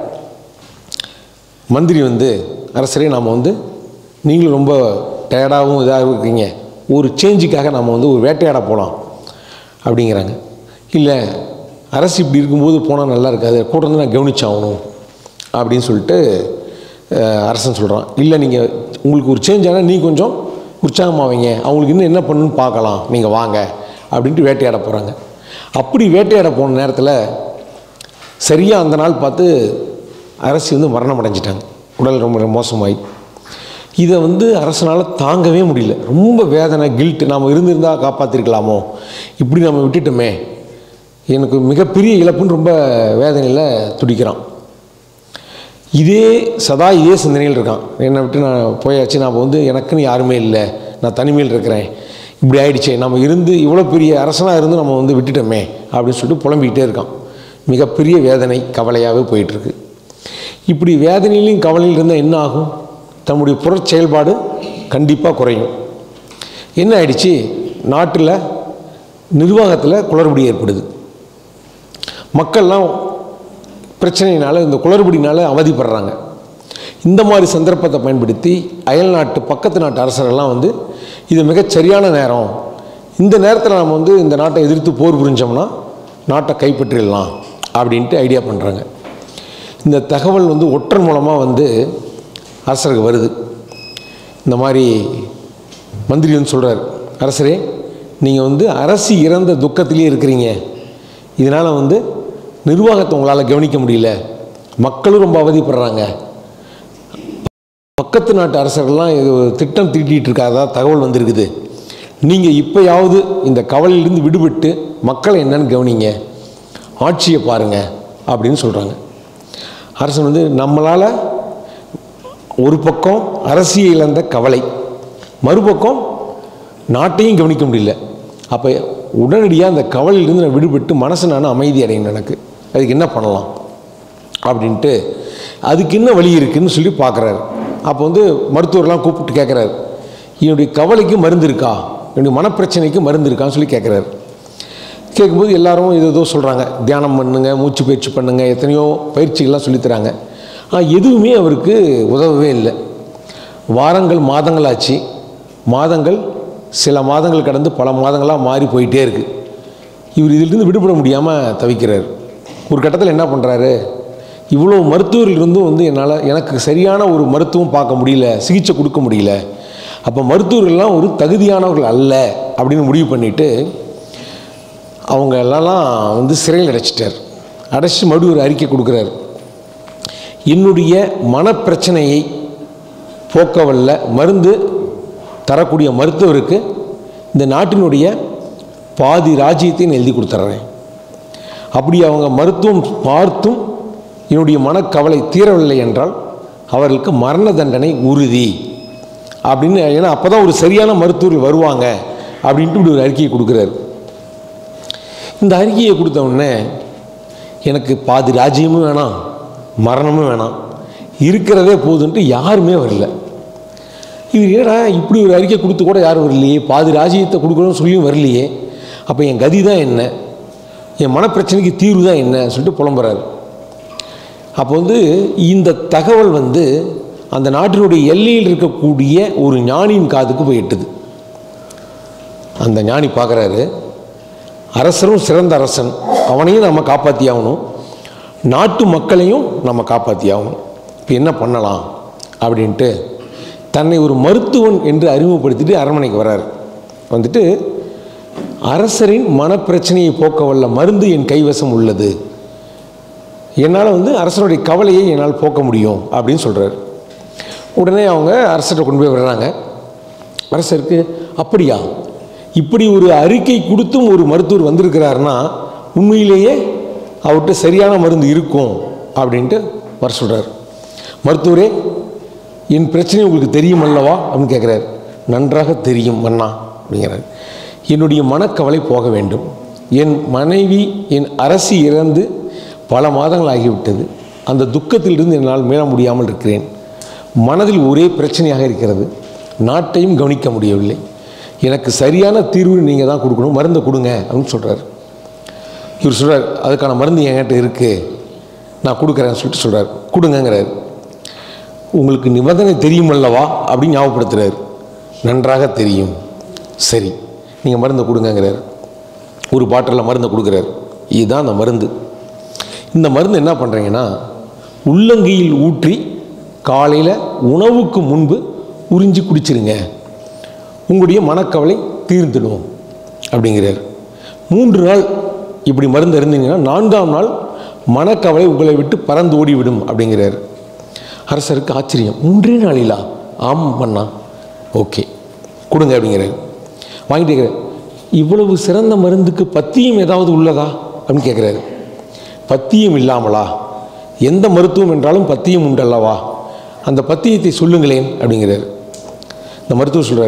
மந்திரி வந்து, அரசரே நாம் வந்து நீங்களும் ரொம்ப டயர்டாகவும் இதாக இருக்கீங்க, ஒரு சேஞ்சுக்காக நாம் வந்து ஒரு வேட்டையாட போகலாம் அப்படிங்கிறாங்க. இல்லை, அரசு இப்படி இருக்கும்போது போனால் நல்லா இருக்காது, கூட வந்து நான் கவனிச்சாகணும் அப்படின்னு சொல்லிட்டு அரசன் சொல்கிறான். இல்லை, நீங்கள் உங்களுக்கு ஒரு சேஞ்ச் ஆனால் நீ கொஞ்சம் உற்சாகமாவீங்க, அவங்களுக்கு இன்னும் என்ன பண்ணணுன்னு பார்க்கலாம், நீங்கள் வாங்க அப்படின்ட்டு வேட்டையாட போகிறாங்க. அப்படி வேட்டையாட போன நேரத்தில் சரியாக அந்த நாள் பார்த்து அரசி வந்து மரணம் அடைஞ்சிட்டாங்க. உடல் ரொம்ப மோசமாகி இதை வந்து அரசனால் தாங்கவே முடியல. ரொம்ப வேதனை, கில்ட்டு, நாம் இருந்திருந்தால் காப்பாற்றிருக்கலாமோ, இப்படி நம்ம விட்டுட்டோமே, எனக்கு மிகப்பெரிய இழப்புன்னு ரொம்ப வேதனையில் துடிக்கிறான். இதே சதா இதே சிந்தனையில் இருக்கான். என்னை விட்டு நான் போயாச்சு, நான் வந்து எனக்குன்னு யாருமே இல்லை, நான் தனிமையில் இருக்கிறேன், இப்படி ஆயிடுச்சே, நம்ம இருந்து இவ்வளோ பெரிய அரசனாக இருந்து நம்ம வந்து விட்டுட்டோமே அப்படின்னு சொல்லிட்டு புலம்பிக்கிட்டே இருக்கான். மிகப்பெரிய வேதனை கவலையாகவே போயிட்டுருக்கு. இப்படி வேதனையிலையும் கவலையில் இருந்தால் என்ன ஆகும்? தம்முடைய புறச் செயல்பாடு கண்டிப்பாக குறையும். என்ன ஆயிடுச்சு? நாட்டில் நிர்வாகத்தில் குளறுபடி ஏற்படுது. மக்கள்லாம் பிரச்சனையினால், இந்த குளறுபடினால் அவதிப்படுறாங்க. இந்த மாதிரி சந்தர்ப்பத்தை பயன்படுத்தி அயல் நாட்டு பக்கத்து நாட்டு அரசர்கள்லாம் வந்து இது மிகச் சரியான நேரம், இந்த நேரத்தில் நம்ம வந்து இந்த நாட்டை எதிர்த்து போர் புரிஞ்சோம்னா நாட்டை கைப்பற்றிடலாம் அப்படின்ட்டு ஐடியா பண்ணுறாங்க. இந்த தகவல் வந்து ஒற்றன் மூலமாக வந்து அரசருக்கு வருது. இந்த மாதிரி மந்திரி வந்து சொல்கிறார், அரசரே நீங்கள் வந்து அரசி இறந்த துக்கத்திலே இருக்கிறீங்க, இதனால் வந்து நிர்வாகத்தை உங்களால் கவனிக்க முடியல, மக்களும் ரொம்ப அவதிப்படுறாங்க, பக்கத்து நாட்டு அரசர்கள்லாம் இது திட்டம் தீட்டிகிட்டு இருக்காதா தகவல் வந்திருக்குது, நீங்கள் இப்போயாவது இந்த கவலையிலிருந்து விடுபட்டு மக்களை என்னன்னு கவனிங்க, ஆட்சியை பாருங்கள் அப்படின்னு சொல்கிறாங்க. அரசன் வந்து நம்மளால் ஒரு பக்கம் அரசியை இழந்த கவலை, மறுபக்கம் நாட்டையும் கவனிக்க முடியல, அப்போ உடனடியாக அந்த கவலையிலிருந்து நான் விடுபட்டு மனசு நான் அமைதி அடையணும், எனக்கு அதுக்கு என்ன பண்ணலாம் அப்படின்ட்டு அதுக்கு என்ன வழி இருக்குதுன்னு சொல்லி பார்க்குறாரு. அப்போ வந்து மருத்துவர்லாம் கூப்பிட்டு கேட்குறாரு, என்னுடைய கவலைக்கு மருந்து இருக்கா, என்னுடைய மனப்பிரச்சனைக்கு மருந்து இருக்கான்னு சொல்லி கேட்குறாரு. கேட்கும்போது எல்லாரும் இது ஏதோ சொல்கிறாங்க, தியானம் பண்ணுங்க, மூச்சு பயிற்சி பண்ணுங்க, எத்தனையோ பயிற்சிகள்லாம் சொல்லித்தராங்க. ஆனால் எதுவுமே அவருக்கு உதவவே இல்லை. வாரங்கள் மாதங்கள் ஆச்சு. மாதங்கள் சில மாதங்கள் கடந்து பல மாதங்களாக மாறி போயிட்டே இருக்குது. இவர் இதிலிருந்து விடுபட முடியாமல் தவிக்கிறார். ஒரு கட்டத்தில் என்ன பண்ணுறாரு, இவ்வளோ மருத்துவர்கள் இருந்தும் வந்து என்னால் எனக்கு சரியான ஒரு மருத்துவம் பார்க்க முடியல, சிகிச்சை கொடுக்க முடியல, அப்போ மருத்துவர்கள்லாம் ஒரு தகுதியானவர்கள் அல்ல அப்படின்னு முடிவு பண்ணிவிட்டு அவங்க எல்லாம் வந்து சிறையில் அடைச்சிட்டார். அடைச்சி மறுபடியும் ஒரு அறிக்கை கொடுக்குறாரு, என்னுடைய மனப்பிரச்சனையை போக்கவல்ல மருந்து தரக்கூடிய மருத்துவருக்கு இந்த நாட்டினுடைய பாதி ராஜ்யத்தை நான் எழுதி கொடுத்துட்றேன், அப்படி அவங்க மருத்துவம் பார்த்தும் என்னுடைய மனக்கவலை தீரவில்லை என்றால் அவர்களுக்கு மரண தண்டனை உறுதி அப்படின்னு, ஏன்னா அப்போ தான் ஒரு சரியான மருத்துவர்கள் வருவாங்க அப்படின்ட்டு இப்படி ஒரு அறிக்கையை கொடுக்குறாரு. இந்த அறிக்கையை கொடுத்த உடனே எனக்கு பாதி ராஜ்யமும் வேணாம், மரணமும் வேணாம், இருக்கிறதே போதுன்ட்டு யாருமே வரல. இவர் ஏடா இப்படி ஒரு அறிக்கை கொடுத்து கூட யாரும் வரலையே, பாதி ராஜ்யத்தை கொடுக்கணும்னு சொல்லியும் வரலையே, அப்போ என் கதி தான் என்ன, என் மனப்பிரச்சனைக்கு தீர்வு தான் என்ன சொல்லிட்டு புலம்புறாரு. அப்போ வந்து இந்த தகவல் வந்து அந்த நாட்டினுடைய எல்லையில் இருக்கக்கூடிய ஒரு ஞானியின் காதுக்கு போய் எட்டுது. அந்த ஞானி பார்க்குறாரு, அரசரும் சிறந்த அரசன், அவனையும் நம்ம காப்பாற்றி ஆகணும், நாட்டு மக்களையும் நம்ம காப்பாற்றி ஆகணும், இப்போ என்ன பண்ணலாம் அப்படின்ட்டு தன்னை ஒரு மருத்துவன் என்று அறிமுகப்படுத்திட்டு அரண்மனைக்கு வர்றார். வந்துட்டு அரசரின் மனப்பிரச்சனையை போக்க வல்ல மருந்து என் கைவசம் உள்ளது, என்னால் வந்து அரசனுடைய கவலையை என்னால் போக்க முடியும் அப்படின்னு சொல்கிறார். உடனே அவங்க அரசர்கிட்ட கொண்டு போய் விடுறாங்க. அரசருக்கு அப்படியா, இப்படி ஒரு அறிக்கை கொடுத்தும் ஒரு மருத்துவர் வந்திருக்கிறாருன்னா உண்மையிலேயே அவர்கிட்ட சரியான மருந்து இருக்கும் அப்படின்ட்டு வர சொல்கிறார். மருத்துவரே, என் பிரச்சனை உங்களுக்கு தெரியும் அல்லவா அப்படின்னு கேட்குறாரு. நன்றாக தெரியும் மன்னா அப்படிங்கிறார். என்னுடைய மனக்கவலை போக வேண்டும், என் மனைவி என் அரசி இறந்து பல மாதங்கள் ஆகிவிட்டது, அந்த துக்கத்திலிருந்து என்னால் மீள முடியாமல் இருக்கிறேன், மனதில் ஒரே பிரச்சனையாக இருக்கிறது, நாட்டையும் கவனிக்க முடியவில்லை, எனக்கு சரியான தீர்வு நீங்கள் தான் கொடுக்கணும், மருந்தை கொடுங்க அப்படின்னு சொல்கிறார். இவர் சொல்கிறார், அதுக்கான மருந்து என்கிட்ட இருக்குது, நான் கொடுக்குறேன்னு சொல்லிட்டு சொல்கிறார். கொடுங்கங்கிறார். உங்களுக்கு நிபந்தனை தெரியும் அல்லவா அப்படின்னு ஞாபகப்படுத்துகிறார். நன்றாக தெரியும், சரி நீங்கள் மருந்தை கொடுங்கங்கிறார். ஒரு பாட்டிலில் மருந்தை கொடுக்குறார். இதுதான் அந்த மருந்து. இந்த மருந்து என்ன பண்ணுறீங்கன்னா உள்ளங்கையில் ஊற்றி காலையில் உணவுக்கு முன்பு உறிஞ்சி குடிச்சிருங்க, உங்களுடைய மனக்கவலை தீர்ந்துடும் அப்படிங்கிறார். மூன்று நாள் இப்படி மருந்து இருந்தீங்கன்னா நான்காம் நாள் மனக்கவலை உங்களை விட்டு பறந்து ஓடிவிடும் அப்படிங்கிறார். அரசருக்கு ஆச்சரியம், மூன்றே நாளிலா? ஆம் பண்ணா, ஓகே கொடுங்க அப்படிங்கிறார். வாங்கிட்டு கேட்குறாரு, இவ்வளவு சிறந்த மருந்துக்கு பத்தியம் ஏதாவது உள்ளதா அப்படின்னு கேட்குறாரு. பத்தியம் இல்லாமலா? எந்த மருத்துவம் என்றாலும் பத்தியம் உண்டல்லவா, அந்த பத்தியத்தை சொல்லுங்களேன் அப்படிங்கிறார். இந்த மருத்துவர் சொல்கிறார்,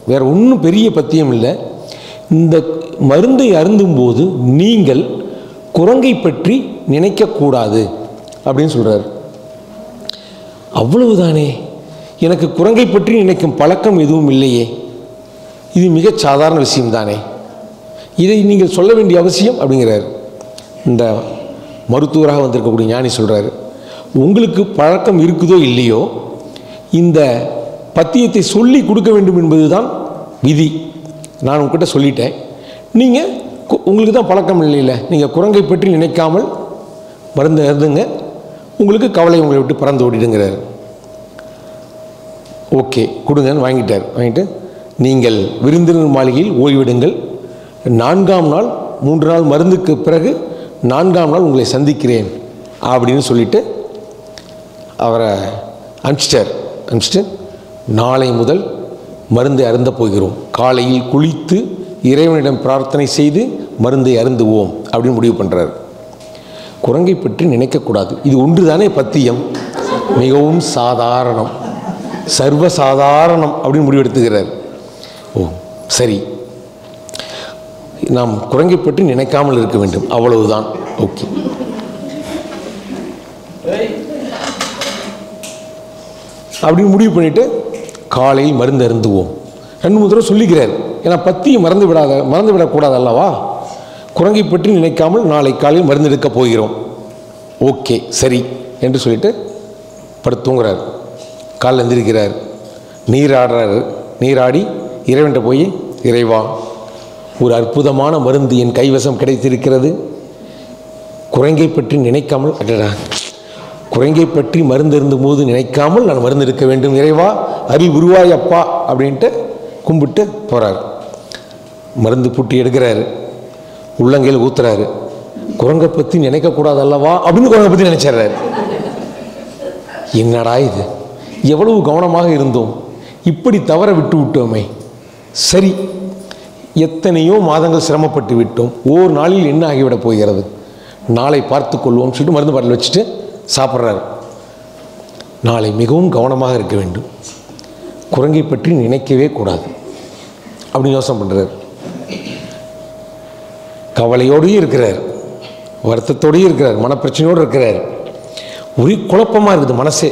வேறு ஒன்றும் பெரிய பத்தியம் இல்லை. இந்த மருந்தை அருந்தும்போது நீங்கள் குரங்கை பற்றி நினைக்கக்கூடாது அப்படின்னு சொல்கிறார். அவ்வளவுதானே, எனக்கு குரங்கை பற்றி நினைக்கும் பழக்கம் எதுவும் இல்லையே, இது மிகச் சாதாரண விஷயம்தானே, இதை நீங்கள் சொல்ல வேண்டிய அவசியம் அப்படிங்கிறார். இந்த மருத்துவராக வந்திருக்கக்கூடிய ஞானி சொல்கிறார், உங்களுக்கு பழக்கம் இருக்குதோ இல்லையோ இந்த பத்தியத்தை சொல்லி கொடுக்க வேண்டும் என்பது தான் விதி. நான் உங்ககிட்ட சொல்லிட்டேன், நீங்கள் உங்களுக்கு தான் பழக்கம் இல்லைல்ல, நீங்கள் குரங்கை பற்றி நினைக்காமல் மருந்து அருந்துங்க, உங்களுக்கு கவலை உங்களை விட்டு பறந்து ஓடிடுங்கிறார். ஓகே கொடுங்கன்னு வாங்கிட்டார். வாங்கிட்டு நீங்கள் விருந்தினர் மாளிகையில் ஓய்விடுங்கள், நான்காம் நாள் மூன்று நாள் மருந்துக்கு பிறகு நான்காம் நாள் உங்களை சந்திக்கிறேன் அப்படின்னு சொல்லிட்டு அவரை அனுப்பிச்சிட்டார். அனுப்பிச்சிட்டு நாளை முதல் மருந்தை அருந்த போகிறோம், காலையில் குளித்து இறைவனிடம் பிரார்த்தனை செய்து மருந்தை அருந்துவோம் அப்படின்னு முடிவு பண்ணுறார். குரங்கை பற்றி நினைக்கக்கூடாது, இது ஒன்று தானே பத்தியம், மிகவும் சாதாரணம், சர்வசாதாரணம் அப்படின்னு முடிவெடுத்துக்கிறார். ஓ சரி, நாம் குரங்கை பற்றி நினைக்காமல் இருக்க வேண்டும், அவ்வளவுதான். ஓகே, அப்படின்னு முடிவு பண்ணிட்டு காலையில் மருந்து அருந்துவோம் ரெண்டு மூணு தடவை சொல்லிக்கிறார். ஏன்னா பத்தியை மறந்து விடாத மறந்து விடக்கூடாது அல்லவா, குரங்கை பற்றி நினைக்காமல் நாளை காலையில் மருந்து எடுக்க போகிறோம். ஓகே சரி என்று சொல்லிட்டு படுத்து தூங்குறார். காலில் எந்திரிக்கிறார், நீராடுறாரு. நீராடி இறைவன்கிட்ட போய், இறைவா ஒரு அற்புதமான மருந்து என் கைவசம் கிடைத்திருக்கிறது, குரங்கை பற்றி நினைக்காமல், அடடா குரங்கை பற்றி மருந்து இருந்தும் போது நினைக்காமல் நான் மருந்து எடுக்க வேண்டும், இறைவா அருள் உருவாய் அப்பா அப்படின்ட்டு கும்பிட்டு போகிறார். மருந்து புட்டி எடுக்கிறாரு, உள்ளங்கையில் ஊத்துறாரு. குரங்கை பற்றி நினைக்கக்கூடாது அல்லவா அப்படின்னு குரங்கை பற்றி நினைச்சிடுறாரு. என்னடா இது, எவ்வளவு கவனமாக இருந்தோம், இப்படி தவற விட்டு விட்டோமே. சரி, எத்தனையோ மாதங்கள் சிரமப்பட்டு விட்டோம், ஓர் நாளில் என்ன ஆகிவிட போகிறது, நாளை பார்த்து கொள்வோம் சொல்லிட்டு மருந்து பாட்டில் வச்சுட்டு சாப்பிட்றாரு. நாளை மிகவும் கவனமாக இருக்க வேண்டும், குரங்கை பற்றி நினைக்கவே கூடாது அப்படின்னு யோசனை பண்ணுறார். கவலையோடையும் இருக்கிறார், வருத்தத்தோடையும் இருக்கிறார், மனப்பிரச்சனையோடு இருக்கிறார். ஒரே குழப்பமாக இருக்குது மனசே.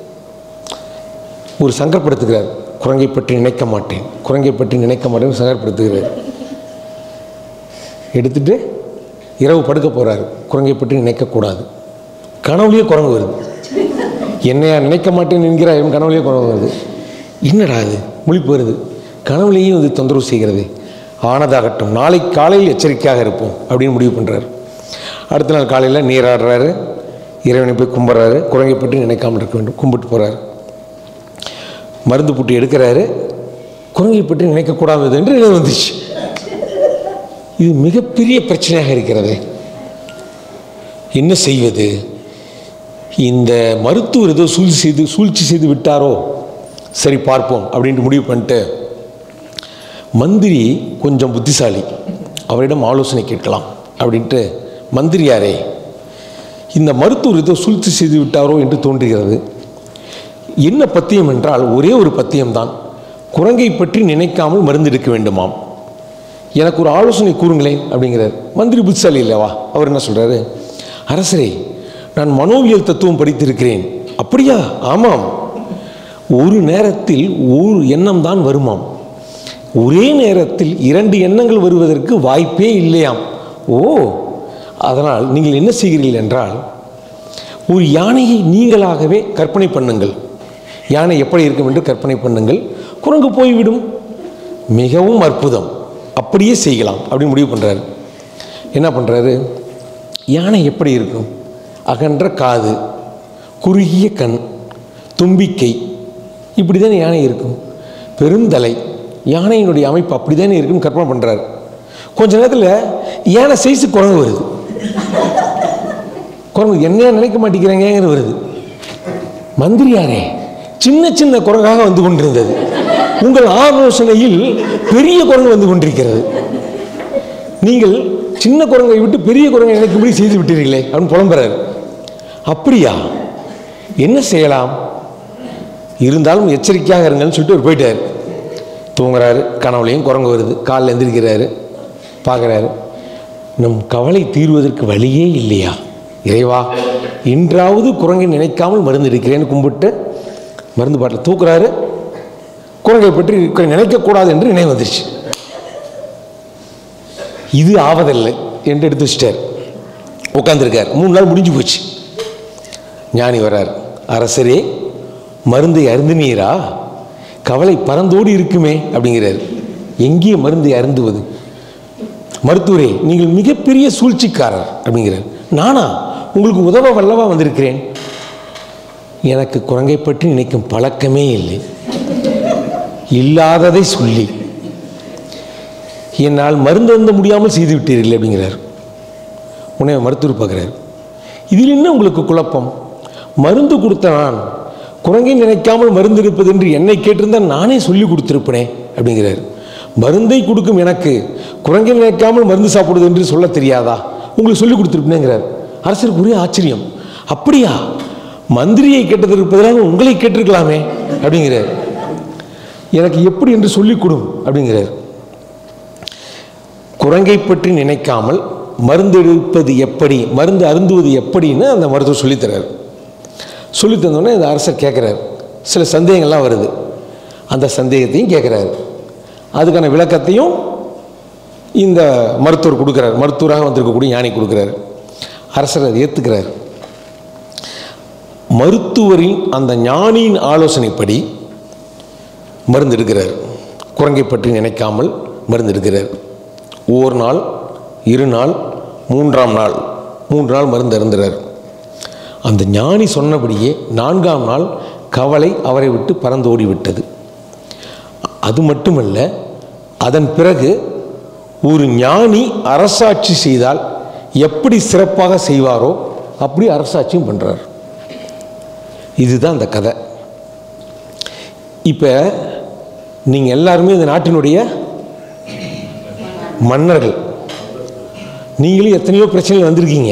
ஒரு சங்கற்படுத்துகிறார், குரங்கை பற்றி நினைக்க மாட்டேன், குரங்கை பற்றி நினைக்க மாட்டேன்னு சங்கற்படுத்துகிறார். எடுத்துட்டு இரவு படுக்க போகிறார், குரங்கை பற்றி நினைக்கக்கூடாது. கனவுலேயே குரங்கு வருது. என்னையா நினைக்க மாட்டேன்னு என்கிறார், இவன் கனவுலேயே குரங்கு வருது. என்னடா அது, முழிப்பு வருது, கனவுலேயும் வந்து தொந்தரவு செய்கிறது. ஆனதாகட்டும், நாளை காலையில் எச்சரிக்கையாக இருப்போம் அப்படின்னு முடிவு பண்ணுறாரு. அடுத்த நாள் காலையில் நீராடுறாரு, இறைவனை போய் கும்பிட்றாரு, குரங்கை பற்றி நினைக்காமல் இருக்க வேண்டும், கும்பிட்டு போகிறார். மருந்து புட்டி எடுக்கிறாரு, குரங்கை பற்றி நினைக்கக்கூடாது என்று நினைவு வந்துச்சு. இது மிகப்பெரிய பிரச்சனையாக இருக்கிறது, என்ன செய்வது? இந்த மருத்துவர் ஏதோ சூழ்ச்சி செய்து சூழ்ச்சி செய்து விட்டாரோ, சரி பார்ப்போம் அப்படின்ட்டு முடிவு பண்ணிட்டு, மந்திரி கொஞ்சம் புத்திசாலி, அவரிடம் ஆலோசனை கேட்கலாம் அப்படின்ட்டு, மந்திரியாரே இந்த மருத்துவர் ஏதோ சூழ்ச்சி செய்து விட்டாரோ என்று தோன்றுகிறது. என்ன பத்தியம் என்றால் ஒரே ஒரு பத்தியம்தான், குரங்கை பற்றி நினைக்காமல் மருந்து எடுக்க வேண்டுமாம், எனக்கு ஒரு ஆலோசனை கூறுங்களேன் அப்படிங்கிறார். மந்திரி புத்திசாலி இல்லவா, அவர் என்ன சொல்கிறாரு, அரசரே நான் மனோவியல் தத்துவம் படித்திருக்கிறேன். அப்படியா? ஆமாம், ஒரு நேரத்தில் ஒரு எண்ணம் தான் வருமாம், ஒரே நேரத்தில் இரண்டு எண்ணங்கள் வருவதற்கு வாய்ப்பே இல்லையாம். ஓ, அதனால் நீங்கள் என்ன செய்கிறீர்கள் என்றால், ஒரு யானையை நீங்களாகவே கற்பனை பண்ணுங்கள், யானை எப்படி இருக்கும் என்று கற்பனை பண்ணுங்கள், குரங்கு போய்விடும். மிகவும் அற்புதம், அப்படியே செய்யலாம் அப்படின்னு முடிவு பண்ணுறாரு. என்ன பண்ணுறாரு, யானை எப்படி இருக்கும், அகன்ற காது, குறுகிய கண், தும்பிக்கை, இப்படி தானே யானை இருக்கும், பெருந்தலை, யானையினுடைய அமைப்பு அப்படி தானே இருக்குன்னு கற்பனை பண்ணுறாரு. கொஞ்ச நேரத்தில் யானை சைஸு குரங்கு வருது. குரங்கு என்ன நினைக்க மாட்டேங்கிறாங்கிற வருது. மந்திரியாரே, சின்ன சின்ன குரங்காக வந்து கொண்டிருந்தது, உங்கள் ஆலோசனையில் பெரிய குரங்கு வந்து கொண்டிருக்கிறது, நீங்கள் சின்ன குரங்கை விட்டு பெரிய குரங்கை நினைக்கும்படி செய்து விட்டீர்களே அப்படின்னு புலம்புறாரு. அப்படியா, என்ன செய்யலாம், இருந்தாலும் எச்சரிக்கையாக இருங்கன்னு சொல்லிட்டு அவர் போயிட்டார். தூங்குறாரு, கனவுலையும் குரங்கு வருது, காலில் எந்திரிக்கிறாரு, பார்க்குறாரு, நம் கவலை தீர்வதற்கு வழியே இல்லையா இறைவா, இன்றாவது குரங்கை நினைக்காமல் மருந்து இருக்கிறேன்னு கும்பிட்டு மருந்து பாட்டில் தூக்குறாரு. குரங்கை பற்றி நினைக்கக்கூடாது என்று நினைவு வந்துருச்சு. இது ஆவதில்லை என்று எடுத்து வச்சிட்டார். உட்காந்துருக்கார். மூணு நாள் முடிஞ்சு போச்சு. ஞானி வர்றார். அரசரே, மருந்தை அருந்தினீரா? கவலை பறந்தோடு இருக்குமே அப்படிங்கிறார். எங்கே மருந்தை அருந்துவது? மருத்துவரே, நீங்கள் மிகப்பெரிய சூழ்ச்சிக்காரர் அப்படிங்கிறார். நானா உங்களுக்கு உதவ வல்லவா வந்திருக்கிறேன். எனக்கு குரங்கை பற்றி நினைக்கும் பழக்கமே இல்லை. இல்லாததை சொல்லி என்னால் மருந்து அருந்த முடியாமல் செய்து விட்டீர்கள் அப்படிங்கிறார். உடனே மருத்துவர் பார்க்குறார். இதில் என்ன உங்களுக்கு குழப்பம்? மருந்து கொடுத்த நான் குரங்கை நினைக்காமல் மருந்து இருப்பது என்று என்னை கேட்டிருந்தால் நானே சொல்லி கொடுத்துருப்பேனே அப்படிங்கிறார். மருந்தை கொடுக்கும் எனக்கு குரங்கை நினைக்காமல் மருந்து சாப்பிடுவது என்று சொல்ல தெரியாதா? உங்களுக்கு சொல்லி கொடுத்துருப்பேங்கிறார். அரசருக்கு ஒரே ஆச்சரியம். அப்படியா? மந்திரியை கேட்டதற்கு பதிலாக உங்களை கேட்டிருக்கலாமே அப்படிங்கிறார். எனக்கு எப்படி என்று சொல்லிக் கொடும் அப்படிங்கிறார். குரங்கை பற்றி நினைக்காமல் மருந்து எடுப்பது எப்படி, மருந்து அருந்துவது எப்படின்னு அந்த மருத்துவர் சொல்லித்தரார். சொல்லி தந்தோடனே இந்த அரசர் கேட்குறாரு. சில சந்தேகங்கள்லாம் வருது. அந்த சந்தேகத்தையும் கேட்குறாரு. அதுக்கான விளக்கத்தையும் இந்த மருத்துவர் கொடுக்குறார். மருத்துவராக வந்திருக்கக்கூடிய ஞானி கொடுக்குறாரு. அரசர் அதை ஏற்றுக்கிறார். மருத்துவரின் அந்த ஞானியின் ஆலோசனைப்படி மருந்து எடுக்கிறார். குரங்கை பற்றி நினைக்காமல் மருந்து எடுக்கிறார். ஓர் நாள், இரு நாள், மூன்றாம் நாள், மூன்று நாள் மருந்து அருந்துறார். அந்த ஞானி சொன்னபடியே நான்காம் நாள் கவலை அவரை விட்டு பறந்தோடி விட்டது. அது மட்டுமல்ல, அதன் பிறகு ஒரு ஞானி அரசாட்சி செய்தால் எப்படி சிறப்பாக செய்வாரோ அப்படி அரசாட்சியும் பண்ணுறார். இதுதான் அந்த கதை. இப்போ நீங்கள் எல்லாருமே இந்த நாட்டினுடைய மன்னர்கள். நீங்களும் எத்தனையோ பிரச்சனைகள் வந்திருக்கீங்க.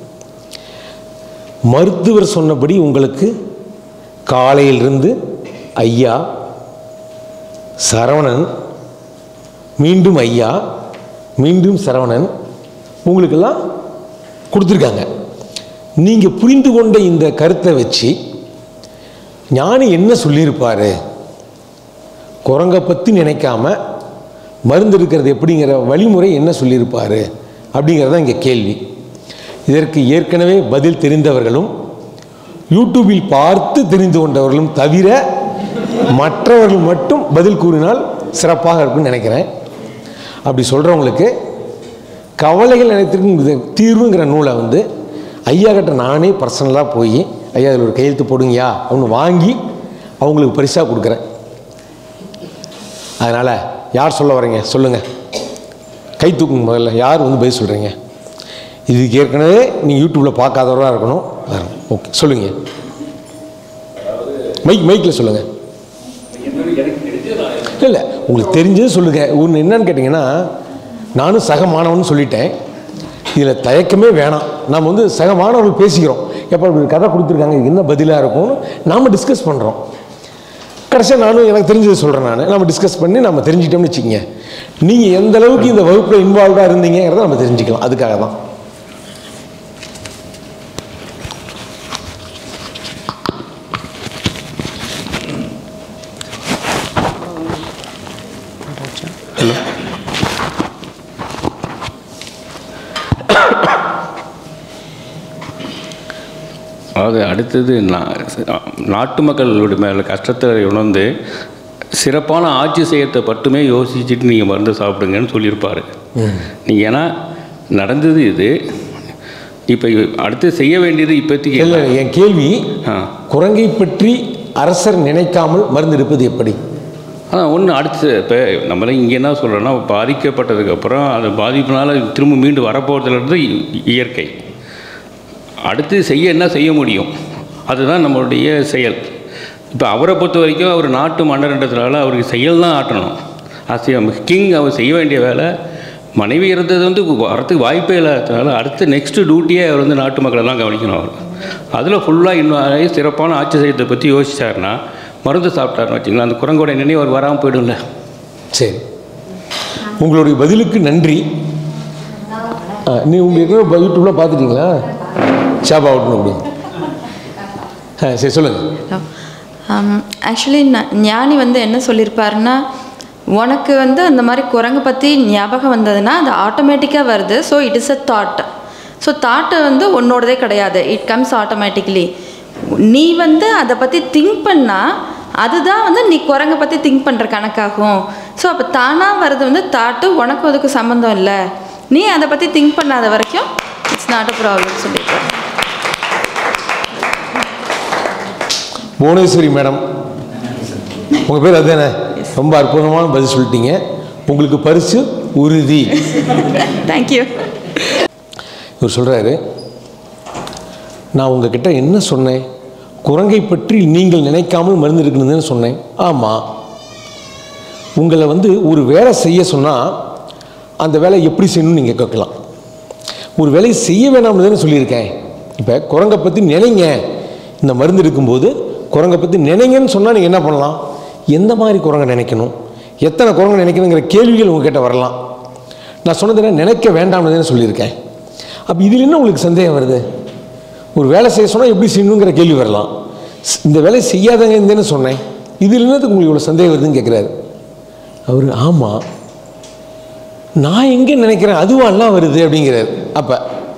மருத்துவர் சொன்னபடி உங்களுக்கு காலையிலிருந்து ஐயா, சரவணன், மீண்டும் ஐயா, மீண்டும் சரவணன் உங்களுக்கெல்லாம் கொடுத்துருக்காங்க. நீங்கள் புரிந்து கொண்ட இந்த கருத்தை வச்சு ஞானி என்ன சொல்லியிருப்பார்? குரங்கை பற்றி நினைக்காம மருந்து இருக்கிறது எப்படிங்கிற வழிமுறை என்ன சொல்லியிருப்பார் அப்படிங்கிறதான் இங்கே கேள்வி. இதற்கு ஏற்கனவே பதில் தெரிந்தவர்களும் யூடியூபில் பார்த்து தெரிந்து கொண்டவர்களும் தவிர மற்றவர்கள் மட்டும் பதில் கூறினால் சிறப்பாக இருக்குன்னு நினைக்கிறேன். அப்படி சொல்கிறவங்களுக்கு கவலைகள் நினைத்திருக்கும் தீர்வுங்கிற நூலை வந்து ஐயா கிட்ட நானே பர்சனலாக போய் ஐயா அதில் ஒரு கையெழுத்து போடுங்கயா அப்படின்னு வாங்கி அவங்களுக்கு பரிசாக கொடுக்குறேன். அதனால் யார் சொல்ல வரீங்க சொல்லுங்கள். கை தூக்குங்க முதல்ல. யார் வந்து பதில் சொல்கிறீங்க? இதுக்கு ஏற்கனவே நீங்கள் யூடியூப்பில் பார்க்காதவராக இருக்கணும். ஓகே, சொல்லுங்கள். மைக் மைக்கில் சொல்லுங்கள். இல்லை இல்லை உங்களுக்கு தெரிஞ்சது சொல்லுங்கள். ஒன்று என்னன்னு கேட்டிங்கன்னா, நானும் சக மாணவன் சொல்லிட்டேன். இதில் தயக்கமே வேணாம். நம்ம வந்து சக மாணவர்கள் பேசிக்கிறோம். எப்போ இப்படி கதை கொடுத்துருக்காங்க, இது என்ன பதிலாக இருக்கும்னு நாம் டிஸ்கஸ் பண்ணுறோம். கடைசியாக நானும் எனக்கு தெரிஞ்சதை சொல்கிறேன். நான் நம்ம டிஸ்கஸ் பண்ணி நம்ம தெரிஞ்சுக்கிட்டோம்னு வச்சுக்கோங்க. நீங்கள் எந்த அளவுக்கு இந்த வகுப்பில் இன்வால்வாக இருந்தீங்கிறத நம்ம தெரிஞ்சுக்கலாம். அதுக்காக தான். ஹலோ. அதாவது அடுத்தது நாட்டு மக்களுடைய மேலே கஷ்டத்தை உணர்ந்து சிறப்பான ஆட்சி செய்யத்தை மட்டுமே யோசிச்சுட்டு நீங்கள் மருந்து சாப்பிடுங்கன்னு சொல்லியிருப்பார். நீங்கள் ஏன்னா நடந்தது இது. இப்போ அடுத்து செய்ய வேண்டியது இப்போதைக்கு இல்லை. என் கேள்வி, குரங்கை பற்றி அரசர் நினைக்காமல் மருந்து எடுப்பது எப்படி? அதான் ஒன்று. அடுத்து இப்போ நம்மள இங்கே என்ன சொல்கிறோன்னா, பாதிக்கப்பட்டதுக்கப்புறம் அது பாதிப்புனால திரும்ப மீண்டு வரப்போகிறதுலேருந்து இயற்கை. அடுத்து செய்ய என்ன செய்ய முடியும், அதுதான் நம்மளுடைய செயல். இப்போ அவரை பொறுத்த வரைக்கும் அவர் நாட்டு மன்னர்ன்றதுனால அவருக்கு செயல் தான் ஆட்டணும். ஆசியம் கிங் அவர் செய்ய வேண்டிய வேலை. மனைவி இருந்தது வந்து வரத்துக்கு வாய்ப்பே இல்லாததுனால அடுத்த நெக்ஸ்ட்டு டியூட்டியே அவர் வந்து நாட்டு மக்களெல்லாம் கவனிக்கணும். அவர் அதில் ஃபுல்லாக இன்னும் சிறப்பான ஆட்சி செய்யறதை பற்றி யோசிச்சாருன்னா, மருந்து சாப்பிட்டாருன்னு வச்சிங்களா, அந்த குரங்கோட நினைவு அவர் வராமல் போய்டும்ல. சரி, உங்களுடைய பதிலுக்கு நன்றி. நீ உங்களுக்கு யூடியூப்ல பார்த்துட்டீங்களா? ஷாப் அவுட்னு அப்படி ஆ சரி சொல்லுங்கள். ஆக்சுவலி ஞானி வந்து என்ன சொல்லியிருப்பாருன்னா, உனக்கு வந்து அந்த மாதிரி குரங்கு பற்றி ஞாபகம் வந்ததுன்னா அது ஆட்டோமேட்டிக்காக வருது. So it is a thought. So thought வந்து உன்னோடதே கிடையாது, இட் கம்ஸ் ஆட்டோமேட்டிக்கலி. நீ வந்து அதை பற்றி திங்க் பண்ணால் அதுதான் வந்து நீ குரங்கை பற்றி திங்க் பண்ணுற கணக்காகும். ஸோ அப்போ தானாக வர்றது வந்து தாட்டு, உனக்கு அதுக்கு சம்மந்தம் இல்லை. நீ அதை பற்றி திங்க் பண்ணாத வரைக்கும் இட்ஸ் நாட் அ ப்ராப்ளம் சொல்லியிருக்கேன். புவனேஸ்வரி மேடம், உங்கள் பேர் அதுதானே? ரொம்ப அற்புதமான பதில் சொல்லிட்டீங்க. உங்களுக்கு பரிசு உறுதி. தேங்க்யூ. இவர் சொல்கிறாரு, நான் உங்ககிட்ட என்ன சொன்னேன்? குரங்கை பற்றி நீங்கள் நினைக்காமல் மருந்து இருக்கணும்னு சொன்னேன். ஆமாம். உங்களை வந்து ஒரு வேலை செய்ய சொன்னால் அந்த வேலை எப்படி செய்யணும்னு நீங்கள் கேட்கலாம். ஒரு வேலையை செய்ய வேணாம்னு தானே சொல்லியிருக்கேன். இப்போ குரங்கை பற்றி நினைங்க, இந்த மருந்து இருக்கும்போது குரங்கை பற்றி நினைங்கன்னு சொன்னால் நீங்கள் என்ன பண்ணலாம்? எந்த மாதிரி குரங்கை நினைக்கணும், எத்தனை குரங்கை நினைக்கணுங்கிற கேள்விகள் உங்ககிட்ட வரலாம். நான் சொன்னது நினைக்க வேண்டாம்னு தானே சொல்லியிருக்கேன். அப்போ இதில் என்ன உங்களுக்கு சந்தேகம் வருது? ஒரு வேலை செய்ய சொன்னால் எப்படி செய்யணுங்கிற கேள்வி வரலாம். இந்த வேலையை செய்யாதங்கன்னு சொன்னேன், இதில் என்னத்துக்கு உங்களுக்கு இவ்வளோ சந்தேகம் வருதுன்னு கேட்குறாரு. அவர் ஆமாம், நான் எங்கே நினைக்கிறேன் அதுவாலாம் வருது அப்படிங்கிறார். அப்போ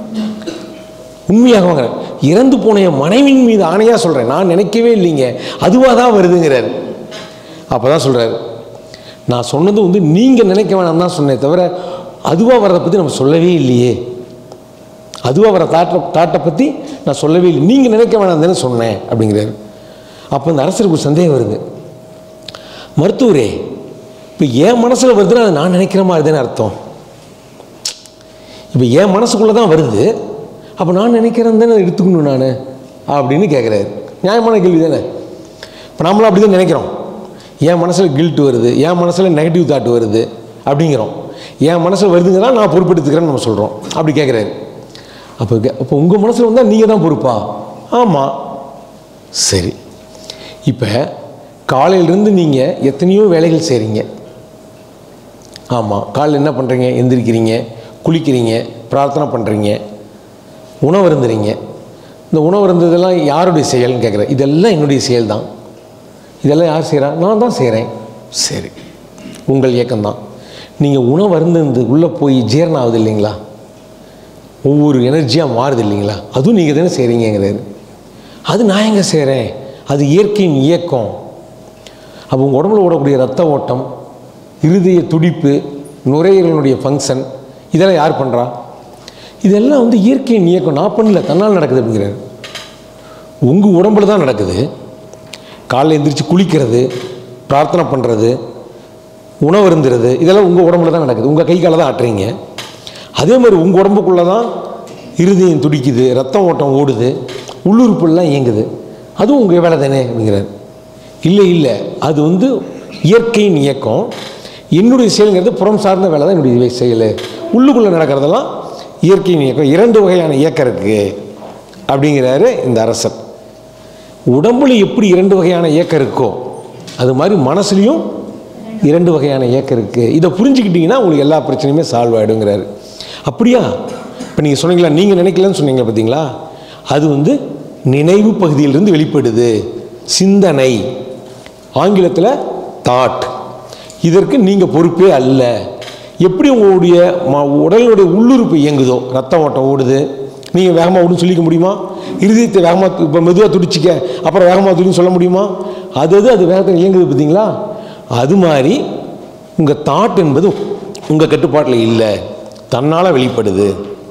உண்மையாக வாங்குறேன், இறந்து போன என் மனைவின் மீது ஆணையாக சொல்கிறேன், நான் நினைக்கவே இல்லைங்க, அதுவாக தான் வருதுங்கிறார். அப்போ தான் சொல்கிறார், நான் சொன்னது வந்து நீங்கள் நினைக்க வேணாம் தான் சொன்னேன் தவிர அதுவாக வர்றதை பற்றி நம்ம சொல்லவே இல்லையே. அதுவாக வர தாட்டை தாட்டை பற்றி நான் சொல்லவே இல்லை, நீங்கள் நினைக்க வேணாம் தானே சொன்னேன் அப்படிங்கிறாரு. அப்போ இந்த அரசருக்கு ஒரு சந்தேகம் வருது. மருத்துவரே, இப்போ என் மனசில் வருதுன்னா அது நான் நினைக்கிற மாதிரி தானே அர்த்தம். இப்போ என் மனசுக்குள்ளே தான் வருது, அப்போ நான் நினைக்கிறேன் தானே எடுத்துக்கணும் நான் அப்படின்னு கேட்குறாரு. நியாயமான கேள்வி தானே. இப்போ நம்மளும் அப்படி தான் நினைக்கிறோம். என் மனசில் கில்ட் வருது, என் மனசில் நெகட்டிவ் தாட் வருது அப்படிங்கிறோம். என் மனசில் வருதுங்கன்னா நான் பொறுப்பெடுத்துக்கிறேன்னு நம்ம சொல்கிறோம். அப்படி கேட்குறாரு. அப்போ அப்போ உங்கள் மனசில் வந்தால் நீங்கள் தான் பொறுப்பா? ஆமாம். சரி, இப்போ காலையிலேருந்து நீங்கள் எத்தனையோ வேலைகள் செய்கிறீங்க. ஆமாம், காலையில் என்ன பண்ணுறீங்க? எந்திரிக்கிறீங்க, குளிக்கிறீங்க, பிரார்த்தனை பண்ணுறீங்க, உணவு இருந்துறீங்க. இந்த உணவு இருந்ததெல்லாம் யாருடைய செயல்னு கேட்குறேன். இதெல்லாம் என்னுடைய செயல் தான். இதெல்லாம் யார் செய்கிறா? நான் தான் செய்கிறேன். சரி, உங்கள் இயக்கம்தான். நீங்கள் உணவு அருந்து உள்ளே போய் ஜீரணம் ஆகுது இல்லைங்களா, ஒவ்வொரு எனர்ஜியாக மாறுது இல்லைங்களா, அதுவும் நீங்கள் தானே செய்கிறீங்கிறாரு. அது நான் எங்கே செய்கிறேன்? அது இயற்கையின் இயக்கம். அப்போ உங்கள் உடம்புல ஓடக்கூடிய ரத்த ஓட்டம், இருதய துடிப்பு, நுரையீரலுடைய ஃபங்க்ஷன், இதெல்லாம் யார் பண்ணுறா? இதெல்லாம் வந்து இயற்கையின் இயக்கம். நான் பண்ணல, தன்னால் நடக்குது அப்படிங்கிறாரு. உங்கள் உடம்புல தான் நடக்குது. காலையில் எந்திரிச்சு குளிக்கிறது, பிரார்த்தனை பண்ணுறது, உணவு இருந்துறது, இதெல்லாம் உங்கள் உடம்புல தான் நடக்குது. உங்கள் கை காலை தான் ஆட்டுறீங்க. அதே மாதிரி உங்கள் உடம்புக்குள்ளே தான் இருதயம் துடிக்குது, ரத்தம் ஓட்டம் ஓடுது, உள்ளுறுப்புலாம் இயங்குது. அதுவும் உங்கள் வேலை தானே அப்படிங்கிறார். இல்லை இல்லை, அது வந்து இயற்கையின் இயக்கம். என்னுடைய செயலுங்கிறது புறம் சார்ந்த வேலை தான் என்னுடைய செயல். உள்ளுக்குள்ளே நடக்கிறதெல்லாம் இயற்கையின் இயக்கம். இரண்டு வகையான இயக்கம் இருக்குது அப்படிங்கிறாரு இந்த அரசர். உடம்புல எப்படி இரண்டு வகையான இயக்கம் இருக்கோ அது மாதிரி மனசுலையும் இரண்டு வகையான இயக்கம் இருக்குது. இதை புரிஞ்சுக்கிட்டிங்கன்னா உங்களுக்கு எல்லா பிரச்சனையுமே சால்வ் ஆகிடுங்கிறாரு. அப்படியா? இப்போ நீங்கள் சொன்னீங்களா, நீங்கள் நினைக்கலன்னு சொன்னீங்க பார்த்தீங்களா, அது வந்து நினைவு பகுதியிலிருந்து வெளிப்படுது. சிந்தனை, ஆங்கிலத்தில் தாட். இதற்கு நீங்கள் பொறுப்பே அல்ல. எப்படி உங்களுடைய உடலுடைய உள்ளுறுப்பு இயங்குதோ, ரத்த ஓட்டம் ஓடுது, நீங்கள் வேகமாக ஓடுன்னு சொல்லிக்க முடியுமா? இருதயத்தை வேகமாக இப்போ மெதுவாக துடிச்சிக்க அப்புறம் வேகமாக துடின்னு சொல்ல முடியுமா? அது அது அது வேகத்தில் இயங்குது பார்த்தீங்களா? அது மாதிரி உங்கள் தாட் என்பது உங்கள் கட்டுப்பாட்டில் இல்லை, தன்னால் வெளிப்படுது.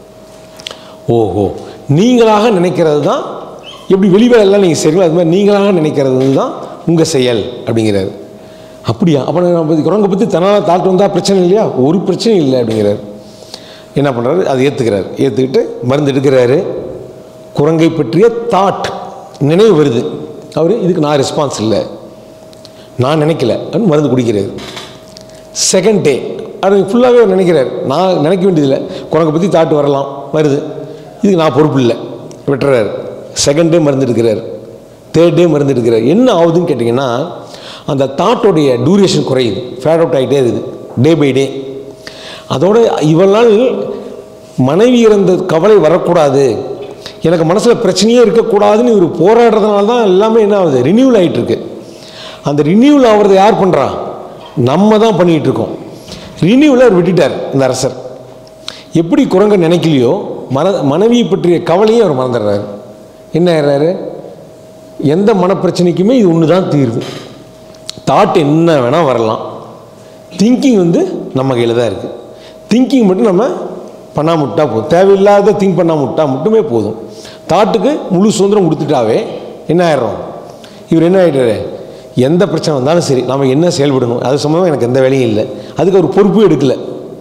ஓஹோ, நீங்களாக நினைக்கிறது தான் எப்படி வெளிவேலாம் நீங்கள் செய்கிறீங்களோ அது மாதிரி நீங்களாக நினைக்கிறது தான் உங்கள் செயல் அப்படிங்கிறாரு. அப்படியா? அப்போ நம்ம குரங்கை பற்றி தன்னால் தாட் வந்தால் பிரச்சனை இல்லையா? ஒரு பிரச்சனையும் இல்லை அப்படிங்கிறார். என்ன பண்ணுறாரு? அதை ஏற்றுக்கிறார். ஏற்றுக்கிட்டு மருந்து எடுக்கிறாரு. குரங்கை பற்றிய தாட் நினைவு வருது. அவர் இதுக்கு நான் ரெஸ்பான்ஸ் இல்லை, நான் நினைக்கல அப்படின்னு மருந்து குடிக்கிறார். செகண்ட் டே அது ஃபுல்லாகவே அவர் நினைக்கிறார். நான் நினைக்க வேண்டியதில்லை, குரங்கை பற்றி தாட் வரலாம், வருது, இதுக்கு நான் பொறுப்பு இல்லை, விட்டுறாரு. செகண்ட் டே மருந்து எடுக்கிறார். தேர்ட் டே மருந்து எடுக்கிறார். என்ன ஆகுதுன்னு கேட்டிங்கன்னா, அந்த தாட்டோடைய டியூரேஷன் குறையுது, ஃபேட் அவுட் ஆகிட்டே இருக்குது டே பை டே. அதோட இவளால் மனைவி இறந்த கவலை வரக்கூடாது, எனக்கு மனசில் பிரச்சனையே இருக்கக்கூடாதுன்னு இவர் போராடுறதுனால தான் எல்லாமே என்ன ஆகுது, ரினியூவல் ஆகிட்டுருக்கு. அந்த ரினியூவல் ஆகிறத யார் பண்ணுறா? நம்ம தான் பண்ணிகிட்டு இருக்கோம். ரினியூவலை அவர் விட்டுட்டார் இந்த அரசர். எப்படி குரங்க நினைக்கலையோ மன மனைவியை பற்றிய கவலையை அவர் மறந்துடுறாரு. என்ன ஆகிறாரு, எந்த மனப்பிரச்சனைக்குமே இது ஒன்று தான் தீர்வு. தாட் என்ன வேணால் வரலாம், திங்கிங் வந்து நம்ம கையில் தான் இருக்குது. திங்கிங் மட்டும் நம்ம பண்ணாமல் விட்டால் போதும், தேவையில்லாத திங்க் பண்ணாமல் விட்டால் மட்டுமே போதும். தாட்டுக்கு முழு சுதந்திரம் கொடுத்துட்டாவே என்ன ஆயிடுறோம், இவர் என்ன ஆகிட்டாரு, எந்த பிரச்சனை வந்தாலும் சரி நம்ம என்ன செயல்படணும் அது சம்பந்தமாக எனக்கு எந்த வேலையும் இல்லை, அதுக்கு அவர் பொறுப்பும் எடுக்கலை.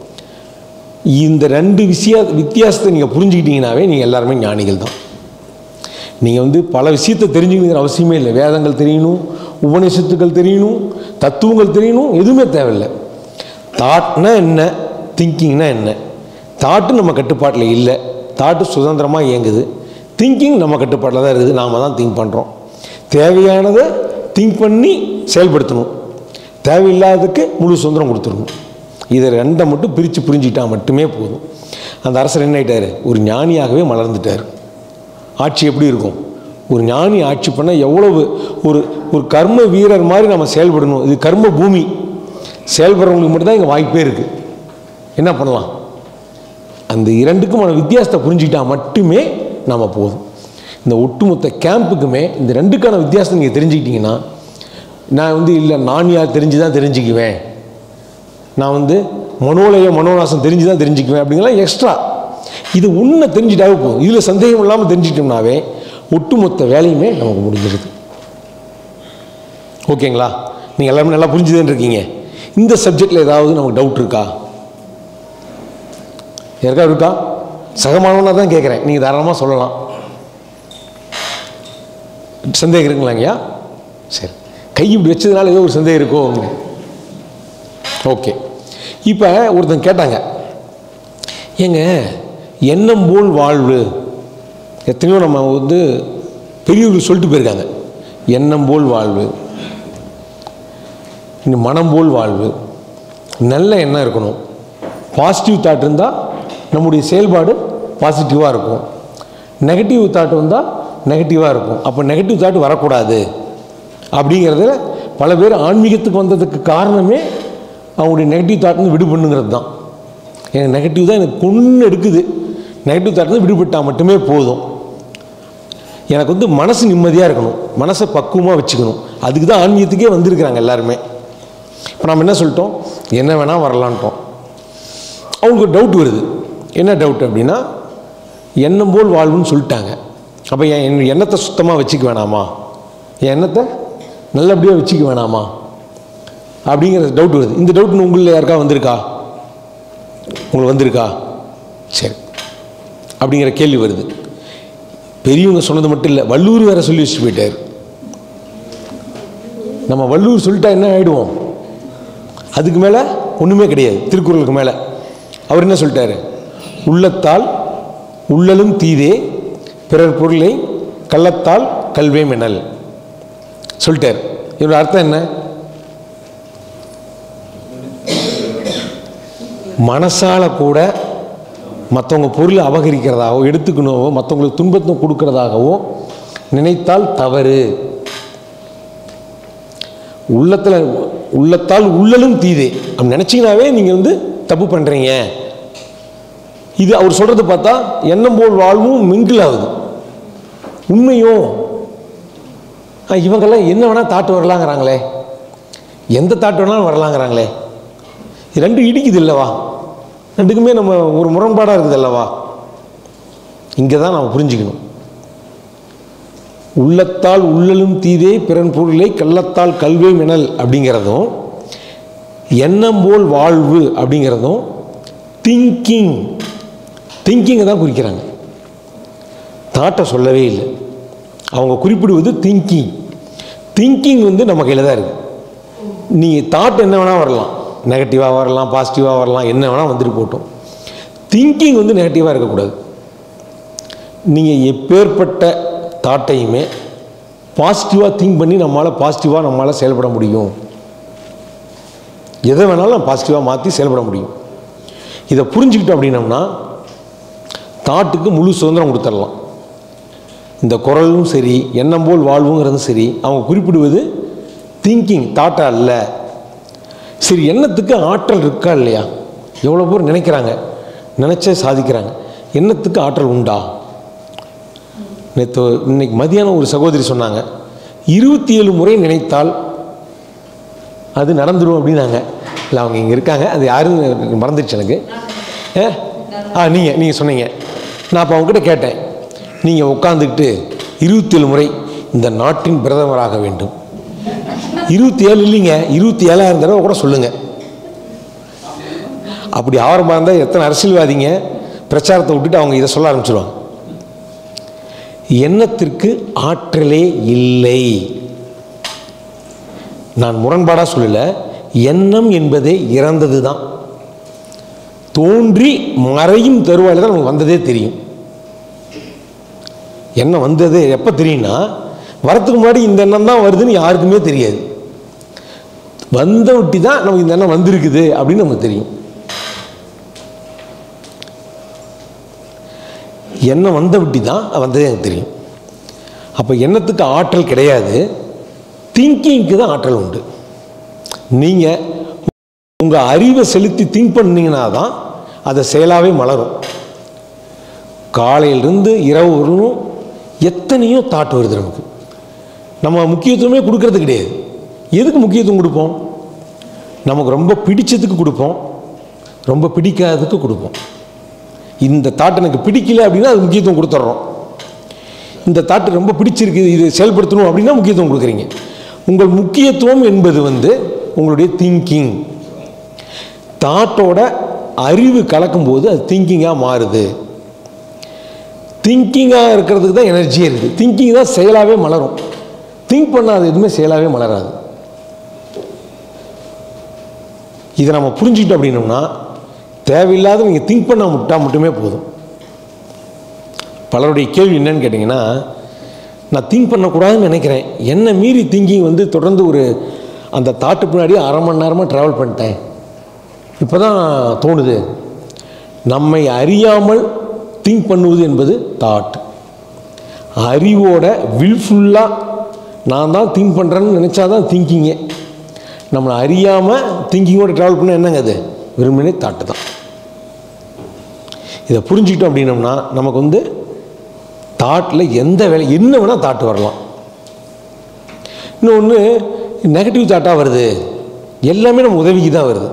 இந்த ரெண்டு விஷய வித்தியாசத்தை நீங்கள் புரிஞ்சுக்கிட்டீங்கன்னாவே நீங்கள் எல்லாருமே ஞானிகள் தான். நீங்கள் வந்து பல விஷயத்தை தெரிஞ்சுக்கணுங்கிற அவசியமே இல்லை. வேதங்கள் தெரியணும், உபநிஷத்துக்கள் தெரியணும், தத்துவங்கள் தெரியணும், எதுவுமே தேவையில்லை. தாட்னா என்ன, திங்கிங்னா என்ன. தாட்டு நம்ம கட்டுப்பாட்டில் இல்லை, தாட்டு சுதந்திரமாக இயங்குது. திங்கிங் நம்ம கட்டுப்பாட்டில் தான் இருக்குது, நாம் தான் திங்க் பண்ணுறோம். தேவையானதை திங்க் பண்ணி செயல்படுத்தணும், தேவையில்லாததுக்கு முழு சுதந்திரம் கொடுத்துடணும். இதை ரெண்டை மட்டும் பிரித்து புரிஞ்சுக்கிட்டால் மட்டுமே போதும். அந்த அரசர் என்ன ஆகிட்டார், ஒரு ஞானியாகவே மலர்ந்துட்டார். ஆட்சி எப்படி இருக்கும், ஒரு ஞானி ஆட்சி பண்ணால் எவ்வளவு ஒரு ஒரு கர்ம வீரர் மாதிரி நம்ம செயல்படணும். இது கர்ம பூமி, செயல்படுறவங்களுக்கு மட்டும்தான் இங்கே வாய்ப்பே இருக்குது. என்ன பண்ணலாம், அந்த இரண்டுக்குமான வித்தியாசத்தை புரிஞ்சுக்கிட்டால் மட்டுமே நம்ம போதும். இந்த ஒட்டுமொத்த கேம்புக்குமே இந்த ரெண்டுக்கான வித்தியாசத்தை நீங்கள் தெரிஞ்சுக்கிட்டீங்கன்னா, நான் வந்து இல்லை நான் யார் தெரிஞ்சு தான் தெரிஞ்சுக்குவேன், நான் வந்து மனோலய மனோநாசம் தெரிஞ்சு தான் தெரிஞ்சுக்குவேன் அப்படிங்கலாம் எக்ஸ்ட்ரா. இது ஒன்றை தெரிஞ்சுட்டாவே போதும். இதில் சந்தேகம் இல்லாமல் தெரிஞ்சுக்கிட்டோம்னாவே ஒட்டுமொத்த வேலையுமே நமக்கு முடிஞ்சிருது. ஓகேங்களா? நீங்கள் எல்லாருமே நல்லா புரிஞ்சுதான் இருக்கீங்க. இந்த சப்ஜெக்டில் ஏதாவது நமக்கு டவுட் இருக்கா? யாருக்கா இருக்கா? சகமானவனாக தான் கேட்குறேன், நீங்கள் தாராளமாக சொல்லலாம். சந்தேகம் இருக்குங்களாங்கய்யா? சரி, கை இப்படி வச்சதுனால ஏதோ ஒரு சந்தேகம் இருக்கோ? ஓகே. இப்போ ஒருத்தன் கேட்டாங்க, ஏங்க எண்ணம் போல் வாழ்வு, எத்தனையோ நம்ம வந்து பெரியவர்கள் சொல்லிட்டு போயிருக்காங்க, எண்ணம் போல் வாழ்வு, இன்னும் மனம் போல் வாழ்வு, நல்ல எண்ணம் இருக்கணும், பாசிட்டிவ் தாட் இருந்தால் நம்முடைய செயல்பாடு பாசிட்டிவாக இருக்கும், நெகட்டிவ் தாட் வந்தால் நெகட்டிவாக இருக்கும். அப்போ நெகட்டிவ் தாட் வரக்கூடாது அப்படிங்கிறதுல பல பேர் ஆன்மீகத்துக்கு வந்ததுக்கு காரணமே அவங்களுடைய நெகட்டிவ் தாட்னு விடுபண்ணுங்கிறது தான். எனக்கு நெகட்டிவ் தான் எனக்கு கொன்று எடுக்குது, நெகட்டிவ் தாட்லேருந்து விடுபட்டால் மட்டுமே போதும். எனக்கு வந்து மனசு நிம்மதியாக இருக்கணும், மனசை பக்குவமாக வச்சுக்கணும், அதுக்கு தான் ஆன்மீகத்துக்கே வந்திருக்கிறாங்க எல்லாருமே. இப்போ நம்ம என்ன சொல்லிட்டோம், என்ன வேணால் வரலான்ட்டோம். அவங்களுக்கு டவுட் வருது. என்ன டவுட் அப்படின்னா, எண்ணம் போல் வாழ்வுன்னு சொல்லிட்டாங்க, அப்போ என் எண்ணத்தை சுத்தமாக வச்சுக்க வேணாமா, என் எண்ணத்தை நல்லபடியாக வச்சுக்க வேணாமா அப்படிங்கிற டவுட் வருது. இந்த டவுட் உங்களில் யாருக்கா வந்திருக்கா? உங்களுக்கு வந்திருக்கா? சரி, அப்படிங்கிற கேள்வி வருது. பெரியவங்க சொன்னது மட்டும் இல்லை, வள்ளுவர் வேற சொல்லி வச்சுட்டு போயிட்டார். நம்ம வள்ளுவர் சொல்லிட்டா என்ன ஆகிடுவோம், அதுக்கு மேலே ஒன்றுமே கிடையாது. திருக்குறளுக்கு மேலே அவர் என்ன சொல்லிட்டாரு, உள்ளத்தால் உள்ளலும் தீதே பிறர் பொருளை கள்ளத்தால் கல்வே மெனல் சொல்லிட்டார். இதோட அர்த்தம் என்ன, மனசால கூட மற்றவங்க பொருளை அபகரிக்கிறதாகவோ எடுத்துக்கணுவோ மற்றவங்களுக்கு துன்பத்தை கொடுக்கறதாகவோ நினைத்தால் தவறு. உள்ளத்தில் உள்ளத்தால் உள்ளலும் தீதே அப்படி நினச்சிங்கனாவே நீங்கள் வந்து தப்பு பண்ணுறீங்க. இது அவர் சொல்கிறது பார்த்தா எண்ணம் போல் வாழ்வும் மிங்கிள் ஆகுது. உண்மையும் இவங்கெல்லாம் என்ன வேணால் தாட்டு வரலாங்கிறாங்களே, எந்த தாட்டு வேணாலும் வரலாங்கிறாங்களே, இது ரெண்டும் இடிக்குது இல்லவா, ரெண்டுக்குமே நம்ம ஒரு முரண்பாடாக இருக்குது அல்லவா. இங்கே தான் நம்ம புரிஞ்சுக்கணும். உள்ளத்தால் உள்ளலும் தீதே பிறன் பொருளை கள்ளத்தால் கல்வே மெனல் அப்படிங்கிறதும், எண்ணம் போல் வாழ்வு அப்படிங்கிறதும் திங்கிங் திங்கிங்கை தான் குறிக்கிறாங்க, தாட்டை சொல்லவே இல்லை. அவங்க குறிப்பிடுவது திங்கிங். திங்கிங் வந்து நம்ம கையில் தான் இருக்குது. நீங்கள் தாட் என்ன வேணால் வரலாம், நெகட்டிவாக வரலாம், பாசிட்டிவாக வரலாம், என்ன வேணால் வந்துட்டு போட்டோம். திங்கிங் வந்து நெகட்டிவாக இருக்கக்கூடாது. நீங்கள் எப்பேற்பட்ட தாட்டையுமே பாசிட்டிவாக திங்க் பண்ணி நம்மளால் பாசிட்டிவாக நம்மளால் செயல்பட முடியும். எதை வேணாலும் நம்ம பாசிட்டிவாக மாற்றி செயல்பட முடியும். இதை புரிஞ்சுக்கிட்டோம் அப்படின்னம்னா தாட்டுக்கு முழு சுதந்திரம் கொடுத்துடலாம். இந்த குரலும் சரி, எண்ணம் போல் வாழ்வுங்கிறதும் சரி, அவங்க குறிப்பிடுவது திங்கிங், தாட்டா அல்ல. சரி, எண்ணத்துக்கு ஆற்றல் இருக்கா இல்லையா? எவ்வளோ பேர் நினைக்கிறாங்க, நினச்சே சாதிக்கிறாங்க. எண்ணத்துக்கு ஆற்றல் உண்டா? நேற்று இன்னைக்கு மதியானம் ஒரு சகோதரி சொன்னாங்க, இருபத்தி ஏழு முறை நினைத்தால் அது நடந்துடும் அப்படின்னாங்க. இல்லை, அவங்க இங்கே இருக்காங்க, அது யாரும் மறந்துடுச்சு எனக்கு. ஏ ஆ நீங்கள் நீங்கள் சொன்னீங்க. நான் அப்போ அவங்ககிட்ட கேட்டேன், நீங்கள் உட்காந்துக்கிட்டு இருபத்தி ஏழு முறை இந்த நாட்டின் பிரதமராக வேண்டும், இருபத்தி ஏழு இல்லைங்க, இருபத்தி ஏழாயிரம் தடவை கூட சொல்லுங்கள். அப்படி ஆரம்பமாக இருந்தால் எத்தனை அரசியல்வாதிங்க பிரச்சாரத்தை விட்டுட்டு அவங்க இதை சொல்ல ஆரம்பிச்சிடுவாங்க. எண்ணத்திற்கு ஆற்றலே இல்லை. நான் முரண்பாடாக சொல்லலை, எண்ணம் என்பதே இறந்தது தான். தோன்றி மறையும் தருவாயில் தான் நமக்கு வந்ததே தெரியும். எண்ணம் வந்ததே எப்போ தெரியும்னா, வரத்துக்கு முன்னாடி இந்த எண்ணம் தான் வருதுன்னு யாருக்குமே தெரியாது. வந்த விட்டி தான் நமக்கு இந்த எண்ணம் வந்திருக்குது அப்படின்னு நமக்கு தெரியும். எண்ணம் வந்த விட்டி தான் வந்ததே எனக்கு தெரியும். அப்போ எண்ணத்துக்கு ஆற்றல் கிடையாது, திங்கிங்க்கு தான் ஆற்றல் உண்டு. நீங்கள் உங்கள் அறிவை செலுத்தி திங்க் பண்ணிங்கன்னா தான் அதை செயலாகவே மலரும். காலையிலிருந்து இரவு வரணும் எத்தனையோ தாட் வருது நமக்கு. நம்ம முக்கியத்துவமே கொடுக்கறது கிடையாது. எதுக்கு முக்கியத்துவம் கொடுப்போம்? நமக்கு ரொம்ப பிடிச்சதுக்கு கொடுப்போம், ரொம்ப பிடிக்காததுக்கு கொடுப்போம். இந்த தாட் எனக்கு பிடிக்கல அப்படின்னா அது முக்கியத்துவம் கொடுத்துட்றோம். இந்த தாட்டு ரொம்ப பிடிச்சிருக்கு, இது செயல்படுத்தணும் அப்படின்னா முக்கியத்துவம் கொடுக்குறீங்க. உங்கள் முக்கியத்துவம் என்பது வந்து உங்களுடைய திங்கிங். தாட்டோட அறிவு கலக்கும்போது அது திங்கிங்காக மாறுது. திங்கிங்காக இருக்கிறதுக்கு தான் எனர்ஜியே இருக்குது. திங்கிங் தான் செயலாகவே மலரும். திங்க் பண்ணாது எதுவுமே செயலாகவே மலராது. இதை நம்ம புரிஞ்சுக்கிட்டோம் அப்படின்னோம்னா தேவையில்லாத நீங்கள் திங்க் பண்ண முட்டால் மட்டுமே போதும். பலருடைய கேள்வி என்னன்னு கேட்டிங்கன்னா, நான் திங்க் பண்ணக்கூடாதுன்னு நினைக்கிறேன், என்னை மீறி திங்கிங் வந்து தொடர்ந்து ஒரு அந்த தாட்டு பின்னாடி அரை மணி நேரமாக ட்ராவல் பண்ணிட்டேன், இப்போ தான் தோணுது. நம்மை அறியாமல் திங்க் பண்ணுவது என்பது தாட். அறிவோட வில்ஃபுல்லாக நான் தான் திங்க் பண்ணுறேன்னு நினச்சா தான் திங்கிங்கே. நம்மளை அறியாமல் திங்கிங்கோட ட்ராவல் பண்ண என்னங்க அது? வெறுமனே தாட்டு தான். இதை புரிஞ்சுக்கிட்டோம் அப்படின்னோம்னா நமக்கு வந்து தாட்டில் எந்த வேலை என்ன வேணால் தாட்டு வரலாம். இன்னொன்று நெகட்டிவ் தாட்டாக வருது, எல்லாமே நம்ம உதவிக்கு தான் வருது.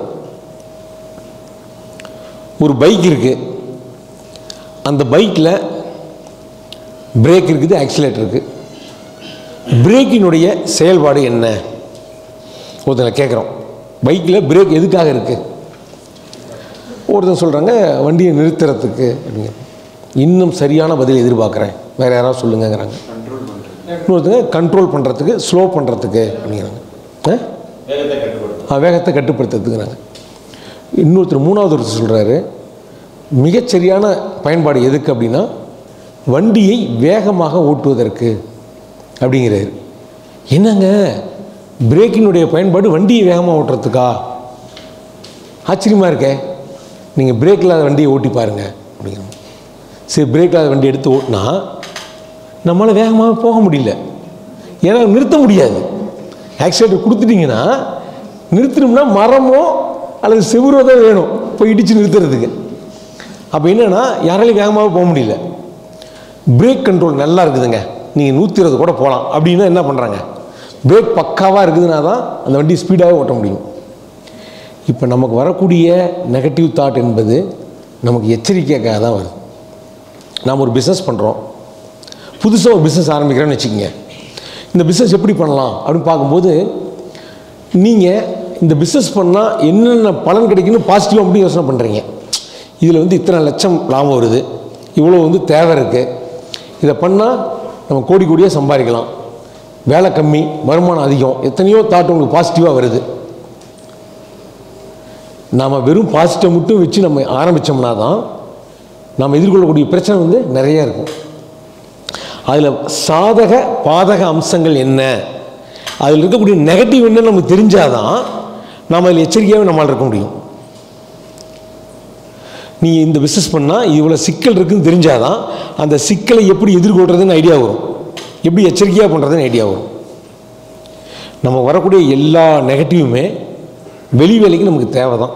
ஒரு பைக் இருக்குது, அந்த பைக்கில் பிரேக் இருக்குது, ஆக்சிலேட்டர் இருக்குது. பிரேக்கினுடைய செயல்பாடு என்ன? ஒருத்தனை கேட்குறோம், பைக்கில் பிரேக் எதுக்காக இருக்குது? ஒருத்தன் சொல்கிறாங்க வண்டியை நிறுத்துறதுக்கு அப்படிங்க. இன்னும் சரியான பதில் எதிர்பார்க்குறேன், வேறு யாராவது சொல்லுங்கிறாங்க. இன்னொருத்தங்க கண்ட்ரோல் பண்ணுறதுக்கு, ஸ்லோ பண்ணுறதுக்கு அப்படிங்கிறாங்க. வேகத்தை கட்டுப்படுத்துறதுக்குறாங்க. இன்னொருத்தர் மூணாவது ஒருத்தர் சொல்கிறாரு, மிகச்சரியான பயன்பாடு எதுக்கு அப்படின்னா வண்டியை வேகமாக ஓட்டுவதற்கு அப்படிங்கிறாரு. என்னங்க, பிரேக்கினுடைய பயன்பாடு வண்டியை வேகமாக ஓட்டுறதுக்கா? ஆச்சரியமாக இருக்கே. நீங்கள் பிரேக் இல்லாத வண்டியை ஓட்டி பாருங்கள் அப்படிங்கிறோம். சரி, பிரேக் இல்லாத வண்டி எடுத்து ஓட்டினா நம்மளால் வேகமாக போக முடியல, ஏன்னா நிறுத்த முடியாது. ஆக்சிலேட்டர் கொடுத்துட்டிங்கன்னா நிறுத்தணும்னா மரமோ அல்லது செவுரோ தான் வேணும் போய் இடித்து நிறுத்துறதுக்கு. அப்போ என்னென்னா யாராலையும் வேகமாக போக முடியல. பிரேக் கண்ட்ரோல் நல்லா இருக்குதுங்க, நீங்கள் நூற்றி இருபது கூட போகலாம் அப்படின்னா என்ன பண்ணுறாங்க, பிரேக் பக்காவாக இருக்குதுன்னா தான் அந்த வண்டி ஸ்பீடாகவே ஓட்ட முடியும். இப்போ நமக்கு வரக்கூடிய நெகட்டிவ் தாட் என்பது நமக்கு எச்சரிக்கைக்காக தான் வருது. நாம் ஒரு பிஸ்னஸ் பண்ணுறோம், புதுசாக ஒரு பிஸ்னஸ் ஆரம்பிக்கிறோன்னு வச்சுக்கோங்க. இந்த பிஸ்னஸ் எப்படி பண்ணலாம் அப்படின்னு பார்க்கும்போது நீங்கள் இந்த பிஸ்னஸ் பண்ணால் என்னென்ன பலன் கிடைக்குன்னு பாசிட்டிவாக அப்படி யோசனை பண்ணுறீங்க. இதில் வந்து இத்தனை லட்சம் லாபம் வருது, இவ்வளோ வந்து தேவை இருக்குது, இதை பண்ணால் நம்ம கோடி கோடியாக சம்பாதிக்கலாம், வேலை கம்மி, வருமானம் அதிகம், எத்தனையோ தாட் உங்களுக்கு பாசிட்டிவாக வருது. நாம் வெறும் பாசிட்டிவ் மட்டும் வச்சு நம்ம ஆரம்பித்தோம்னா தான் நாம் எதிர்கொள்ளக்கூடிய பிரச்சனை வந்து நிறையா இருக்கும். அதில் சாதக பாதக அம்சங்கள் என்ன, அதில் இருக்கக்கூடிய நெகட்டிவ் என்னன்னு நமக்கு தெரிஞ்சாதான் நாம் அதில் எச்சரிக்கையாகவே நம்மளால் இருக்க முடியும். நீ இந்த பிஸ்னஸ் பண்ணால் இவ்வளோ சிக்கல் இருக்குதுன்னு தெரிஞ்சாதான் அந்த சிக்கலை எப்படி எதிர்கொள்கிறதுன்னு ஐடியா வரும், எப்படி எச்சரிக்கையாக பண்ணுறதுன்னு ஐடியா வரும். நம்ம வரக்கூடிய எல்லா நெகட்டிவுமே வெளி வேலைக்கு நமக்கு தேவை தான்.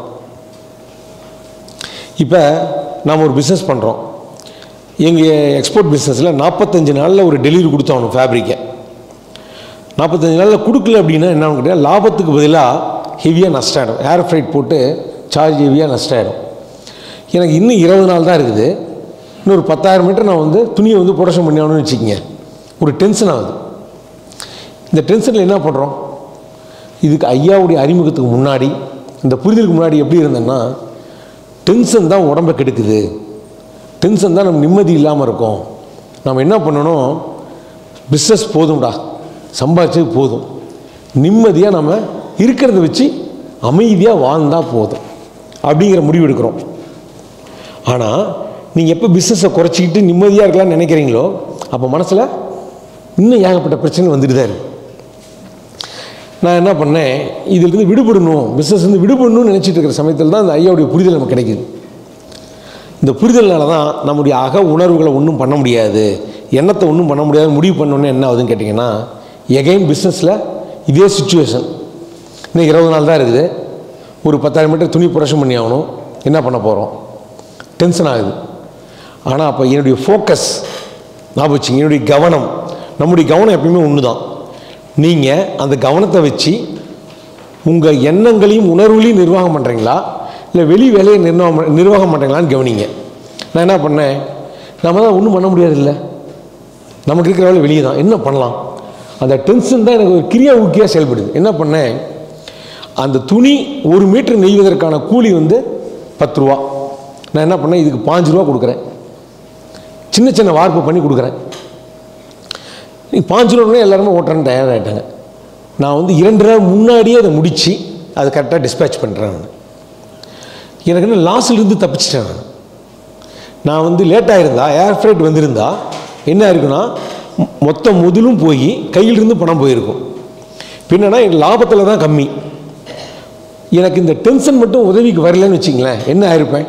இப்போ நாம் ஒரு பிஸ்னஸ் பண்ணுறோம். எங்கள் எக்ஸ்போர்ட் பிஸ்னஸில் நாற்பத்தஞ்சு நாளில் ஒரு டெலிவரி கொடுத்தாகணும் ஃபேப்ரிக்கை. நாற்பத்தஞ்சு நாளில் கொடுக்கல அப்படின்னா என்ன கேட்டால் லாபத்துக்கு பதிலாக ஹெவியாக நஷ்டம் ஆகிடும். ஏர் ஃப்ரைட் போட்டு சார்ஜ் ஹெவியாக நஷ்டம் ஆகிடும். எனக்கு இன்னும் இருபது நாள் தான் இருக்குது, இன்னொரு பத்தாயிரம் மீட்டர் நான் வந்து துணியை வந்து ப்ரொடக்ஷன் பண்ணி ஆகணும்னு வச்சுக்கோங்க. ஒரு டென்ஷன் ஆகுது. இந்த டென்ஷனில் என்ன பண்ணுறோம்? இதுக்கு ஐயாவுடைய அறிமுகத்துக்கு முன்னாடி, இந்த புரிதலுக்கு முன்னாடி எப்படி இருந்தேன்னா, டென்ஷன் தான் உடம்பை கெடுக்குது, டென்ஷன் தான் நம்ம நிம்மதி இல்லாமல் இருக்கோம், நம்ம என்ன பண்ணணும், பிஸ்னஸ் போதும்டா, சம்பாதிச்சது போதும், நிம்மதியாக நம்ம இருக்கிறத வச்சு அமைதியாக வாழ்ந்தால் போதும் அப்படிங்கிற முடிவு எடுக்கிறோம். ஆனால் நீங்கள் எப்போ பிஸ்னஸை குறைச்சிக்கிட்டு நிம்மதியாக இருக்கலாம்னு நினைக்கிறீங்களோ அப்போ மனசில் இன்னும் ஏகப்பட்ட பிரச்சனை வந்துட்டு தான் இருக்குது. நான் என்ன பண்ணேன், இதிலிருந்து விடுபடணும், பிஸ்னஸ் வந்து விடுபடணும்னு நினச்சிட்டு இருக்கிற சமயத்தில் தான் இந்த ஐயாவுடைய புரிதல் நமக்கு கிடைக்குது. இந்த புரிதல்னால தான் நம்முடைய அக உணர்வுகளை ஒன்றும் பண்ண முடியாது, எண்ணத்தை ஒன்றும் பண்ண முடியாது முடிவு பண்ணோன்னே என்ன ஆகுதுன்னு கேட்டிங்கன்னா, எகைன் பிஸ்னஸில் இதே சுச்சுவேஷன். இன்னும் இருபது நாள் தான் இருக்குது, ஒரு பத்தாயிரம் மீட்டர் துணி ப்ரொடக்ஷன் பண்ணி ஆகணும், என்ன பண்ண போகிறோம், டென்ஷன் ஆகுது. ஆனால் அப்போ என்னுடைய ஃபோக்கஸ் ஞாபகம் வச்சுங்க, என்னுடைய கவனம், நம்முடைய கவனம் எப்பயுமே ஒன்று தான். நீங்கள் அந்த கவனத்தை வச்சு உங்கள் எண்ணங்களையும் உணர்வுகளையும் நிர்வாகம் பண்ணுறீங்களா இல்லை வெளி வேலையை நிர்வாகம் நிர்வாகம் பண்ணுறீங்களான்னு கவனிங்க. நான் என்ன பண்ணேன், நம்ம தான் ஒன்றும் பண்ண முடியாது, இல்லை நமக்கு இருக்கிற வேலை வெளியே தான், என்ன பண்ணலாம், அந்த டென்ஷன் தான் எனக்கு ஒரு கிரியா ஊக்கியாக செயல்படுது. என்ன பண்ணேன், அந்த துணி ஒரு மீட்டர் நெய்வதற்கான கூலி வந்து பத்து ரூபா, நான் என்ன பண்ணேன், இதுக்கு பாஞ்சு ரூபா கொடுக்குறேன், சின்ன சின்ன வார்ப்பு பண்ணி கொடுக்குறேன். நீ பாஞ்சு ரூபா எல்லாருமே ஓட்டுறேன்னு தயாராகிட்டாங்க. நான் வந்து இரண்டு நாள் முன்னாடியே அதை முடித்து அதை கரெக்டாக டிஸ்பேச் பண்ணுறேன். நான் எனக்கு என்ன லாஸ்லேருந்து தப்பிச்சிட்டேன். நான் நான் வந்து லேட்டாக இருந்தா, ஏர் ஃப்ரைட் வந்திருந்தா என்ன இருக்குன்னா, மொத்த முதலும் போய் கையிலிருந்து பணம் போயிருக்கும். பின்னா எனக்கு லாபத்தில் தான் கம்மி. எனக்கு இந்த டென்ஷன் மட்டும் உதவிக்கு வரலன்னு வச்சிங்களேன், என்ன ஆயிருப்பேன்,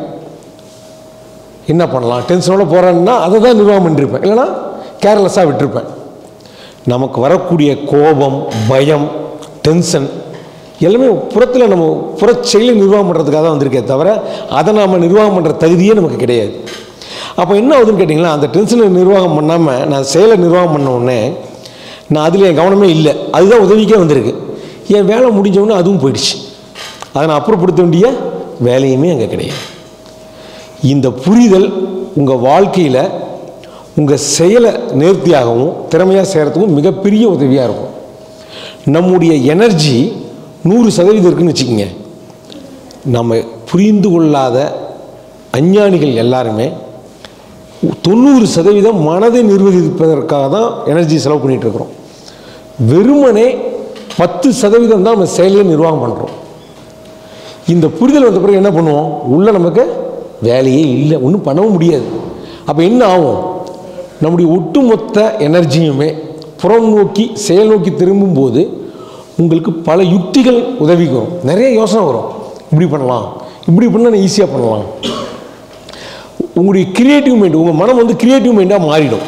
என்ன பண்ணலாம், டென்ஷனோட போகிறேன்னா அதை தான் நிர்வாகம் பண்ணியிருப்பேன், இல்லைனா கேர்லெஸ்ஸாக விட்டுருப்பேன். நமக்கு வரக்கூடிய கோபம், பயம், டென்ஷன் எல்லாமே புறத்தில் நம்ம புற செயலை நிர்வாகம் பண்ணுறதுக்காக தான் வந்திருக்கே தவிர அதை நாம் நிர்வாகம் பண்ணுற தகுதியே நமக்கு கிடையாது. அப்போ என்ன ஆகுதுன்னு கேட்டிங்களா, அந்த டென்ஷனை நிர்வாகம் பண்ணாமல் நான் செயலை நிர்வாகம் பண்ண உடனே நான் அதில் என் கவனமே இல்லை, அதுதான் உதவிக்கே வந்திருக்கு. என் வேலை முடிஞ்சவுடனே அதுவும் போயிடுச்சு, அதை நான் அப்புறப்படுத்த வேண்டிய வேலையுமே அங்கே கிடையாது. இந்த புரிதல் உங்கள் வாழ்க்கையில் உங்கள் செயலை நேர்த்தியாகவும் திறமையாக செய்கிறதுக்கும் மிகப்பெரிய உதவியாக இருக்கும். நம்முடைய எனர்ஜி நூறு சதவீதம் இருக்குதுன்னு வச்சுக்கோங்க. நம்ம புரிந்து கொள்ளாத அஞ்ஞானிகள் எல்லாருமே தொண்ணூறு சதவீதம் மனதை நிர்வகிப்பதற்காக தான் எனர்ஜி செலவு பண்ணிகிட்டு இருக்கிறோம். வெறுமனே பத்து சதவீதம் தான் நம்ம செயலையை நிர்வாகம் பண்ணுறோம். இந்த புரிதல் வந்த பிறகு என்ன பண்ணுவோம், உள்ள நமக்கு வேலையே இல்லை, ஒன்றும் பண்ணவும் முடியாது. அப்போ என்ன ஆகும், நம்முடைய ஒட்டுமொத்த எனர்ஜியுமே புறம் நோக்கி செயல் நோக்கி திரும்பும்போது உங்களுக்கு பல யுக்திகள் உதவிக்கு வரும், நிறைய யோசனை வரும், இப்படி பண்ணலாம், இப்படி பண்ணால் ஈஸியாக பண்ணலாம். உங்களுடைய கிரியேட்டிவ் மைண்ட், உங்கள் மனம் வந்து கிரியேட்டிவ் மைண்டாக மாறிடும்.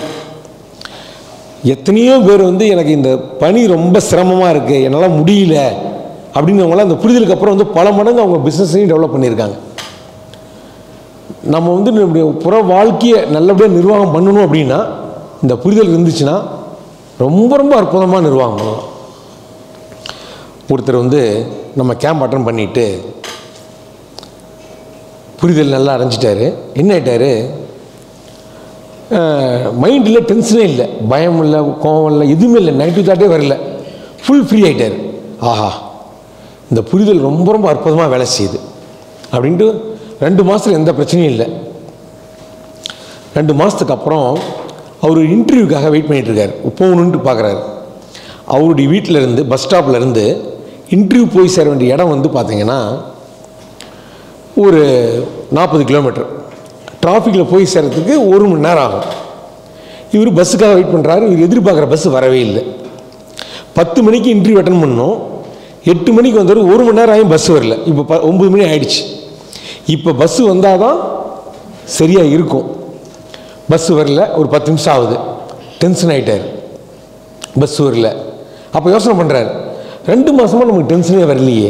எத்தனையோ பேர் வந்து எனக்கு இந்த பணி ரொம்ப சிரமமாக இருக்குது, என்னால் முடியல அப்படின்னவங்களாம் அந்த புரிதலுக்கு அப்புறம் வந்து பல மடங்கு அவங்க பிஸ்னஸையும் டெவலப் பண்ணியிருக்காங்க. நம்ம வந்து நம்முடைய புற வாழ்க்கையை நல்லபடியாக நிர்வாகம் பண்ணணும் அப்படின்னா இந்த புரிதல் இருந்துச்சுன்னா ரொம்ப ரொம்ப அற்புதமாக நிர்வாகம் பண்ணலாம். ஒருத்தர் வந்து நம்ம கேம்ப் அட்டன் பண்ணிவிட்டு புரிதல் நல்லா அடைஞ்சிட்டாரு. என்ன ஆகிட்டார், மைண்டில் டென்ஷனே இல்லை, பயம் இல்லை, கோவம் இல்லை, எதுவுமே இல்லை, நெகட்டிவ் தாட்டே வரல, ஃபுல் ஃப்ரீ ஆகிட்டார். ஆஹா, இந்த புரிதல் ரொம்ப ரொம்ப அற்புதமாக வேலை செய்யுது அப்படின்ட்டு ரெண்டு மாதத்தில் எந்த பிரச்சனையும் இல்லை. ரெண்டு மாதத்துக்கு அப்புறம் அவர் இன்டர்வியூக்காக வெயிட் பண்ணிகிட்ருக்கார், போகணுன்ட்டு பார்க்குறாரு. அவருடைய வீட்டில் இருந்து பஸ் ஸ்டாப்பில் இருந்து இன்டர்வியூ போய் சேர வேண்டிய இடம் வந்து பார்த்திங்கன்னா ஒரு நாற்பது கிலோமீட்டர், டிராஃபிக்கில் போய் சேர்கிறதுக்கு ஒரு மணி நேரம் ஆகும். இவர் பஸ்ஸுக்காக வெயிட் பண்ணுறாரு. இவர் எதிர்பார்க்குற பஸ் வரவே இல்லை. பத்து மணிக்கு இன்டர்வியூ அட்டன் பண்ணோம். எட்டு மணிக்கு வந்தார். ஒரு மணி நேரம் ஆகும் பஸ் வரல. இப்போ ப ஒம்பது மணி ஆயிடுச்சு. இப்போ பஸ்ஸு வந்தால் தான் சரியாக இருக்கும். பஸ்ஸு வரல. ஒரு பத்து நிமிஷம் ஆகுது. டென்ஷன் ஆகிட்டார். பஸ்ஸு வரல. அப்போ யோசனை பண்ணுறாரு, ரெண்டு மாதமாக நமக்கு டென்ஷனே வரலையே,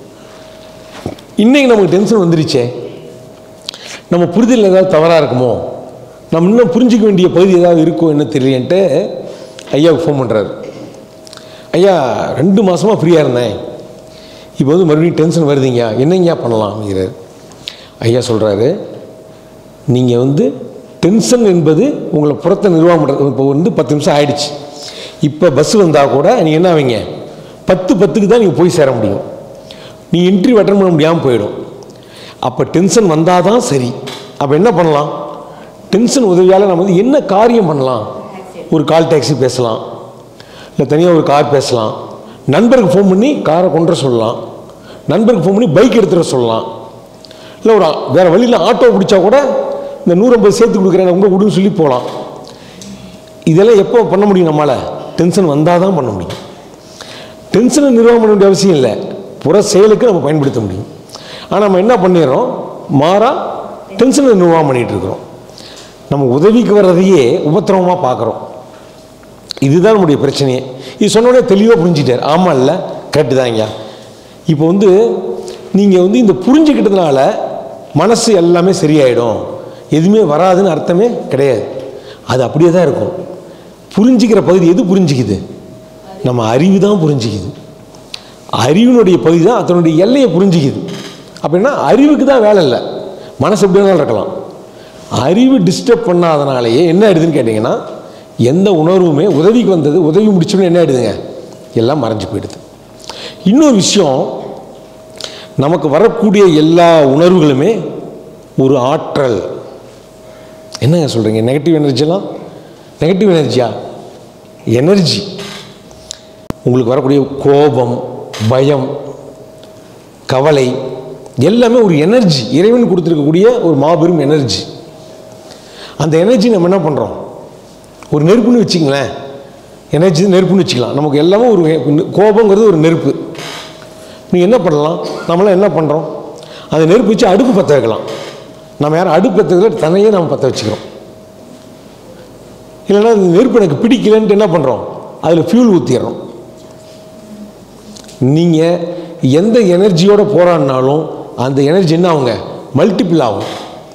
இன்றைக்கி நமக்கு டென்ஷன் வந்துருச்சே, நம்ம புரிதல் ஏதாவது தவறாக இருக்குமோ, நம்ம இன்னும் புரிஞ்சிக்க வேண்டிய பகுதி ஏதாவது இருக்கோ என்ன தெரியலன்ட்டு ஐயாவுக்கு ஃபோன் பண்ணுறாரு. ஐயா, ரெண்டு மாதமாக ஃப்ரீயாக இருந்தேன், இப்போ வந்து மறுபடியும் டென்ஷன் வருதுங்க, என்னங்கய்யா பண்ணலாம் அப்படிங்கிறார். ஐயா சொல்கிறாரு, நீங்கள் வந்து டென்ஷன் என்பது உங்களை புறத்தை நிர்வாகம் பண்ணுறது. இப்போ வந்து பத்து நிமிஷம் ஆகிடுச்சு. இப்போ பஸ்ஸு வந்தால் கூட நீங்கள் என்ன ஆவீங்க, பத்து பத்துக்கு தான் நீங்கள் போய் சேர முடியும். நீ இன்டர்வியூ அட்டன் பண்ண முடியாமல் போயிடும். அப்போ டென்ஷன் வந்தால் தான் சரி. அப்போ என்ன பண்ணலாம், டென்ஷன் உதவியால் நம்ம வந்து என்ன காரியம் பண்ணலாம், ஒரு கால் டாக்ஸி பேசலாம், இல்லை தனியாக ஒரு கார் பேசலாம், நண்பருக்கு ஃபோன் பண்ணி காரை கொண்டு வர சொல்லலாம், நண்பருக்கு ஃபோன் பண்ணி பைக் எடுத்துகிட்டு சொல்லலாம், இல்லை ஒரு வேறு வழியில் ஆட்டோ பிடிச்சா கூட இந்த நூற்றம்பது சேர்த்து கொடுக்குறேன் உங்கள் கொடுன்னு சொல்லி போகலாம். இதெல்லாம் எப்போ பண்ண முடியும், நம்மளால் டென்ஷன் வந்தால் தான் பண்ண முடியும். டென்ஷனை நிர்வாகம் பண்ண வேண்டிய அவசியம் இல்லை, புற செயலுக்கு நம்ம பயன்படுத்த முடியும். ஆனால் நம்ம என்ன பண்ணிடுறோம், மாறா டென்ஷனை நிர்வாகம் பண்ணிகிட்டு இருக்கிறோம். நம்ம உதவிக்கு வர்றதையே உபத்திரவமாக பார்க்குறோம். இதுதான் நம்முடைய பிரச்சனையே. இது சொன்னோடனே தெளிவாக புரிஞ்சுட்டார். ஆமாம், இல்லை கரெக்டு தான் ஐயா. இப்போ வந்து நீங்கள் வந்து இந்த புரிஞ்சுக்கிட்டதுனால மனசு எல்லாமே சரியாயிடும், எதுவுமே வராதுன்னு அர்த்தமே கிடையாது. அது அப்படியே தான் இருக்கும். புரிஞ்சிக்கிற பகுதி எது புரிஞ்சிக்குது, நம்ம அறிவு தான் புரிஞ்சிக்குது. அறிவினுடைய பகுதி தான் அதனுடைய எல்லையை புரிஞ்சிக்குது. அப்படின்னா அறிவுக்கு தான் வேலை இல்லை, மனசு எப்படி வேணாலும் இருக்கலாம். அறிவு டிஸ்டர்ப் பண்ணாதனாலேயே என்ன ஆயிடுதுன்னு கேட்டிங்கன்னா, எந்த உணர்வுமே உதவிக்கு வந்தது உதவி முடிச்சோன்னு என்ன ஆகிடுதுங்க, எல்லாம் மறைஞ்சு போயிடுது. இன்னொரு விஷயம், நமக்கு வரக்கூடிய எல்லா உணர்வுகளுமே ஒரு ஆற்றல். என்னங்க சொல்கிறீங்க, நெகட்டிவ் எனர்ஜிலாம் நெகட்டிவ் எனர்ஜியா? எனர்ஜி. உங்களுக்கு வரக்கூடிய கோபம், பயம், கவலை எல்லாமே ஒரு எனர்ஜி, இறைவன் கொடுத்துருக்கக்கூடிய ஒரு மாபெரும் எனர்ஜி. அந்த எனர்ஜி நம்ம என்ன பண்ணுறோம், ஒரு நெருப்புன்னு வச்சுங்களேன், எனர்ஜி நெருப்புன்னு வச்சுக்கலாம். நமக்கு எல்லாமே ஒரு கோபங்கிறது ஒரு நெருப்பு. நீங்கள் என்ன பண்ணலாம், நம்மளாம் என்ன பண்ணுறோம், அந்த நெருப்பு வச்சு அடுப்பு பற்ற வைக்கலாம். நம்ம யாரும் அடுப்பு பற்ற வைக்கிற தன்னையே நம்ம பற்ற வச்சுக்கிறோம். இல்லைன்னா அந்த நெருப்பு எனக்கு பிடிக்கலன்ட்டு என்ன பண்ணுறோம், அதில் ஃபியூல் ஊற்றிடுறோம். நீங்கள் எந்த எனர்ஜியோடு போராடினாலும் அந்த எனர்ஜி என்ன ஆகுங்க, மல்டிபிள் ஆகும்.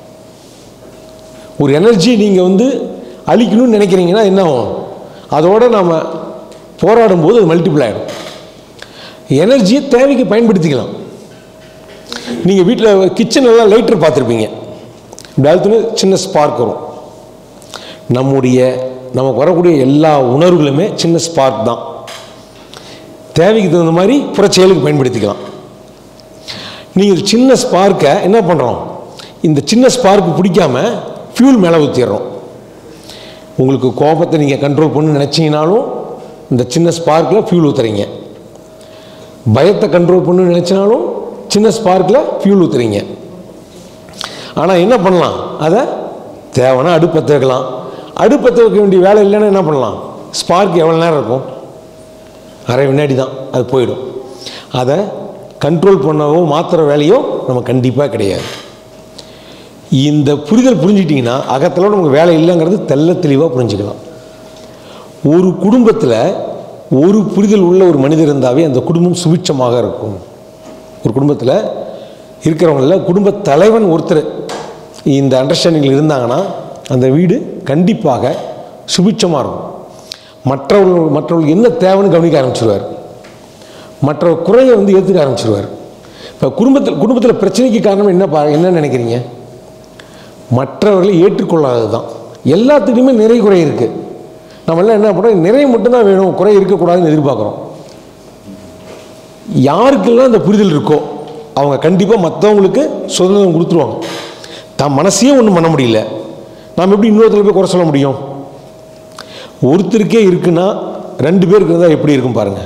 ஒரு எனர்ஜி நீங்கள் வந்து அழிக்கணும்னு நினைக்கிறீங்கன்னா என்ன ஆகும், அதோடு நாம் போராடும்போது அது மல்டிபிள் ஆகிடும். எனர்ஜியை தேவைக்கு பயன்படுத்திக்கலாம். நீங்கள் வீட்டில் கிச்சனெல்லாம் லைட்டர் பார்த்துருப்பீங்க, இப்படி சின்ன ஸ்பார்க் வரும். நம்முடைய நமக்கு வரக்கூடிய எல்லா உணர்வுகளுமே சின்ன ஸ்பார்க் தான். தேவைக்கு தகுந்த மாதிரி புற செயலுக்கு பயன்படுத்திக்கலாம். நீங்கள் சின்ன ஸ்பார்க்கை என்ன பண்ணுறோம், இந்த சின்ன ஸ்பார்க்கு பிடிக்காம ஃபியூல் மேலே ஊற்றிடுறோம். உங்களுக்கு கோபத்தை நீங்கள் கண்ட்ரோல் பண்ணு நினச்சிங்கனாலும் இந்த சின்ன ஸ்பார்க்கில் ஃபியூல் ஊற்றுறீங்க. பயத்தை கண்ட்ரோல் பண்ணு நினச்சினாலும் சின்ன ஸ்பார்க்கில் ஃபியூல் ஊற்றுறீங்க. ஆனால் என்ன பண்ணலாம், அதை தேவைன்னா அடுப்பத்தை வைக்கலாம். அடுப்பத்தை வைக்க வேண்டிய வேலை இல்லைன்னா என்ன பண்ணலாம், ஸ்பார்க் எவ்வளோ நேரம் இருக்கும், அரை வினாடி தான், அது போயிடும். அதை கண்ட்ரோல் பண்ணவோ மாற்றுற வேலையோ நம்ம கண்டிப்பாக கிடையாது. இந்த புரிதல் புரிஞ்சிட்டிங்கன்னா அகத்தில் நமக்கு வேலை இல்லைங்கிறது தெல்ல தெளிவாக புரிஞ்சுக்கலாம். ஒரு குடும்பத்தில் ஒரு புரிதல் உள்ள ஒரு மனிதர் இருந்தாவே அந்த குடும்பம் சுபிட்சமாக இருக்கும். ஒரு குடும்பத்தில் இருக்கிறவங்கள குடும்ப தலைவன் ஒருத்தர் இந்த அண்டர்ஸ்டாண்டிங்கில் இருந்தாங்கன்னா அந்த வீடு கண்டிப்பாக சுபிட்சமாக இருக்கும். மற்றவர்கள் மற்றவர்களுக்கு என்ன தேவைன்னு கவனிக்க ஆரம்பிச்சிடுவார், மற்ற குறையை வந்து ஏற்றுக்க ஆரம்பிச்சிடுவார். இப்போ குடும்பத்தில் குடும்பத்தில் பிரச்சனைக்கு காரணம் என்ன பா என்ன நினைக்கிறீங்க, மற்றவர்களை ஏற்றுக்கொள்ளாதது தான். எல்லாத்துலேயுமே நிறை குறை இருக்குது. நம்மளாம் என்ன பண்ணுறோம், நிறைய மட்டும்தான் வேணும், குறை இருக்கக்கூடாதுன்னு எதிர்பார்க்குறோம். யாருக்கெல்லாம் அந்த புரிதல் இருக்கோ அவங்க கண்டிப்பாக மற்றவங்களுக்கு சுதந்திரம் கொடுத்துருவாங்க. தான் மனசையே ஒன்றும் பண்ண முடியல, நாம் எப்படி இன்னொருத்தர் போய் குறை சொல்ல முடியும்? ஒருத்தருக்கே இருக்குன்னா ரெண்டு பேருக்கு இருந்தால் எப்படி இருக்கும் பாருங்கள்.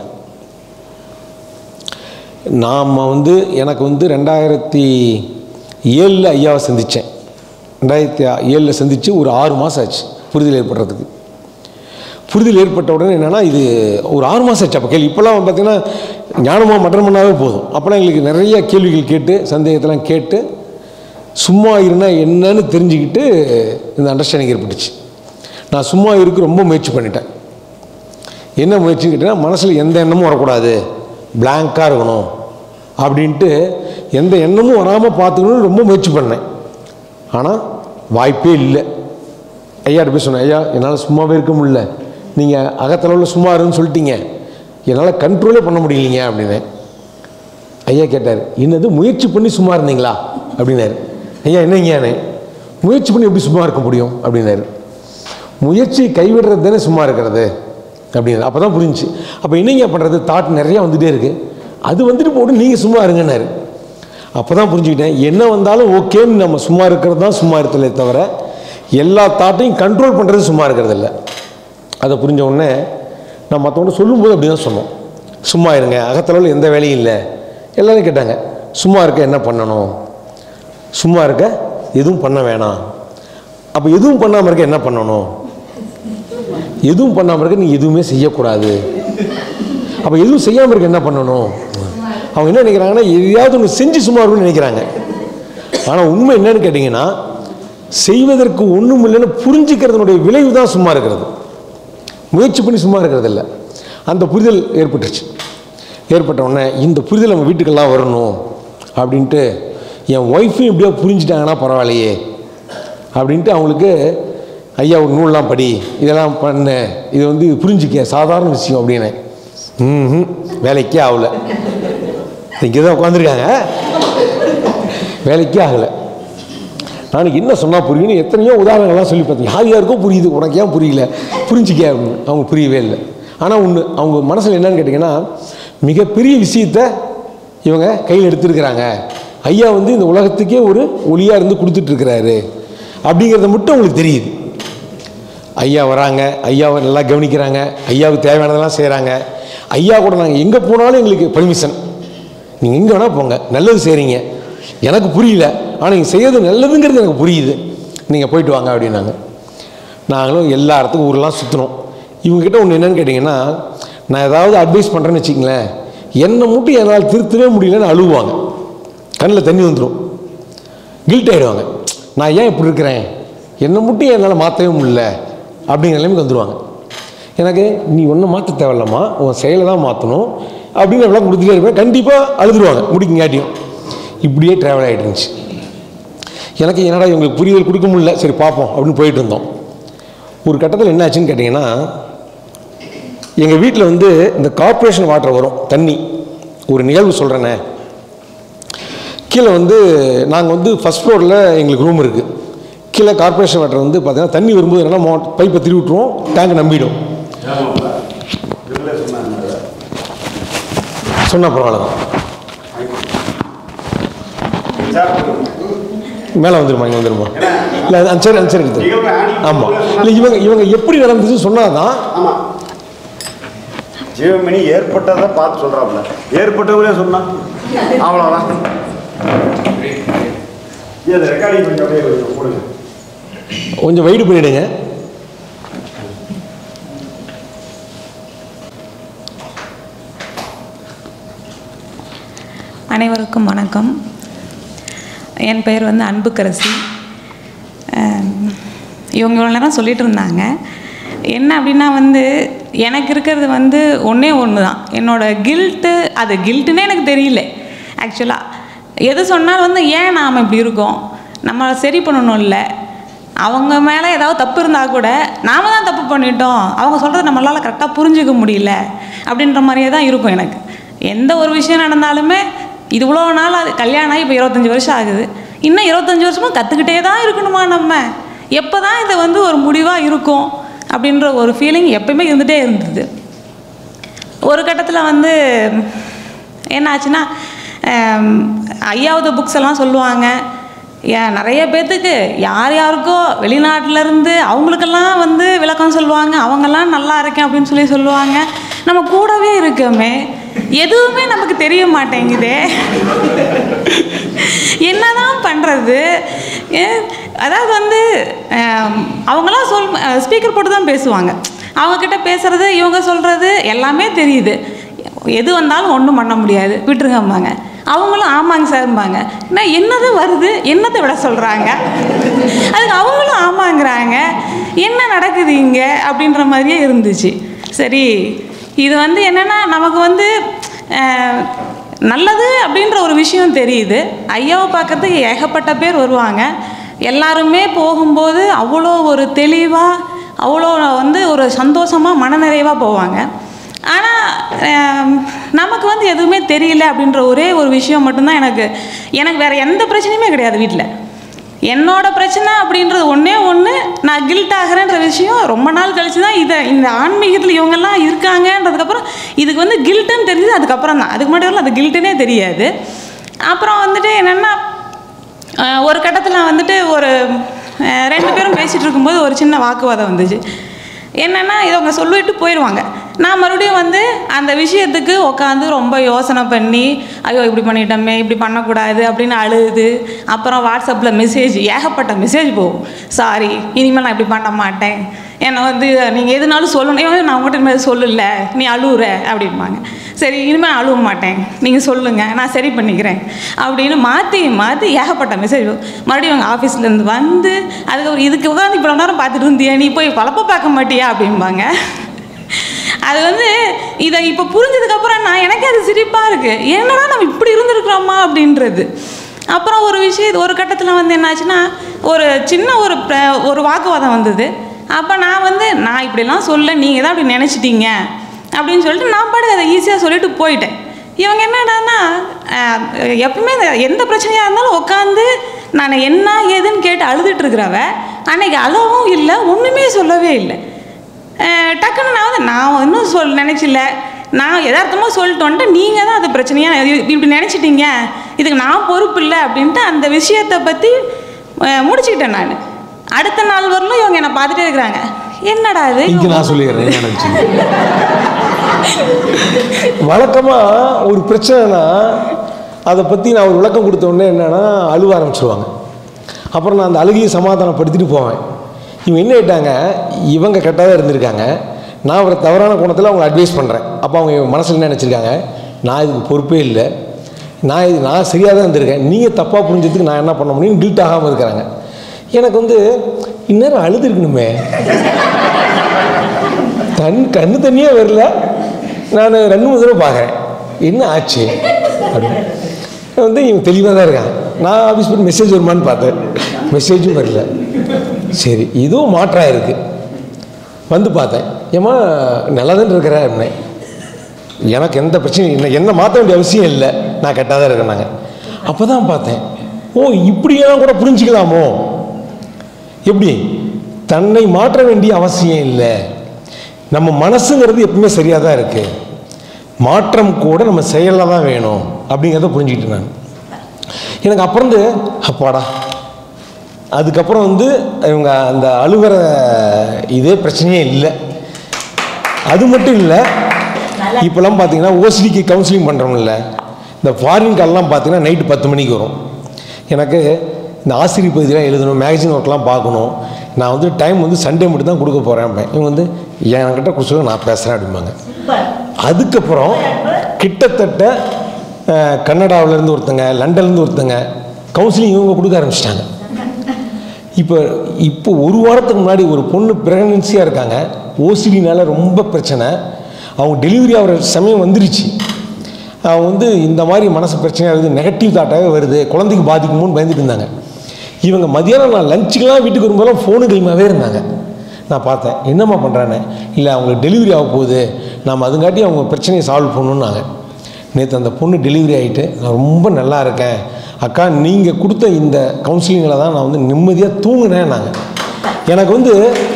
நாம் வந்து எனக்கு வந்து ரெண்டாயிரத்தி ஏழில் ஐயாவை சந்தித்தேன். ரெண்டாயிரத்தி ஏழில் சந்தித்து ஒரு ஆறு மாதம் ஆச்சு புரிதல் ஏற்படுறதுக்கு. புரிதல் ஏற்பட்ட உடனே என்னென்னா இது ஒரு ஆறு மாதம் ஆச்சு அப்போ கேள்வி. இப்போல்லாம் பார்த்திங்கன்னா ஞானமாக மட்டன் பண்ணாவே போதும். அப்போலாம் எங்களுக்கு நிறைய கேள்விகள் கேட்டு சந்தேகத்தெல்லாம் கேட்டு சும்மா இருந்தால் என்னன்னு தெரிஞ்சுக்கிட்டு இந்த அண்டர்ஸ்டாண்டிங் ஏற்பட்டுச்சு. நான் சும்மா இருக்க ரொம்ப முயற்சி பண்ணிட்டேன். என்ன முயற்சின்னு கேட்டிங்கன்னா, மனசில் எந்த எண்ணமும் வரக்கூடாது, பிளாங்காக இருக்கணும் அப்படின்ட்டு எந்த எண்ணமும் வராமல் பார்த்துக்கணும்னு ரொம்ப முயற்சி பண்ணேன். ஆனால் வாய்ப்பே இல்லை. ஐயாட்ட போய் சொன்னேன், ஐயா என்னால் சும்மாவே இருக்க முடியல, நீங்கள் அகத்தளவில் சும்மா இருன்னு சொல்லிட்டீங்க, என்னால் கண்ட்ரோலே பண்ண முடியலைங்க அப்படின்னு. ஐயா கேட்டார், என்னது முயற்சி பண்ணி சும்மா இருந்தீங்களா அப்படின்னாரு. ஐயா என்னங்கயானே, முயற்சி பண்ணி எப்படி சும்மா இருக்க முடியும் அப்படின்னாரு. முயற்சி கைவிடுறது தானே சும்மா இருக்கிறது அப்படின்னு. அப்போ தான் புரிஞ்சிச்சு. அப்போ என்னங்க பண்ணுறது, தாட் நிறையா வந்துகிட்டே இருக்குது, அது வந்துட்டு போட்டு நீங்கள் சும்மா இருங்கன்னாரு. அப்போ தான் புரிஞ்சுக்கிட்டேன், என்ன வந்தாலும் ஓகேன்னு நம்ம சும்மா இருக்கிறது தான் சும்மா இருக்கிறதே தவிர எல்லா தாட்டையும் கண்ட்ரோல் பண்ணுறது சும்மா இருக்கிறது இல்லை. அதை புரிஞ்ச உடனே நான் மற்றவங்க சொல்லும்போது அப்படி தான் சொன்னோம், சும்மா இருங்க, அகத்தளவில் எந்த வேலையும் இல்லை. எல்லோரும் கேட்டாங்க, சும்மா இருக்க என்ன பண்ணணும், சும்மா இருக்க எதுவும் பண்ண வேணாம். அப்போ எதுவும் பண்ணாமல் இருக்க என்ன பண்ணணும், எதுவும் பண்ணாமல் இருக்க நீ எதுவுமே செய்யக்கூடாது. அப்போ எதுவும் செய்யாமல் இருக்க என்ன பண்ணணும். அவங்க என்ன நினைக்கிறாங்கன்னா, எதையாவது ஒன்று செஞ்சு சும்மா இருக்குன்னு நினைக்கிறாங்க. ஆனால் உண்மை என்னன்னு கேட்டிங்கன்னா, செய்வதற்கு ஒன்றும் இல்லைன்னு புரிஞ்சுக்கிறதுனுடைய விளைவு தான் சும்மா இருக்கிறது. முயற்சி பண்ணி சும்மா இருக்கிறது இல்லை. அந்த புரிதல் ஏற்பட்டுருச்சு. ஏற்பட்ட உடனே இந்த புரிதல் நம்ம வீட்டுக்கெல்லாம் வரணும் அப்படின்ட்டு என் ஒய்ஃபையும் இப்படியோ புரிஞ்சுட்டாங்கன்னா பரவாயில்லையே அப்படின்ட்டு அவங்களுக்கு, ஐயா ஒரு நூல்லாம் படி, இதெல்லாம் பண்ண, இது வந்து இது புரிஞ்சிக்க சாதாரண விஷயம் அப்படின்னு. ம் வேலைக்கே ஆகலை. இங்கே தான் உட்காந்துருக்காங்க, வேலைக்கே ஆகலை. நாளைக்கு என்ன சொன்னால் புரியுன்னு எத்தனையோ உதாரணங்கள்லாம் சொல்லி பார்த்தேன். யார் யாருக்கோ புரியுது, உனக்கு ஏன் புரியல, புரிஞ்சிக்க அப்படின்னு. அவங்க புரியவே இல்லை. ஆனால் ஒன்று, அவங்க மனசில் என்னன்னு கேட்டிங்கன்னா, மிகப்பெரிய விஷயத்த இவங்க கையில் எடுத்துருக்கிறாங்க, ஐயா வந்து இந்த உலகத்துக்கே ஒரு ஒளியாக இருந்து கொடுத்துட்ருக்கிறாரு அப்படிங்கிறத மட்டும் அவங்களுக்கு தெரியுது. ஐயா வராங்க, ஐயாவை நல்லா கவனிக்கிறாங்க, ஐயாவுக்கு தேவையானதெல்லாம் செய்கிறாங்க, ஐயா கூட நாங்கள் எங்கே போனாலும் எங்களுக்கு பர்மிஷன், நீங்கள் எங்கே வேணால் போங்க, நல்லது செய்கிறீங்க, எனக்கு புரியல ஆனால் நீங்கள் செய்யறது நல்லதுங்கிறது எனக்கு புரியுது, நீங்கள் போயிட்டு வாங்க அப்படின்னாங்க. நாங்களும் எல்லா இடத்துக்கும் ஊரெலாம் சுற்றினோம். இவங்ககிட்ட ஒன்று என்னென்னு கேட்டிங்கன்னா, நான் ஏதாவது அட்வைஸ் பண்ணுறேன்னு வச்சுங்களேன், என்னை மட்டும் என்னால் திருத்தவே முடியலன்னு அழுவாங்க, கண்ணில் தண்ணி வந்துடும், கில்ட் ஆகிடுவாங்க. நான் ஏன் இப்படி இருக்கிறேன், என்னை மட்டும் என்னால் மாற்றவே முடியல அப்படிங்கிற நிலைமைக்கு வந்துடுவாங்க. எனக்கு நீ ஒன்றும் மாற்ற தேவையில்லம்மா, உன் செயலை தான் மாற்றணும் அப்படின்னு எல்லாம் கொடுத்துட்டே இருப்பேன். கண்டிப்பாக அழுதுருவாங்க முடிக்குங்காட்டியும். இப்படியே ட்ராவல் ஆகிட்டு இருந்துச்சு. எனக்கு என்னடா இவங்களுக்கு புரிதல் கொடுக்க முடியல, சரி பார்ப்போம் அப்படின்னு போயிட்டு இருந்தோம். ஒரு கட்டத்தில் என்ன ஆச்சுன்னு கேட்டிங்கன்னா, எங்கள் வீட்டில் வந்து இந்த கார்ப்பரேஷன் வாட்டர் வரும் தண்ணி. ஒரு நிகழ்வு சொல்கிறேனே, கீழே வந்து நாங்கள் வந்து ஃபஸ்ட் ஃப்ளோரில் எங்களுக்கு ரூம் இருக்குது. கீழே கார்ப்பரேஷன் வாட்டர் வந்து பார்த்தீங்கன்னா தண்ணி வரும்போது என்னென்னா மோ பைப்பை திருவி விட்டுருவோம், டேங்க் நம்பிடும். சொன்ன பரவாயில்ல தான், மேலே வந்துருமா, இங்கே வந்துருமா, இல்லை அன்சரி அன்சரி இருக்குது. ஆமாம், இல்லை இவங்க இவங்க எப்படி நடந்துச்சுன்னு சொன்னால் தான். ஜீவமணி ஏற்பட்டதை பார்த்து சொல்கிறாப்புல, ஏற்பட்டவங்களே சொன்னான் அவ்வளோதான். ரெக்கார்டிங் கொஞ்சம் அப்படியே போடுங்க, கொஞ்சம் வெயிட் பண்ணிவிடுங்க. அனைவருக்கும் வணக்கம். என் பெயர் வந்து அன்புக்கரசி. இவங்க இவ்வளோ நேரம் சொல்லிகிட்டு இருந்தாங்க. என்ன அப்படின்னா வந்து எனக்கு இருக்கிறது வந்து ஒன்றே ஒன்று தான், என்னோடய கில்ட்டு. அது கில்ட்டுன்னே எனக்கு தெரியல ஆக்சுவலாக. எது சொன்னாலும் வந்து ஏன் நாம் இப்படி இருக்கோம், நம்ம சரி பண்ணணும், இல்லை அவங்க மேலே ஏதாவது தப்பு இருந்தால் கூட நாம் தான் தப்பு பண்ணிட்டோம், அவங்க சொல்கிறது நம்மளால் கரெக்டாக புரிஞ்சிக்க முடியல அப்படின்ற மாதிரியே தான் இருக்கும் எனக்கு. எந்த ஒரு விஷயம் நடந்தாலுமே, இது இவ்வளோ நாள் அது கல்யாணம் ஆகி இப்போ இருபத்தஞ்சி வருஷம் ஆகுது, இன்னும் இருபத்தஞ்சி வருஷமும் கற்றுக்கிட்டே தான் இருக்கணுமா, நம்ம எப்போ தான் இது வந்து ஒரு முடிவாக இருக்கும் அப்படின்ற ஒரு ஃபீலிங் எப்பயுமே இருந்துகிட்டே இருந்தது. ஒரு கட்டத்தில் வந்து என்ன ஆச்சுன்னா, ஐயாவது புக்ஸ் எல்லாம் சொல்லுவாங்க. ஏன் நிறைய பேர்த்துக்கு யார் யாருக்கோ வெளிநாட்டிலேருந்து அவங்களுக்கெல்லாம் வந்து விளக்கம் சொல்லுவாங்க, அவங்கெல்லாம் நல்லா இருக்கேன் அப்படின்னு சொல்லி சொல்லுவாங்க. நம்ம கூடவே இருக்கோமே, எதுவுமே நமக்கு தெரிய மாட்டேங்குதே, என்னதான் பண்ணுறது. அதாவது வந்து அவங்களாம் சொல் ஸ்பீக்கர் போட்டு தான் பேசுவாங்க. அவங்கக்கிட்ட பேசுகிறது இவங்க சொல்கிறது எல்லாமே தெரியுது. எது வந்தாலும் ஒன்றும் பண்ண முடியாது, விட்டுருங்கம்பாங்க. அவங்களும் ஆமாங்க சார்பாங்க. நான் என்னது வருது, என்னத்தை விட சொல்கிறாங்க, அதுக்கு அவங்களும் ஆமாங்கிறாங்க. என்ன நடக்குது இங்கே அப்படின்ற மாதிரியே இருந்துச்சு. சரி, இது வந்து என்னென்னா நமக்கு வந்து நல்லது அப்படின்ற ஒரு விஷயம் தெரியுது. ஐயாவை பார்க்கறதுக்கு ஏகப்பட்ட பேர் வருவாங்க. எல்லாருமே போகும்போது அவ்வளோ ஒரு தெளிவாக, அவ்வளோ வந்து ஒரு சந்தோஷமாக மனநிறைவாக போவாங்க. ஆனால் நமக்கு வந்து எதுவுமே தெரியல அப்படின்ற ஒரே ஒரு விஷயம் மட்டும்தான் எனக்கு எனக்கு வேறு எந்த பிரச்சனையுமே கிடையாது வீட்டில். என்னோட பிரச்சனை அப்படின்றது ஒன்றே ஒன்று, நான் கில்ட் ஆகிறேன்ற விஷயம் ரொம்ப நாள் கழிச்சு தான் இதை இந்த ஆன்மீகத்தில் இவங்கெல்லாம் இருக்காங்கன்றதுக்கப்புறம் இதுக்கு வந்து கில்ட்டுன்னு தெரிஞ்சது அதுக்கப்புறம் தான். அதுக்கு முன்னாடி வரல அது கில்ட்டுனே தெரியாது. அப்புறம் வந்துட்டு என்னென்னா, ஒரு கட்டத்தில் வந்துட்டு ஒரு ரெண்டு பேரும் பேசிகிட்டு இருக்கும்போது ஒரு சின்ன வாக்குவாதம் வந்துச்சு. என்னென்னா, இவங்க சொல்லிட்டு போயிடுவாங்க. நான் மறுபடியும் வந்து அந்த விஷயத்துக்கு உட்காந்து ரொம்ப யோசனை பண்ணி, ஐயோ இப்படி பண்ணிட்டோமே, இப்படி பண்ணக்கூடாது அப்படின்னு அழுது, அப்புறம் வாட்ஸ்அப்பில் மெசேஜ், ஏகப்பட்ட மெசேஜ் போகும். சாரி, இனிமேல் நான் இப்படி பண்ண மாட்டேன், என்னை வந்து நீங்கள் எதுனாலும் சொல்லணும், நான் உங்கள்கிட்ட இனிமேல் சொல்லலை, நீ அழுவுற அப்படின்பாங்க. சரி, இனிமேல் அழுவ மாட்டேன், நீங்கள் சொல்லுங்கள், நான் சரி பண்ணிக்கிறேன் அப்படின்னு மாற்றி மாற்றி ஏகப்பட்ட மெசேஜ் போகும். மறுபடியும் அவங்க ஆஃபீஸ்லேருந்து வந்து அதுக்கு இதுக்கு உட்காந்து இவ்வளோ நேரம் பார்த்துட்டு இருந்தியா, நீ போய் பழப்ப பார்க்க மாட்டியா அப்படிம்பாங்க. அது வந்து இதை இப்போ புரிஞ்சதுக்கப்புறம் நான் எனக்கே அது சிரிப்பாக இருக்குது. என்னடா நம்ம இப்படி இருந்துருக்குறோமா அப்படின்றது. அப்புறம் ஒரு விஷயம், ஒரு கட்டத்தில் வந்து என்னாச்சுன்னா, ஒரு சின்ன ஒரு ஒரு வாக்குவாதம் வந்தது. அப்போ நான் வந்து நான் இப்படிலாம் சொல்ல, நீங்கள் தான் அப்படி நினச்சிட்டீங்க அப்படின்னு சொல்லிட்டு நான் பாட்டு அதை ஈஸியாக சொல்லிட்டு போயிட்டேன். இவங்க என்னடான்னா, எப்பவுமே எந்த பிரச்சனையாக இருந்தாலும் உட்காந்து நான் என்ன ஏதுன்னு கேட்டு அழுதுட்டுருக்கிறவ அன்றைக்கி அழவும் இல்லை, ஒன்றுமே சொல்லவே இல்லை. டக்குன்னு நான் வந்து நான் இன்னும் சொல் நினச்சில்ல, நான் யதார்த்தமாக சொல்லிட்டு வந்துட்டு நீங்கள் தான் அது பிரச்சனையாக இப்படி நினச்சிட்டீங்க, இதுக்கு நான் பொறுப்பு இல்லை அப்படின்ட்டு அந்த விஷயத்தை பற்றி முடிச்சுக்கிட்டேன். நான் அடுத்த நாள் வரலும் இவங்க என்னை பார்த்துட்டே இருக்கிறாங்க. என்னடா இது இங்கே நான் சொல்லிடுறேன். நினச்சி வழக்கமாக ஒரு பிரச்சனைனா அதை பற்றி நான் ஒரு விளக்கம் கொடுத்த உடனே என்னென்னா அழுவ ஆரம்பிச்சிருவாங்க. அப்புறம் நான் அந்த அழுகையை சமாதானப்படுத்திட்டு போவேன். இவங்க என்ன கேட்டாங்க, இவங்க கரெக்டாக தான் இருந்திருக்காங்க, நான் ஒரு தவறான கோணத்தில் அவங்களை அட்வைஸ் பண்ணுறேன். அப்போ அவங்க மனசில் என்ன நினச்சிருக்காங்க, நான் இதுக்கு பொறுப்பே இல்லை, நான் இது நான் சரியாக தான் இருந்திருக்கேன், நீங்கள் தப்பாக புரிஞ்சதுக்கு நான் என்ன பண்ண முடியும்னு கில்ட் ஆகாமல் இருக்கிறாங்க. எனக்கு வந்து இந்நேரம் அழுது இருக்கணுமே, தன் கண்ணு தண்ணியாக வரல. நான் ரெண்டு மூணு தடவை பார்க்குறேன், என்ன ஆச்சு அப்படின்னு. வந்து இவங்க தெளிவாக தான் இருக்காங்க. நான் ஆஃபீஸ் போய் மெசேஜ் வருமானு பார்த்தேன், மெசேஜும் வரல. சரி, இதுவும் மாற்றாக இருக்குது. வந்து பார்த்தேன், ஏம்மா நல்லா தான் இருக்கிற அப்படின்னே. எனக்கு எந்த பிரச்சனையும் இல்லை, என்ன மாற்ற வேண்டிய அவசியம் இல்லை, நான் கரெக்டாக தான் இருக்கேன்னாங்க. அப்போ தான் பார்த்தேன், ஓ இப்படியெல்லாம் கூட புரிஞ்சுக்கலாமோ. எப்படி தன்னை மாற்ற வேண்டிய அவசியம் இல்லை, நம்ம மனசுங்கிறது எப்பவுமே சரியாக தான் இருக்குது, மாற்றம் கூட நம்ம செயலில் தான் வேணும் அப்படிங்கிறத புரிஞ்சுக்கிட்டு நான். எனக்கு அப்புறம் வந்து அப்பாடா. அதுக்கப்புறம் வந்து இவங்க அந்த அழுகிற இதே பிரச்சனையே இல்லை. அது மட்டும் இல்லை, இப்போலாம் பார்த்தீங்கன்னா ஓசிடிக்கு கவுன்சிலிங் பண்ணுறோம்ல, இந்த ஃபாரின் கால்லாம் பார்த்தீங்கன்னா நைட்டு பத்து மணிக்கு வரும். எனக்கு இந்த ஆசிரியர் பகுதியெலாம் எழுதணும், மேகசின் ஒர்க்லாம் பார்க்கணும், நான் வந்து டைம் வந்து சண்டே மட்டும் தான் கொடுக்க போகிறேன். இவங்க வந்து என்கிட்ட கொடுத்து நான் பேசுகிறேன் அப்படிம்பாங்க. அதுக்கப்புறம் கிட்டத்தட்ட கன்னடாவிலேருந்து ஒருத்தங்க, லண்டன்லேருந்து ஒருத்தங்க கவுன்சிலிங் இவங்க கொடுக்க ஆரம்பிச்சிட்டாங்க. இப்போ இப்போ ஒரு வாரத்துக்கு முன்னாடி ஒரு பொண்ணு ப்ரெக்னன்சியாக இருக்காங்க, ஓசிடினால ரொம்ப பிரச்சனை, அவங்க டெலிவரி ஆகிற சமயம் வந்துருச்சு. அவங்க வந்து இந்த மாதிரி மனசு பிரச்சனையாக இருக்குது, நெகட்டிவ் தாட்டாகவே வருது, குழந்தைக்கு பாதிக்குமோன்னு பயந்துட்டு இருந்தாங்க. இவங்க மதியானம் நான் லஞ்சுக்கெலாம் வீட்டுக்கு வரும்போதெல்லாம் ஃபோனு கைமாவே இருந்தாங்க. நான் பார்த்தேன், என்னம்மா பண்ணுறானே, இல்லை அவங்களுக்கு டெலிவரி ஆக போகுது, நாம் அதுங்காட்டி அவங்க பிரச்சனையை சால்வ் பண்ணணுன்னாங்க. நேற்று அந்த பொண்ணு டெலிவரி ஆகிட்டு, நான் ரொம்ப நல்லா இருக்கேன் அக்கா, நீங்கள் கொடுத்த இந்த கவுன்சிலிங்கில் தான் நான் வந்து நிம்மதியாக தூங்கினேன். நாங்கள் எனக்கு வந்து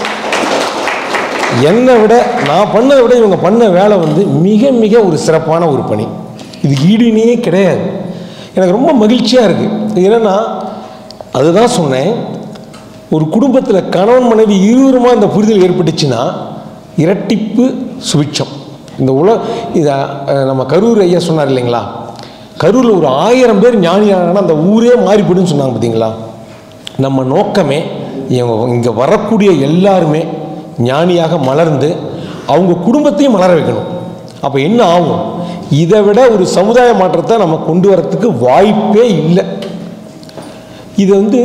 என்னை விட நான் பண்ணதை விட இவங்க பண்ண வேலை வந்து மிக மிக ஒரு சிறப்பான ஒரு பணி, இதுக்கு ஈடுனே கிடையாது. எனக்கு ரொம்ப மகிழ்ச்சியாக இருக்குது. இது என்னென்னா, அதுதான் சொன்னேன், ஒரு குடும்பத்தில் கணவன் மனைவி இருவருமா இந்த புரிதல் ஏற்பட்டுச்சுன்னா இரட்டிப்பு சுபிட்சம். இந்த உல இதை நம்ம கரூர் ஐயா சொன்னார் இல்லைங்களா, கரூரில் ஒரு ஆயிரம் பேர் ஞானியானா அந்த ஊரே மாறிப்போடுன்னு சொன்னாங்க பார்த்தீங்களா. நம்ம நோக்கமே இவங்க இங்கே வரக்கூடிய எல்லாருமே ஞானியாக மலர்ந்து அவங்க குடும்பத்தையும் மலர வைக்கணும். அப்போ என்ன ஆகும்? இதை விட ஒரு சமுதாய மாற்றத்தை நம்ம கொண்டு வரத்துக்கு வாய்ப்பே இல்லை. இதை வந்து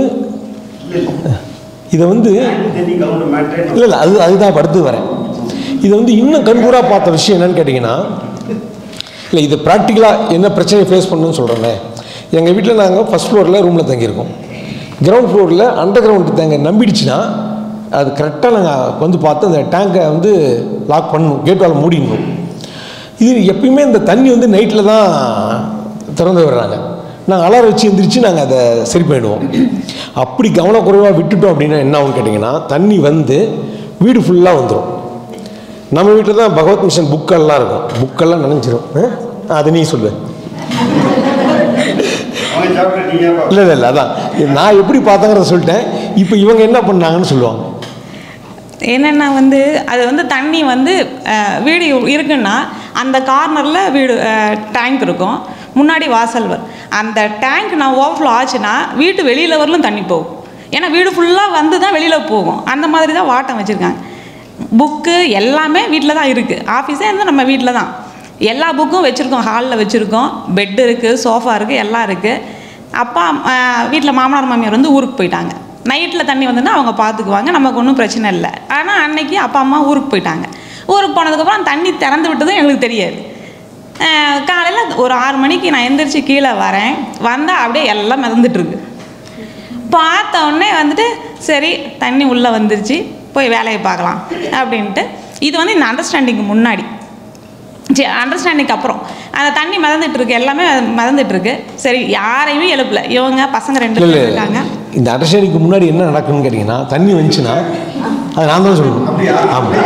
இதை வந்து இல்லை இல்லை அது அதுதான் படுத்து வரேன். இதை வந்து இன்னும் கண்கூடாக பார்த்த விஷயம் என்னன்னு கேட்டிங்கன்னா, இல்லை இது ப்ராக்டிக்கலாக என்ன பிரச்சனையை ஃபேஸ் பண்ணணும்னு சொல்கிறேன்னே. எங்கள் வீட்டில் நாங்கள் ஃபஸ்ட் ஃப்ளோரில் ரூமில் தங்கியிருக்கோம். கிரவுண்ட் ஃப்ளோரில் அண்டர் கிரவுண்டு தேங்க நம்பிடுச்சுன்னா அது கரெக்டாக நாங்கள் வந்து பார்த்து அந்த டேங்கை வந்து லாக் பண்ணணும், கேட் வால் மூடிடணும். இது எப்பயுமே இந்த தண்ணி வந்து நைட்டில் தான் திறந்து விடுறாங்க. நாங்கள் அலாரம் வச்சு எந்திரிச்சு நாங்கள் அதை சரி பண்ணிடுவோம். அப்படி கவனக்குறைவாக விட்டுட்டோம் அப்படின்னா என்ன ஆகும்னு கேட்டிங்கன்னா, தண்ணி வந்து வீடு ஃபுல்லாக வந்துடும். நம்ம வீட்டில் தான் பகவத் மிஷன் புக்கெல்லாம் இருக்கும், புக்கெல்லாம் நினைஞ்சிரும். அது நீ சொல்லு. இல்லை இல்லை இல்லை அதான் நான் எப்படி பார்த்தேங்கிறத சொல்லிட்டேன். இப்போ இவங்க என்ன பண்ணாங்கன்னு சொல்லுவாங்க. என்னென்னா வந்து அது வந்து தண்ணி வந்து வீடு இருக்குன்னா அந்த கார்னரில் வீடு டேங்க் இருக்கும், முன்னாடி வாசல் வரும். அந்த டேங்க் நான் ஓவர்ஃப்ளோ ஆச்சுன்னா வீட்டு வெளியில் வரலும் தண்ணி போகும். ஏன்னா வீடு ஃபுல்லாக வந்து தான் வெளியில் போகும். அந்த மாதிரி தான் வாட்டம் வச்சுருக்காங்க. புக்கு எல்லாமே வீட்டில் தான் இருக்குது. ஆஃபீஸே வந்து நம்ம வீட்டில் தான் எல்லா புக்கும் வச்சுருக்கோம். ஹாலில் வச்சுருக்கோம், பெட் இருக்குது, சோஃபா இருக்குது, எல்லாம் இருக்குது. அப்பா வீட்டில் மாமனார் மாமியார் வந்து ஊருக்கு போயிட்டாங்க. நைட்டில் தண்ணி வந்துன்னா அவங்க பார்த்துக்குவாங்க, நமக்கு ஒன்றும் பிரச்சனை இல்லை. ஆனால் அன்னைக்கு அப்பா அம்மா ஊருக்கு போயிட்டாங்க. ஊருக்கு போனதுக்கப்புறம் தண்ணி திறந்து விட்டதும் எங்களுக்கு தெரியாது. காலையில் ஒரு ஆறு மணிக்கு நான் எந்திரிச்சு கீழே வரேன். வந்தால் அப்படியே எல்லாம் மிதந்துட்டுருக்கு. பார்த்த உடனே வந்துட்டு சரி தண்ணி உள்ளே வந்துருச்சு, போய் வேலையை பார்க்கலாம் அப்படின்ட்டு. இது வந்து இந்த அண்டர்ஸ்டாண்டிங்க்கு முன்னாடி, சரி அண்டர்ஸ்டாண்டிங்க்கு அப்புறம் அந்த தண்ணி மிதந்துட்டுருக்கு, எல்லாமே மிதந்துட்டுருக்கு. சரி யாரையுமே எழுப்பல. இவங்க பசங்க ரெண்டு பேர் இருக்காங்க. இந்த அண்டர்ஸ்டாண்டிங்க்கு முன்னாடி என்ன நடக்குன்னு கேட்டிங்கன்னா, தண்ணி வந்துச்சுன்னா அது நான் தான் சொல்லணும். ஆமாம்,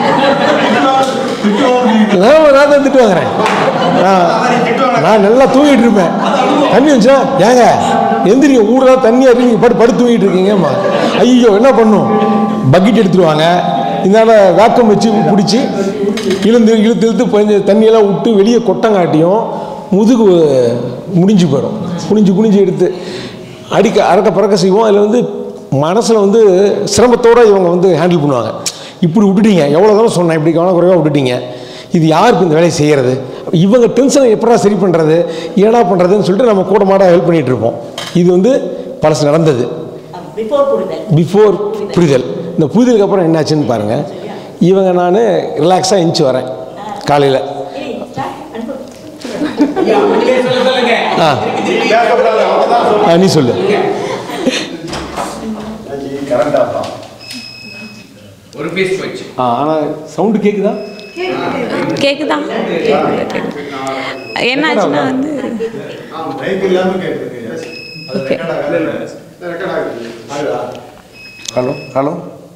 நான் தான் திட்டு வாங்குறேன். நான் நல்லா தூங்கிட்டு இருப்பேன். தண்ணி வந்துச்சுன்னா ஏங்க எந்திரிங்க, ஊரெல்லாம் தண்ணியாக இருக்கு, நீங்கள் படு படுத்து தூங்கிட்டு இருக்கீங்கம்மா. ஐயோ என்ன பண்ணும், பக்கெட் எடுத்துருவாங்க. இதனால் வேக்கம் வச்சு பிடிச்சி இழுந்து இழுத்து இழுத்து கொஞ்சம் தண்ணியெல்லாம் விட்டு வெளியே கொட்டங்காட்டியும் முதுகு முடிஞ்சு போயிடும். குனிஞ்சு குனிஞ்சு எடுத்து அடிக்க அறக்க பறக்க செய்வோம். அதில் வந்து மனசில் வந்து சிரமத்தோடு இவங்க வந்து ஹேண்டில் பண்ணுவாங்க. இப்படி விட்டுட்டீங்க, எவ்வளோ தூரம் சொன்னேன், இப்படி கவனக்குறைவாக விட்டுட்டீங்க, இது யாருக்கு இந்த வேலையை செய்கிறது, இவங்க டென்ஷனை எப்படா சரி பண்ணுறது, ஏடா பண்ணுறதுன்னு சொல்லிட்டு நம்ம கூட மாட ஹெல்ப் பண்ணிகிட்டு இருப்போம். இது வந்து பழசு நடந்தது பிஃபோர் புரிதல். இந்த புரிதலுக்கு அப்புறம் என்னாச்சுன்னு பாருங்கள். இவங்க நான் ரிலாக்ஸாக எந்திச்சு வரேன் காலையில். ஆ நீ சொல்லு. ஒரு பீஸ் வச்சு ஆ ஆனால் சவுண்டு கேட்குதா? கேட்குதா? என்னாச்சுன்னா வந்து ஹலோ ஹலோ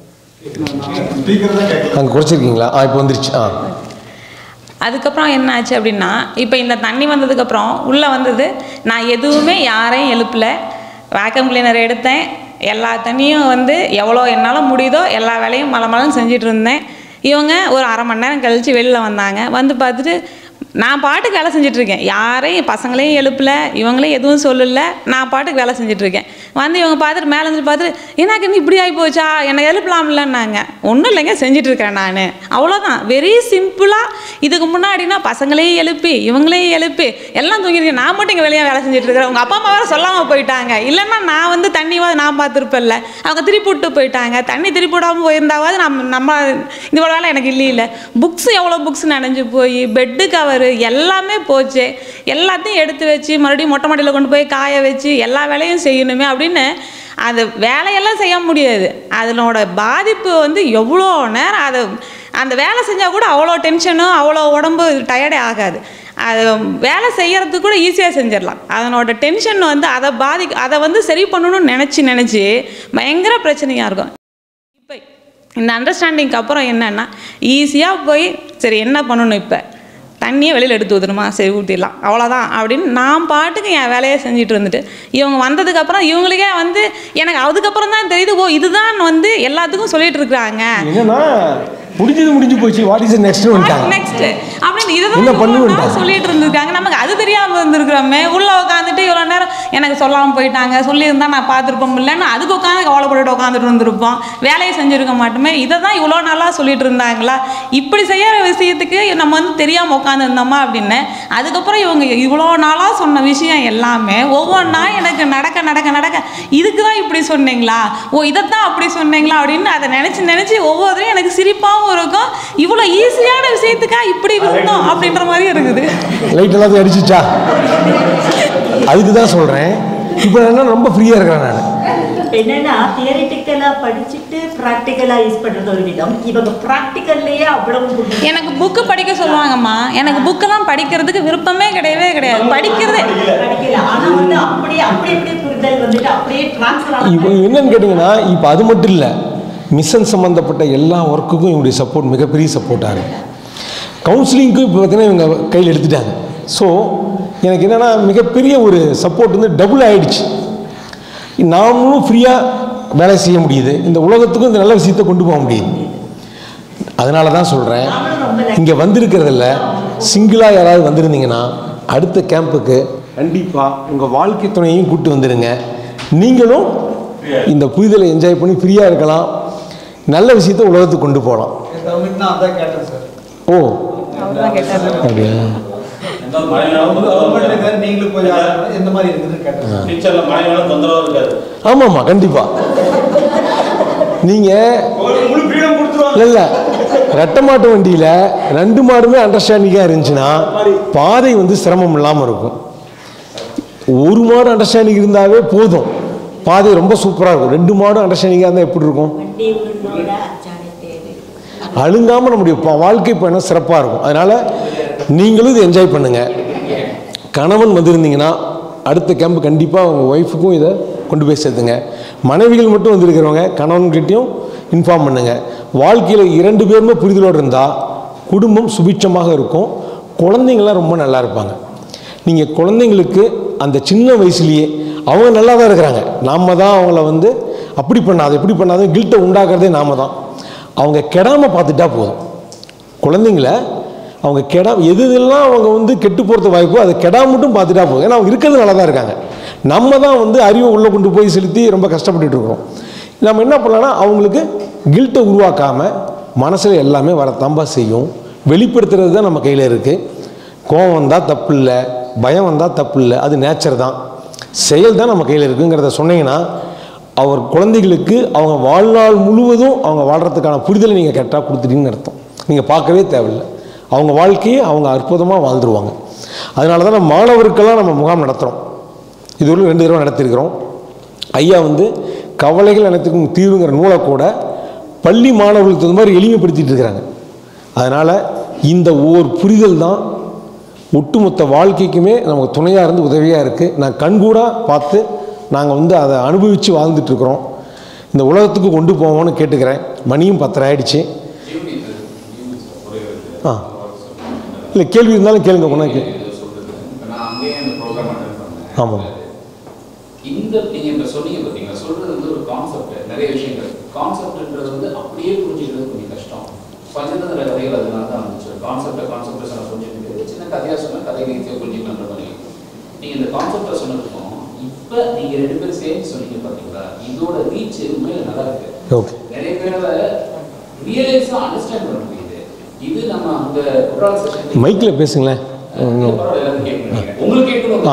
அங்கே குறைச்சிருக்கீங்களா? ஆ இப்போ வந்துருச்சு. ஆ அதுக்கப்புறம் என்ன ஆச்சு அப்படின்னா, இப்போ இந்த தண்ணி வந்ததுக்கப்புறம் உள்ளே வந்தது, நான் எதுவுமே யாரையும் எழுப்பலை. வேக்கம் கிளீனர் எடுத்தேன், எல்லா தண்ணியும் வந்து எவ்வளோ என்னால் முடியுதோ எல்லா வேலையும் மலை மலைன்னு செஞ்சுட்டு இருந்தேன். இவங்க ஒரு அரை மணி நேரம் கழித்து வெளியில் வந்தாங்க. வந்து பார்த்துட்டு நான் பாட்டுக்கு வேலை செஞ்சிட்ருக்கேன், யாரையும் பசங்களையும் எழுப்பலை, இவங்களையும் எதுவும் சொல்லலை, நான் பாட்டுக்கு வேலை செஞ்சிட்ருக்கேன். வந்து இவங்க பார்த்துட்டு மேலே இருந்து பார்த்துட்டு எனக்கு இன்னும் இப்படி ஆகி போச்சா, என்னை எழுப்பலாம்லன்னாங்க. ஒன்றும் இல்லைங்க செஞ்சிட்ருக்கேன் நான், அவ்வளோதான். வெரி சிம்பிளாக. இதுக்கு முன்னாடினா பசங்களையும் எழுப்பி இவங்களையும் எழுப்பி எல்லாம் தூங்கியிருக்கேன், நான் மட்டும் இங்கே வெளியே வேலை செஞ்சிட்ருக்கிறேன். உங்கள் அப்பா அம்மா வேறு சொல்லாமல் போயிட்டாங்க, இல்லைன்னா நான் வந்து தண்ணியாவது நான் பார்த்துருப்பேன்ல. அவங்க திருப்பி விட்டு போயிட்டாங்க. தண்ணி திருப்பி விடாமல் போயிருந்தாவது நம்ம நம்ம இந்த வேலை எனக்கு இல்லை இல்லை. புக்ஸ் எவ்வளோ புக்ஸ் நனைஞ்சு போய், பெட்டு கவர் எல்லாமே போச்சு. எல்லாத்தையும் எடுத்து வச்சு மறுபடியும் மொட்டை மாடியில் கொண்டு போய் காய வச்சு எல்லா வேலையும் செய்யணுமே அப்படின்னு அது வேலையெல்லாம் செய்ய முடியாது. அதனோட பாதிப்பு வந்து எவ்வளோ நேரம் அதை அந்த வேலை செஞ்சால் கூட அவ்வளோ டென்ஷனும் அவ்வளோ உடம்பு டயர்டே ஆகாது. அது வேலை செய்கிறதுக்கு கூட ஈஸியாக செஞ்சிடலாம். அதனோட டென்ஷன் வந்து அதை பாதி அதை வந்து சரி பண்ணணும்னு நினச்சி நினச்சி பயங்கர பிரச்சனையாக இருக்கும். இப்போ இந்த அண்டர்ஸ்டாண்டிங்க்கு அப்புறம் என்னென்னா ஈஸியாக போய் சரி என்ன பண்ணணும், இப்போ தண்ணியை வெளியில் எடுத்து ஊற்றணுமா, சரி ஊற்றிடலாம் அவ்வளோதான் அப்படின்னு நான் பாட்டுக்கு என் வேலையை செஞ்சுட்டு வந்துட்டு, இவங்க வந்ததுக்கப்புறம் இவங்களுக்கே வந்து எனக்கு அதுக்கப்புறம் தான் தெரியுது, ஓ இதுதான் வந்து எல்லாத்துக்கும் சொல்லிட்டு இருக்கிறாங்க. என்னன்னா முடிஞ்சது முடிஞ்சு போச்சு, வாட் இஸ் நெக்ஸ்ட் வந்துட்டாங்க. நெக்ஸ்ட் அப்படின்னு இதுதான் என்ன இவ்வளவு பண்ணுவேன்டா? நாள் சொல்லிட்டு இருந்திருக்காங்க. நமக்கு அது தெரியாம இருந்திருக்கிறோமே. உள்ள உட்காந்துட்டு இவ்வளோ நேரம் எனக்கு சொல்லாமல் போயிட்டாங்க, சொல்லியிருந்தா நான் பார்த்துருப்போம் இல்லைன்னு அதுக்கு உட்காந்து கவலைப்பட்டு உட்காந்துட்டு இருந்திருப்போம், வேலையை செஞ்சுருக்க மாட்டோமே. இதை தான் இவ்வளோ நாளாக சொல்லிட்டு இருந்தாங்களா, இப்படி செய்யற விஷயத்துக்கு நம்ம வந்து தெரியாமல் உட்காந்துருந்தோமா அப்படின்னு. அதுக்கப்புறம் இவங்க இவ்வளோ நாளாக சொன்ன விஷயம் எல்லாமே ஒவ்வொன்றா எனக்கு நடக்க நடக்க நடக்க இதுக்கு தான் இப்படி சொன்னீங்களா, ஓ இதைத்தான் அப்படி சொன்னீங்களா அப்படின்னு அதை நினச்சி நினச்சி ஒவ்வொருத்தரையும் எனக்கு சிரிப்பாகவும் இருக்கும். இவ்வளோ ஈஸியான விஷயத்துக்கா இப்படி இருந்தோம் அப்படின்ற மாதிரி இருக்குது. லைட் எல்லாத்தையும் அடிச்சிச்சா? அதுக்கு தான் சொல்கிறேன். இப்போ என்ன ரொம்ப ஃப்ரீயாக இருக்கிறேன் நான். என்னன்னா தியரிட்டிக்கலாக படிச்சுட்டு ப்ராக்டிக்கலாக யூஸ் பண்ணுறது ஒரு விதம், இவங்க ப்ராக்டிக்கல்லையே அவ்வளவு. எனக்கு புக்கு படிக்க சொல்லுவாங்கம்மா, எனக்கு புக்கெல்லாம் படிக்கிறதுக்கு விருப்பமே கிடையவே கிடையாது, படிக்கிறதே படிக்கல. ஆனால் வந்து அப்படியே அப்படி அப்படியே புரிதல் வந்துட்டு அப்படியே ட்ரான்ஸ்ஃபர். இப்போ என்னன்னு கேட்டிங்கன்னா, இப்போ அது மட்டும் இல்லை, மிஷன் சம்மந்தப்பட்ட எல்லா ஒர்க்குக்கும் இவங்களுடைய சப்போர்ட் மிகப்பெரிய சப்போர்ட்டாக இருக்குது. கவுன்சிலிங்க்கும் இப்போ பார்த்தீங்கன்னா இவங்க கையில் எடுத்துட்டாங்க. ஸோ எனக்கு என்னென்னா மிகப்பெரிய ஒரு சப்போர்ட் வந்து டபுள் ஆகிடுச்சு. நாமளும் ஃப்ரீயாக வேலை செய்ய முடியுது, இந்த உலகத்துக்கும் இந்த நல்ல விஷயத்தை கொண்டு போக முடியுது. அதனால தான் சொல்கிறேன், இங்கே வந்திருக்கிறதில்ல சிங்கிளாக யாராவது வந்திருந்தீங்கன்னா அடுத்த கேம்புக்கு கண்டிப்பாக உங்கள் வாழ்க்கை துணையையும் கூப்பிட்டு வந்துடுங்க. நீங்களும் இந்த புரிதலை என்ஜாய் பண்ணி ஃப்ரீயாக இருக்கலாம், நல்ல விஷயத்தை உலகத்துக்கு கொண்டு போகலாம். ஓ அப்படியா? ஆமாம்மா கண்டிப்பாக. நீங்கள் இல்லை ரெட்டை மாட்டு வண்டியில் ரெண்டு மாடுமே அண்டர்ஸ்டாண்டிங்காக இருந்துச்சுன்னா பாதை வந்து சிரமம் இல்லாமல் இருக்கும். ஒரு மாடு அண்டர்ஸ்டாண்டிங் இருந்தாவே போதும், பாதை ரொம்ப சூப்பராக இருக்கும். ரெண்டு மாடும் அண்டர்ஸ்டாண்டிங்காக இருந்தால் எப்படி இருக்கும்? அழுங்காமல் நம்முடைய வாழ்க்கை பயணம் சிறப்பாக இருக்கும். அதனால் நீங்களும் இதை என்ஜாய் பண்ணுங்கள். கணவன் வந்திருந்தீங்கன்னா அடுத்த கேம்பு கண்டிப்பாக உங்கள் ஒய்ஃபுக்கும் இதை கொண்டு போய் சேர்த்துங்க. மனைவிகள் மட்டும் வந்திருக்கிறவங்க கணவன்கிட்டையும் இன்ஃபார்ம் பண்ணுங்கள். வாழ்க்கையில் இரண்டு பேருமே புரிதலோடு இருந்தால் குடும்பம் சுபிட்சமாக இருக்கும், குழந்தைங்களாம் ரொம்ப நல்லா இருப்பாங்க. நீங்கள் குழந்தைங்களுக்கு அந்த சின்ன வயசுலேயே அவங்க நல்லா தான் இருக்கிறாங்க, நாம் தான் அவங்கள வந்து அப்படி பண்ணாது இப்படி பண்ணாத கில்ட்டை உண்டாக்குறதே நாம் தான். அவங்க கெடாமல் பார்த்துட்டா போதும். குழந்தைங்கள அவங்க கெடா எது இதெல்லாம் அவங்க வந்து கெட்டு போகிறது வாய்ப்போ அதை கெடா மட்டும் பார்த்துட்டா போதும். ஏன்னா அவங்க இருக்கிறது நல்லா தான் இருக்காங்க, நம்ம தான் வந்து அறிவை உள்ளே கொண்டு போய் செலுத்தி ரொம்ப கஷ்டப்பட்டுட்டு இருக்கிறோம். நம்ம என்ன பண்ணலாம்னா அவங்களுக்கு கில்ட்டை உருவாக்காமல் மனசில் எல்லாமே வரத்தம்பா செய்யும். வெளிப்படுத்துறது தான் நம்ம கையில் இருக்குது. கோபம் வந்தால் தப்பு இல்லை, பயம் வந்தால் தப்பு இல்லை, அது நேச்சர் தான். செயல் தான் நம்ம கையில் இருக்குங்கிறத சொன்னீங்கன்னா அவர் குழந்தைகளுக்கு அவங்க வாழ்நாள் முழுவதும் அவங்க வாழ்கிறதுக்கான புரிதலை நீங்கள் கரெக்டாக கொடுத்துட்டீங்கன்னு அர்த்தம். நீங்கள் பார்க்கவே தேவையில்லை, அவங்க வாழ்க்கையை அவங்க அற்புதமாக வாழ்ந்துருவாங்க. அதனால தான் நம்ம மாணவருக்கெல்லாம் நம்ம முகாம் நடத்துகிறோம். இது ஒரு ரெண்டு தடவை நடத்திருக்கிறோம். ஐயா வந்து கவலைகள் அனைத்துக்கும் தீர்வுங்கிற நூலை கூட பள்ளி மாணவர்களுக்கு தகுந்த மாதிரி எளிமைப்படுத்திட்டு இருக்கிறாங்க. அதனால் இந்த ஒவ்வொரு புரிதல் தான் ஒட்டுமொத்த வாழ்க்கைக்குமே நமக்கு துணையாக இருந்து உதவியாக இருக்குது. நான் கண்கூடாக பார்த்து நாங்கள் வந்து அதை அனுபவித்து வாழ்ந்துட்டுருக்குறோம். இந்த உலகத்துக்கு கொண்டு போவோம்னு கேட்டுக்கிறேன். மணியும் பத்தரை ஆயிடுச்சு. ஆ இல்லை கேள்வி இருந்தாலும் கேளுங்க. உனக்கு ஆமாம். இந்த நீங்கள் இப்போ சொன்னீங்க பார்த்தீங்களா, சொல்கிறது வந்து ஒரு கான்செப்ட், நிறைய விஷயங்கள் கான்செப்ட்ன்றது வந்து அப்படியே புரிஞ்சுக்கிறது கொஞ்சம் கஷ்டம். பஞ்சதந்திர கதைகள் அதனால தான் இருந்துச்சு. கான்செப்டை கான்செப்டை சொன்ன புரிஞ்சுக்கிறது சின்ன கதையாக சொன்னால் கதை ரீதியாக புரிஞ்சுக்கணுன்ற மாதிரி. நீங்கள் இந்த கான்செப்டை சொன்னதுக்கும் இப்போ நீங்கள் ரெண்டு பேரும் சேர்ந்து சொன்னீங்க பார்த்தீங்களா, இதோட ரீச் உண்மையில நல்லா இருக்கு. ஓகே, நிறைய பேரால் ரியலைஸாக அண்டர்ஸ்டாண்ட் பண்ண முடியுது. இது நம்ம அந்த குற்றால செஷன் மைக்கில் பேசுங்களேன். உங்களுக்கு கேட்கணும்.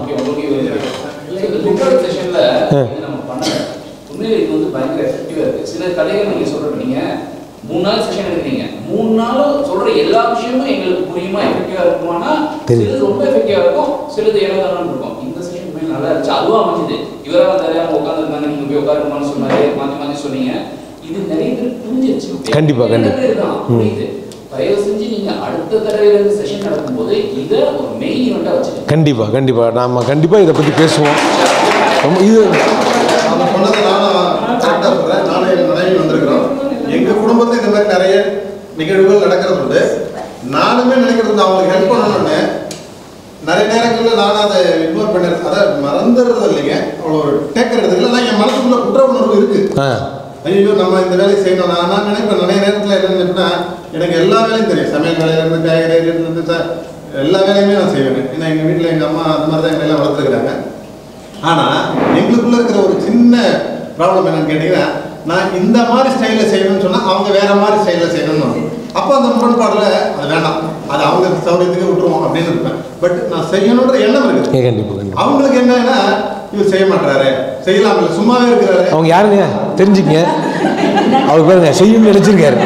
குற்றால செஷன்ல நம்ம பண்ண உண்மையில இது வந்து பயங்கர எஃபெக்டிவா இருக்கு. சில கதைகள் நீங்க சொல்றீங்க, நீங்க மூணு நாள் செஷன் எடுக்கிறீங்க, மூணு நாளும் சொல்ற எல்லா விஷயமும் எங்களுக்கு புரியுமா எஃபெக்டிவா இருக்குமானா சிலது ரொம்ப எஃபெக்டிவா இருக்கும், சிலது ஏழதானம் இருக்கும். இந்த செஷன் உண்மையில நல்லா இருந்துச்சு. அதுவும் அமைஞ்சது. இவரால் தெரியாம உட்காந்துருந்தாங்க, நீங்க போய் உட்காருமான்னு சொன்னாரு, மாற்றி மாற்றி சொன்னீங்க. இது நிறைய பேர் புரிஞ்சிருச்சு. கண்டிப்பா கண்டிப்பா புரியுது. தயவு செஞ்சு நீங்க அடுத்த தடவை செஷன் நடக்கும்போது இதை ஒரு மெயின் ஈவெண்ட்டாக வச்சுக்கோங்க. கண்டிப்பா கண்டிப்பா நாம கண்டிப்பா இதை பற்றி பேசுவோம். இது அவங்க சொன்னதை நானும் கரெக்டாக சொல்கிறேன். நானும் எங்கள் மனைவி வந்திருக்கிறோம். எங்கள் குடும்பத்தில் இந்த மாதிரி நிறைய நிகழ்வுகள் நடக்கிறது உண்டு. நானுமே நினைக்கிறது வந்து அவங்களுக்கு ஹெல்ப் பண்ணணும்னு நிறைய நேரங்களில் நானும் அதை இக்னோர் பண்ணிடுறேன். அதை மறந்துடுறது இல்லைங்க, அவ்வளோ ஒரு டேக்கர் எடுத்துக்கல. ஆனால் என் மனசுக்குள்ள குற்ற உணர்வு இருக்குது. ஐயோ நம்ம இந்த வேலையை செய்யணும். நான் நான் நினைப்பேன் நிறைய நேரத்தில் என்ன நினைப்பேன்னா, எனக்கு எல்லா வேலையும் தெரியும். சமையல் வேலையிலேருந்து காய்கறியிலேருந்து எல்லா வேலையுமே நான் செய்வேன். ஏன்னா எங்கள் வீட்டில் எங்கள் அம்மா அது மாதிரி தான் எங்களை எல்லாம் வளர்த்துருக்குறாங்க. ஆனால் எங்களுக்குள்ளே இருக்கிற ஒரு சின்ன ப்ராப்ளம் என்னன்னு கேட்டிங்கன்னா, நான் இந்த மாதிரி ஸ்டைலில் செய்யணும்னு சொன்னால் அவங்க வேற மாதிரி ஸ்டைலில் செய்யணும்னு. அப்போ அந்த முரண்பாடில் அது வேண்டாம், அது அவங்க சௌகரியத்துக்கு விட்டுருவோம் அப்படின்னு இருப்பேன். பட் நான் செய்யணுன்ற எண்ணம் இருக்குது. கண்டிப்பாக அவங்களுக்கு என்னன்னா, இவர் செய்ய மாட்டாரு, செய்யலாம் இல்லை, சும்மாவே இருக்கிறாரு. அவங்க யாருங்க தெரிஞ்சுக்கங்க, அவர் பாருங்க செய்யணும்னு நினைச்சிருக்காரு.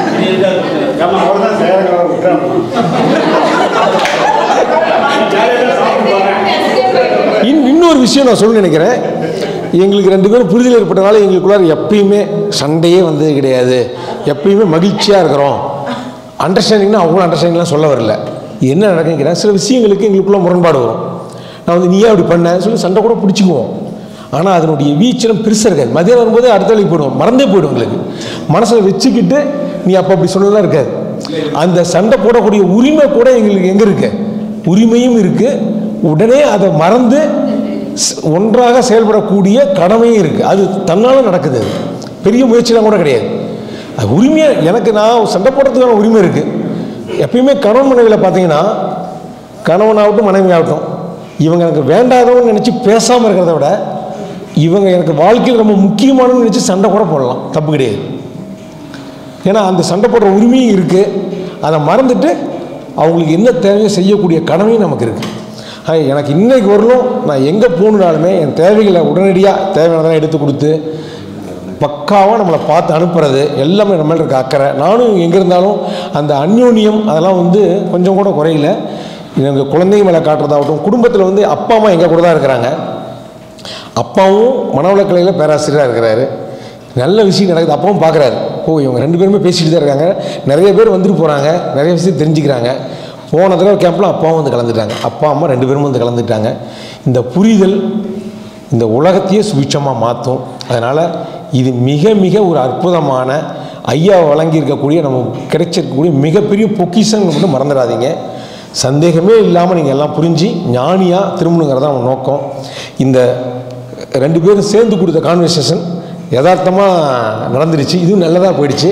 இன்னொரு விஷயம் நான் சொல்ல நினைக்கிறேன். எங்களுக்கு ரெண்டு பேரும் புரிதல் ஏற்பட்டனால எங்களுக்குள்ளார எப்பயுமே சண்டையே வந்தது கிடையாது. எப்பயுமே மகிழ்ச்சியாக இருக்கிறோம். அண்டர்ஸ்டாண்டிங்னா அவங்களும் அண்டர்ஸ்டாண்டிங்லாம் சொல்ல வரல. என்ன நடக்குங்கிறேன், சில விஷயங்களுக்கு எங்களுக்குள்ள முரண்பாடு வரும். நான் வந்து நீயே அப்படி பண்ண சொல்லி சண்டை கூட பிடிச்சிக்குவோம். ஆனால் அதனுடைய வீச்சலம் பெருசாக இருக்காது. மதியம் வரும்போது அடுத்த வேலைக்கு போயிடுவோம், மறந்தே போய்டும். எங்களுக்கு மனசில் வச்சுக்கிட்டு நீ அப்போ அப்படி சொல்லலாம் இருக்காது. அந்த சண்டை போடக்கூடிய உரிமை கூட எங்களுக்கு எங்கே இருக்கு, உரிமையும் இருக்குது. உடனே அதை மறந்து ஒன்றாக செயல்படக்கூடிய கடமையும் இருக்குது. அது தன்னால் நடக்குது. அது பெரிய முயற்சிலாம் கூட கிடையாது. அது உரிமையாக எனக்கு நான் சண்டை போடுறதுக்கான உரிமை இருக்குது. எப்பயுமே கணவன் மனைவியில் பார்த்தீங்கன்னா, கணவனாகட்டும் மனைவி ஆகட்டும், இவங்க எனக்கு வேண்டாதவன்னு நினச்சி பேசாமல் இருக்கிறத விட இவங்க எனக்கு வாழ்க்கையில் ரொம்ப முக்கியமானன்னு நினச்சி சண்டை கூட போடலாம், தப்பு கிடையாது. ஏன்னா அந்த சண்டை போடுற உரிமையும் இருக்குது. அதை மறந்துட்டு அவங்களுக்கு என்ன தேவையோ செய்யக்கூடிய கடமையும் நமக்கு இருக்குது. எனக்கு இன்றைக்கு வரலும் நான் எங்கே போகணுனாலுமே என் தேவைகளை உடனடியாக தேவையானதெல்லாம் எடுத்து கொடுத்து பக்காவாக நம்மளை பார்த்து அனுப்புறது எல்லாமே நம்மள இருக்க அக்கறை. நானும் எங்கே இருந்தாலும் அந்த அந்யோன்யம் அதெல்லாம் வந்து கொஞ்சம் கூட குறையில. எங்கள் குழந்தைங்க மேலே காட்டுறதாகட்டும், குடும்பத்தில் வந்து அப்பா அம்மா எங்கள் கூட தான் இருக்கிறாங்க. அப்பாவும் மனவளக்கலையில் பேராசிரியராக இருக்கிறாரு. நல்ல விஷயம் நடக்குது, அப்பாவும் பார்க்குறாரு. ஓ இவங்க ரெண்டு பேருமே பேசிட்டு தான் இருக்காங்க, நிறைய பேர் வந்துட்டு போகிறாங்க, நிறைய விஷயம் தெரிஞ்சுக்கிறாங்க. போன தடவை கேம்பில் அப்பாவும் வந்து கலந்துட்டாங்க, அப்பா அம்மா ரெண்டு பேரும் வந்து கலந்துட்டாங்க. இந்த புரிதல் இந்த உலகத்தையே சுபிட்சமாக மாற்றும். அதனால் இது மிக மிக ஒரு அற்புதமான ஐயா வழங்கியிருக்கக்கூடிய நம்ம கிடைச்சிருக்கக்கூடிய மிகப்பெரிய பொக்கிஷன் மட்டும் மறந்துடாதீங்க. சந்தேகமே இல்லாமல் நீங்கள் எல்லாம் புரிஞ்சு ஞானியாக திரும்பணுங்கிறத நம்ம நோக்கம். இந்த ரெண்டு பேரும் சேர்ந்து கொடுத்த கான்வர்சேஷன் யதார்த்தமாக நடந்துருச்சு, இதுவும் நல்லதாக போயிடுச்சு.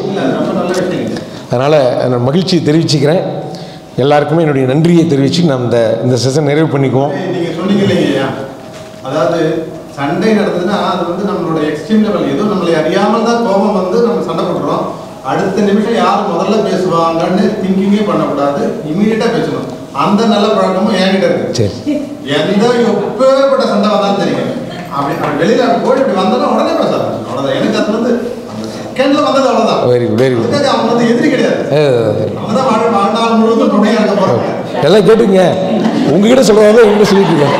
அதனால் நான் மகிழ்ச்சியை தெரிவிச்சுக்கிறேன். எல்லாருக்குமே என்னுடைய நன்றியை தெரிவித்து நான் இந்த இந்த செஷன் நிறைவு பண்ணிக்குவோம். நீங்கள் சொன்னீங்க இல்லைங்கய்யா, அதாவது சண்டை நடந்ததுன்னா அது வந்து நம்மளோட எக்ஸ்ட்ரீம் லெவல், ஏதோ நம்மளை அறியாமல் தான் கோபம் வந்து நம்ம சண்டை போட்டுறோம். அடுத்த நிமிஷம் யார் முதல்ல பேசுவாங்கன்னு திங்கிங்கே பண்ணக்கூடாது, இமீடியட்டாக பேசணும். அந்த நல்ல பழக்கமும் என்கிட்ட இருக்கு. சரி, எந்த எப்பேற்பட்ட சண்டை வந்தாலும் தெரியும், அப்படி வெளியில் அப்படி போய் இப்படி வந்தாலும் உடனே பேச ஆரம்பிச்சு. அவ்வளோதான், எனக்கு அது வந்து செகண்ட்ல வந்தது அவ்வளோதான். Very good very good. அவங்க வந்து எதிரி கிடையாது, அவங்க தான் வாழ் வாழ்நாள் முழுவதும் துணையாக இருக்க போகிறாங்க. எல்லாம் கேட்டுங்க, உங்ககிட்ட சொல்கிறதா எங்கிட்ட சொல்லிட்டு இருக்கேன்.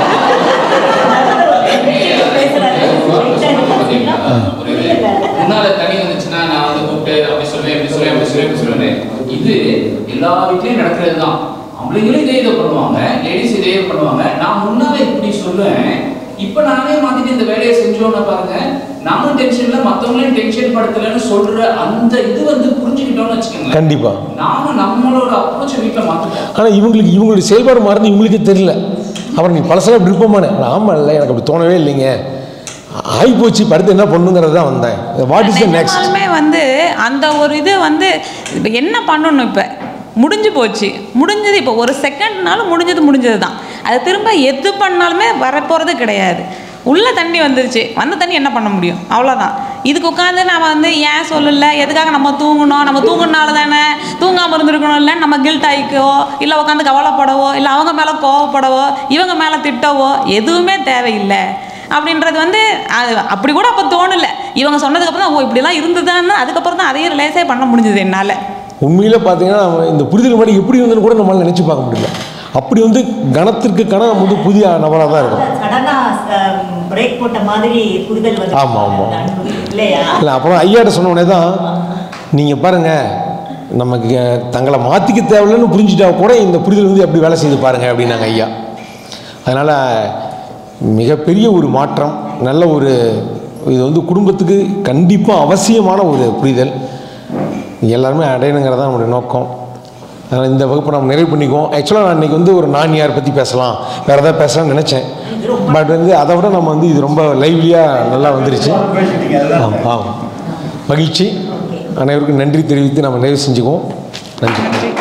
முன்னால தனி வந்துச்சுன்னா நான் வந்து கூப்பிட்டு அப்படி சொல்லுவேன் இப்படி சொல்லுவேன் அப்படி சொல்லுவேன் அப்படி சொல்லுவேன். இது எல்லா வீட்லயும் நடக்கிறது தான். அவங்களும் இதே இதை பண்ணுவாங்க, லேடிஸ் இதே பண்ணுவாங்க. நான் முன்னால இப்படி சொல்லுவேன், இப்ப நானே மாத்திட்டு இந்த வேலையை செஞ்சோன்னு பாருங்க, நானும் டென்ஷன்ல மத்தவங்களையும் டென்ஷன் படுத்தலன்னு சொல்ற அந்த இது வந்து புரிஞ்சுக்கிட்டோம்னு வச்சுக்கோங்க. கண்டிப்பா நாம நம்மளோட அப்ரோச்சை வீட்டில் மாத்திட்டோம். ஆனா இவங்களுக்கு இவங்களுடைய செயல்பாடு மாறுது இவங்களுக்கே தெரியல. அப்புறம் நீ பழசெல்லாம் விருப்பமான ஆமா இல்லை, எனக்கு அப்படி தோணவே இல்லைங்க, ஆகி போச்சு, படுத்து என்ன பண்ணுங்கிறது தான் வந்தேன். வாட் இஸ் தி நெக்ஸ்ட் வந்து அந்த ஒரு இது வந்து இப்போ என்ன பண்ணணும், இப்போ முடிஞ்சு போச்சு, முடிஞ்சது இப்போ ஒரு செகண்ட்னாலும் முடிஞ்சது முடிஞ்சது தான். அது திரும்ப எது பண்ணாலுமே வரப்போகிறது கிடையாது. உள்ள தண்ணி வந்துருச்சு, வந்த தண்ணி என்ன பண்ண முடியும், அவ்வளோதான். இதுக்கு உட்காந்து நம்ம வந்து ஏன் சொல்லலை, எதுக்காக நம்ம தூங்கணும், நம்ம தூங்குனால தானே தூங்காமல் இருந்திருக்கணும், இல்லை நம்ம கில்ட் ஆகிக்கவோ, இல்லை உட்காந்து கவலைப்படவோ, இல்லை அவங்க மேலே கோவப்படவோ, இவங்க மேலே திட்டவோ எதுவுமே தேவையில்லை அப்படின்றது வந்து அது அப்படி கூட அப்போ தோணலை. இவங்க சொன்னதுக்கப்புறம் தான் ஓ இப்படிலாம் இருந்ததுன்னு அதுக்கப்புறம் தான் அதையும் ரிலேஸே பண்ண முடிஞ்சது என்னால். உண்மையில் பார்த்தீங்கன்னா இந்த புரிதல் மாதிரி எப்படி இருந்ததுன்னு கூட நம்மளால் நினச்சி பார்க்க முடியல. அப்படி வந்து கணத்திற்கு கணம் வந்து புதிய நபராக தான் இருக்கும். பிரேக் போட்ட மாதிரி புரிதல் வந்து ஆமாம் ஆமாம் இல்லையா? இல்லை அப்புறம் ஐயாட்ட சொன்ன உடனே தான் நீங்கள் பாருங்கள், நமக்கு தங்களை மாற்றிக்க தேவையில்லைன்னு புரிஞ்சுட்டா கூட இந்த புரிதல் வந்து எப்படி வேலை செய்து பாருங்கள் அப்படின்னாங்க ஐயா. அதனால் மிகப்பெரிய ஒரு மாற்றம், நல்ல ஒரு இது வந்து குடும்பத்துக்கு கண்டிப்பாக அவசியமான ஒரு புரிதல் எல்லாருமே அடையணுங்கிறது தான் நம்மளுடைய நோக்கம். அதனால் இந்த வகுப்பை நம்ம நிறைவு பண்ணிக்குவோம். ஆக்சுவலாக நான் இன்றைக்கி வந்து ஒரு நான் யார் பற்றி பேசலாம், வேறு எதாவது பேசலாம்னு நினச்சேன். பட் வந்து அதை விட நம்ம வந்து இது ரொம்ப லைவ்லியாக நல்லா வந்துருச்சு. ஆமாம் ஆமாம் மகிழ்ச்சி. அனைவருக்கும் நன்றி தெரிவித்து நாம் நிறைவு செஞ்சுக்குவோம். நன்றி.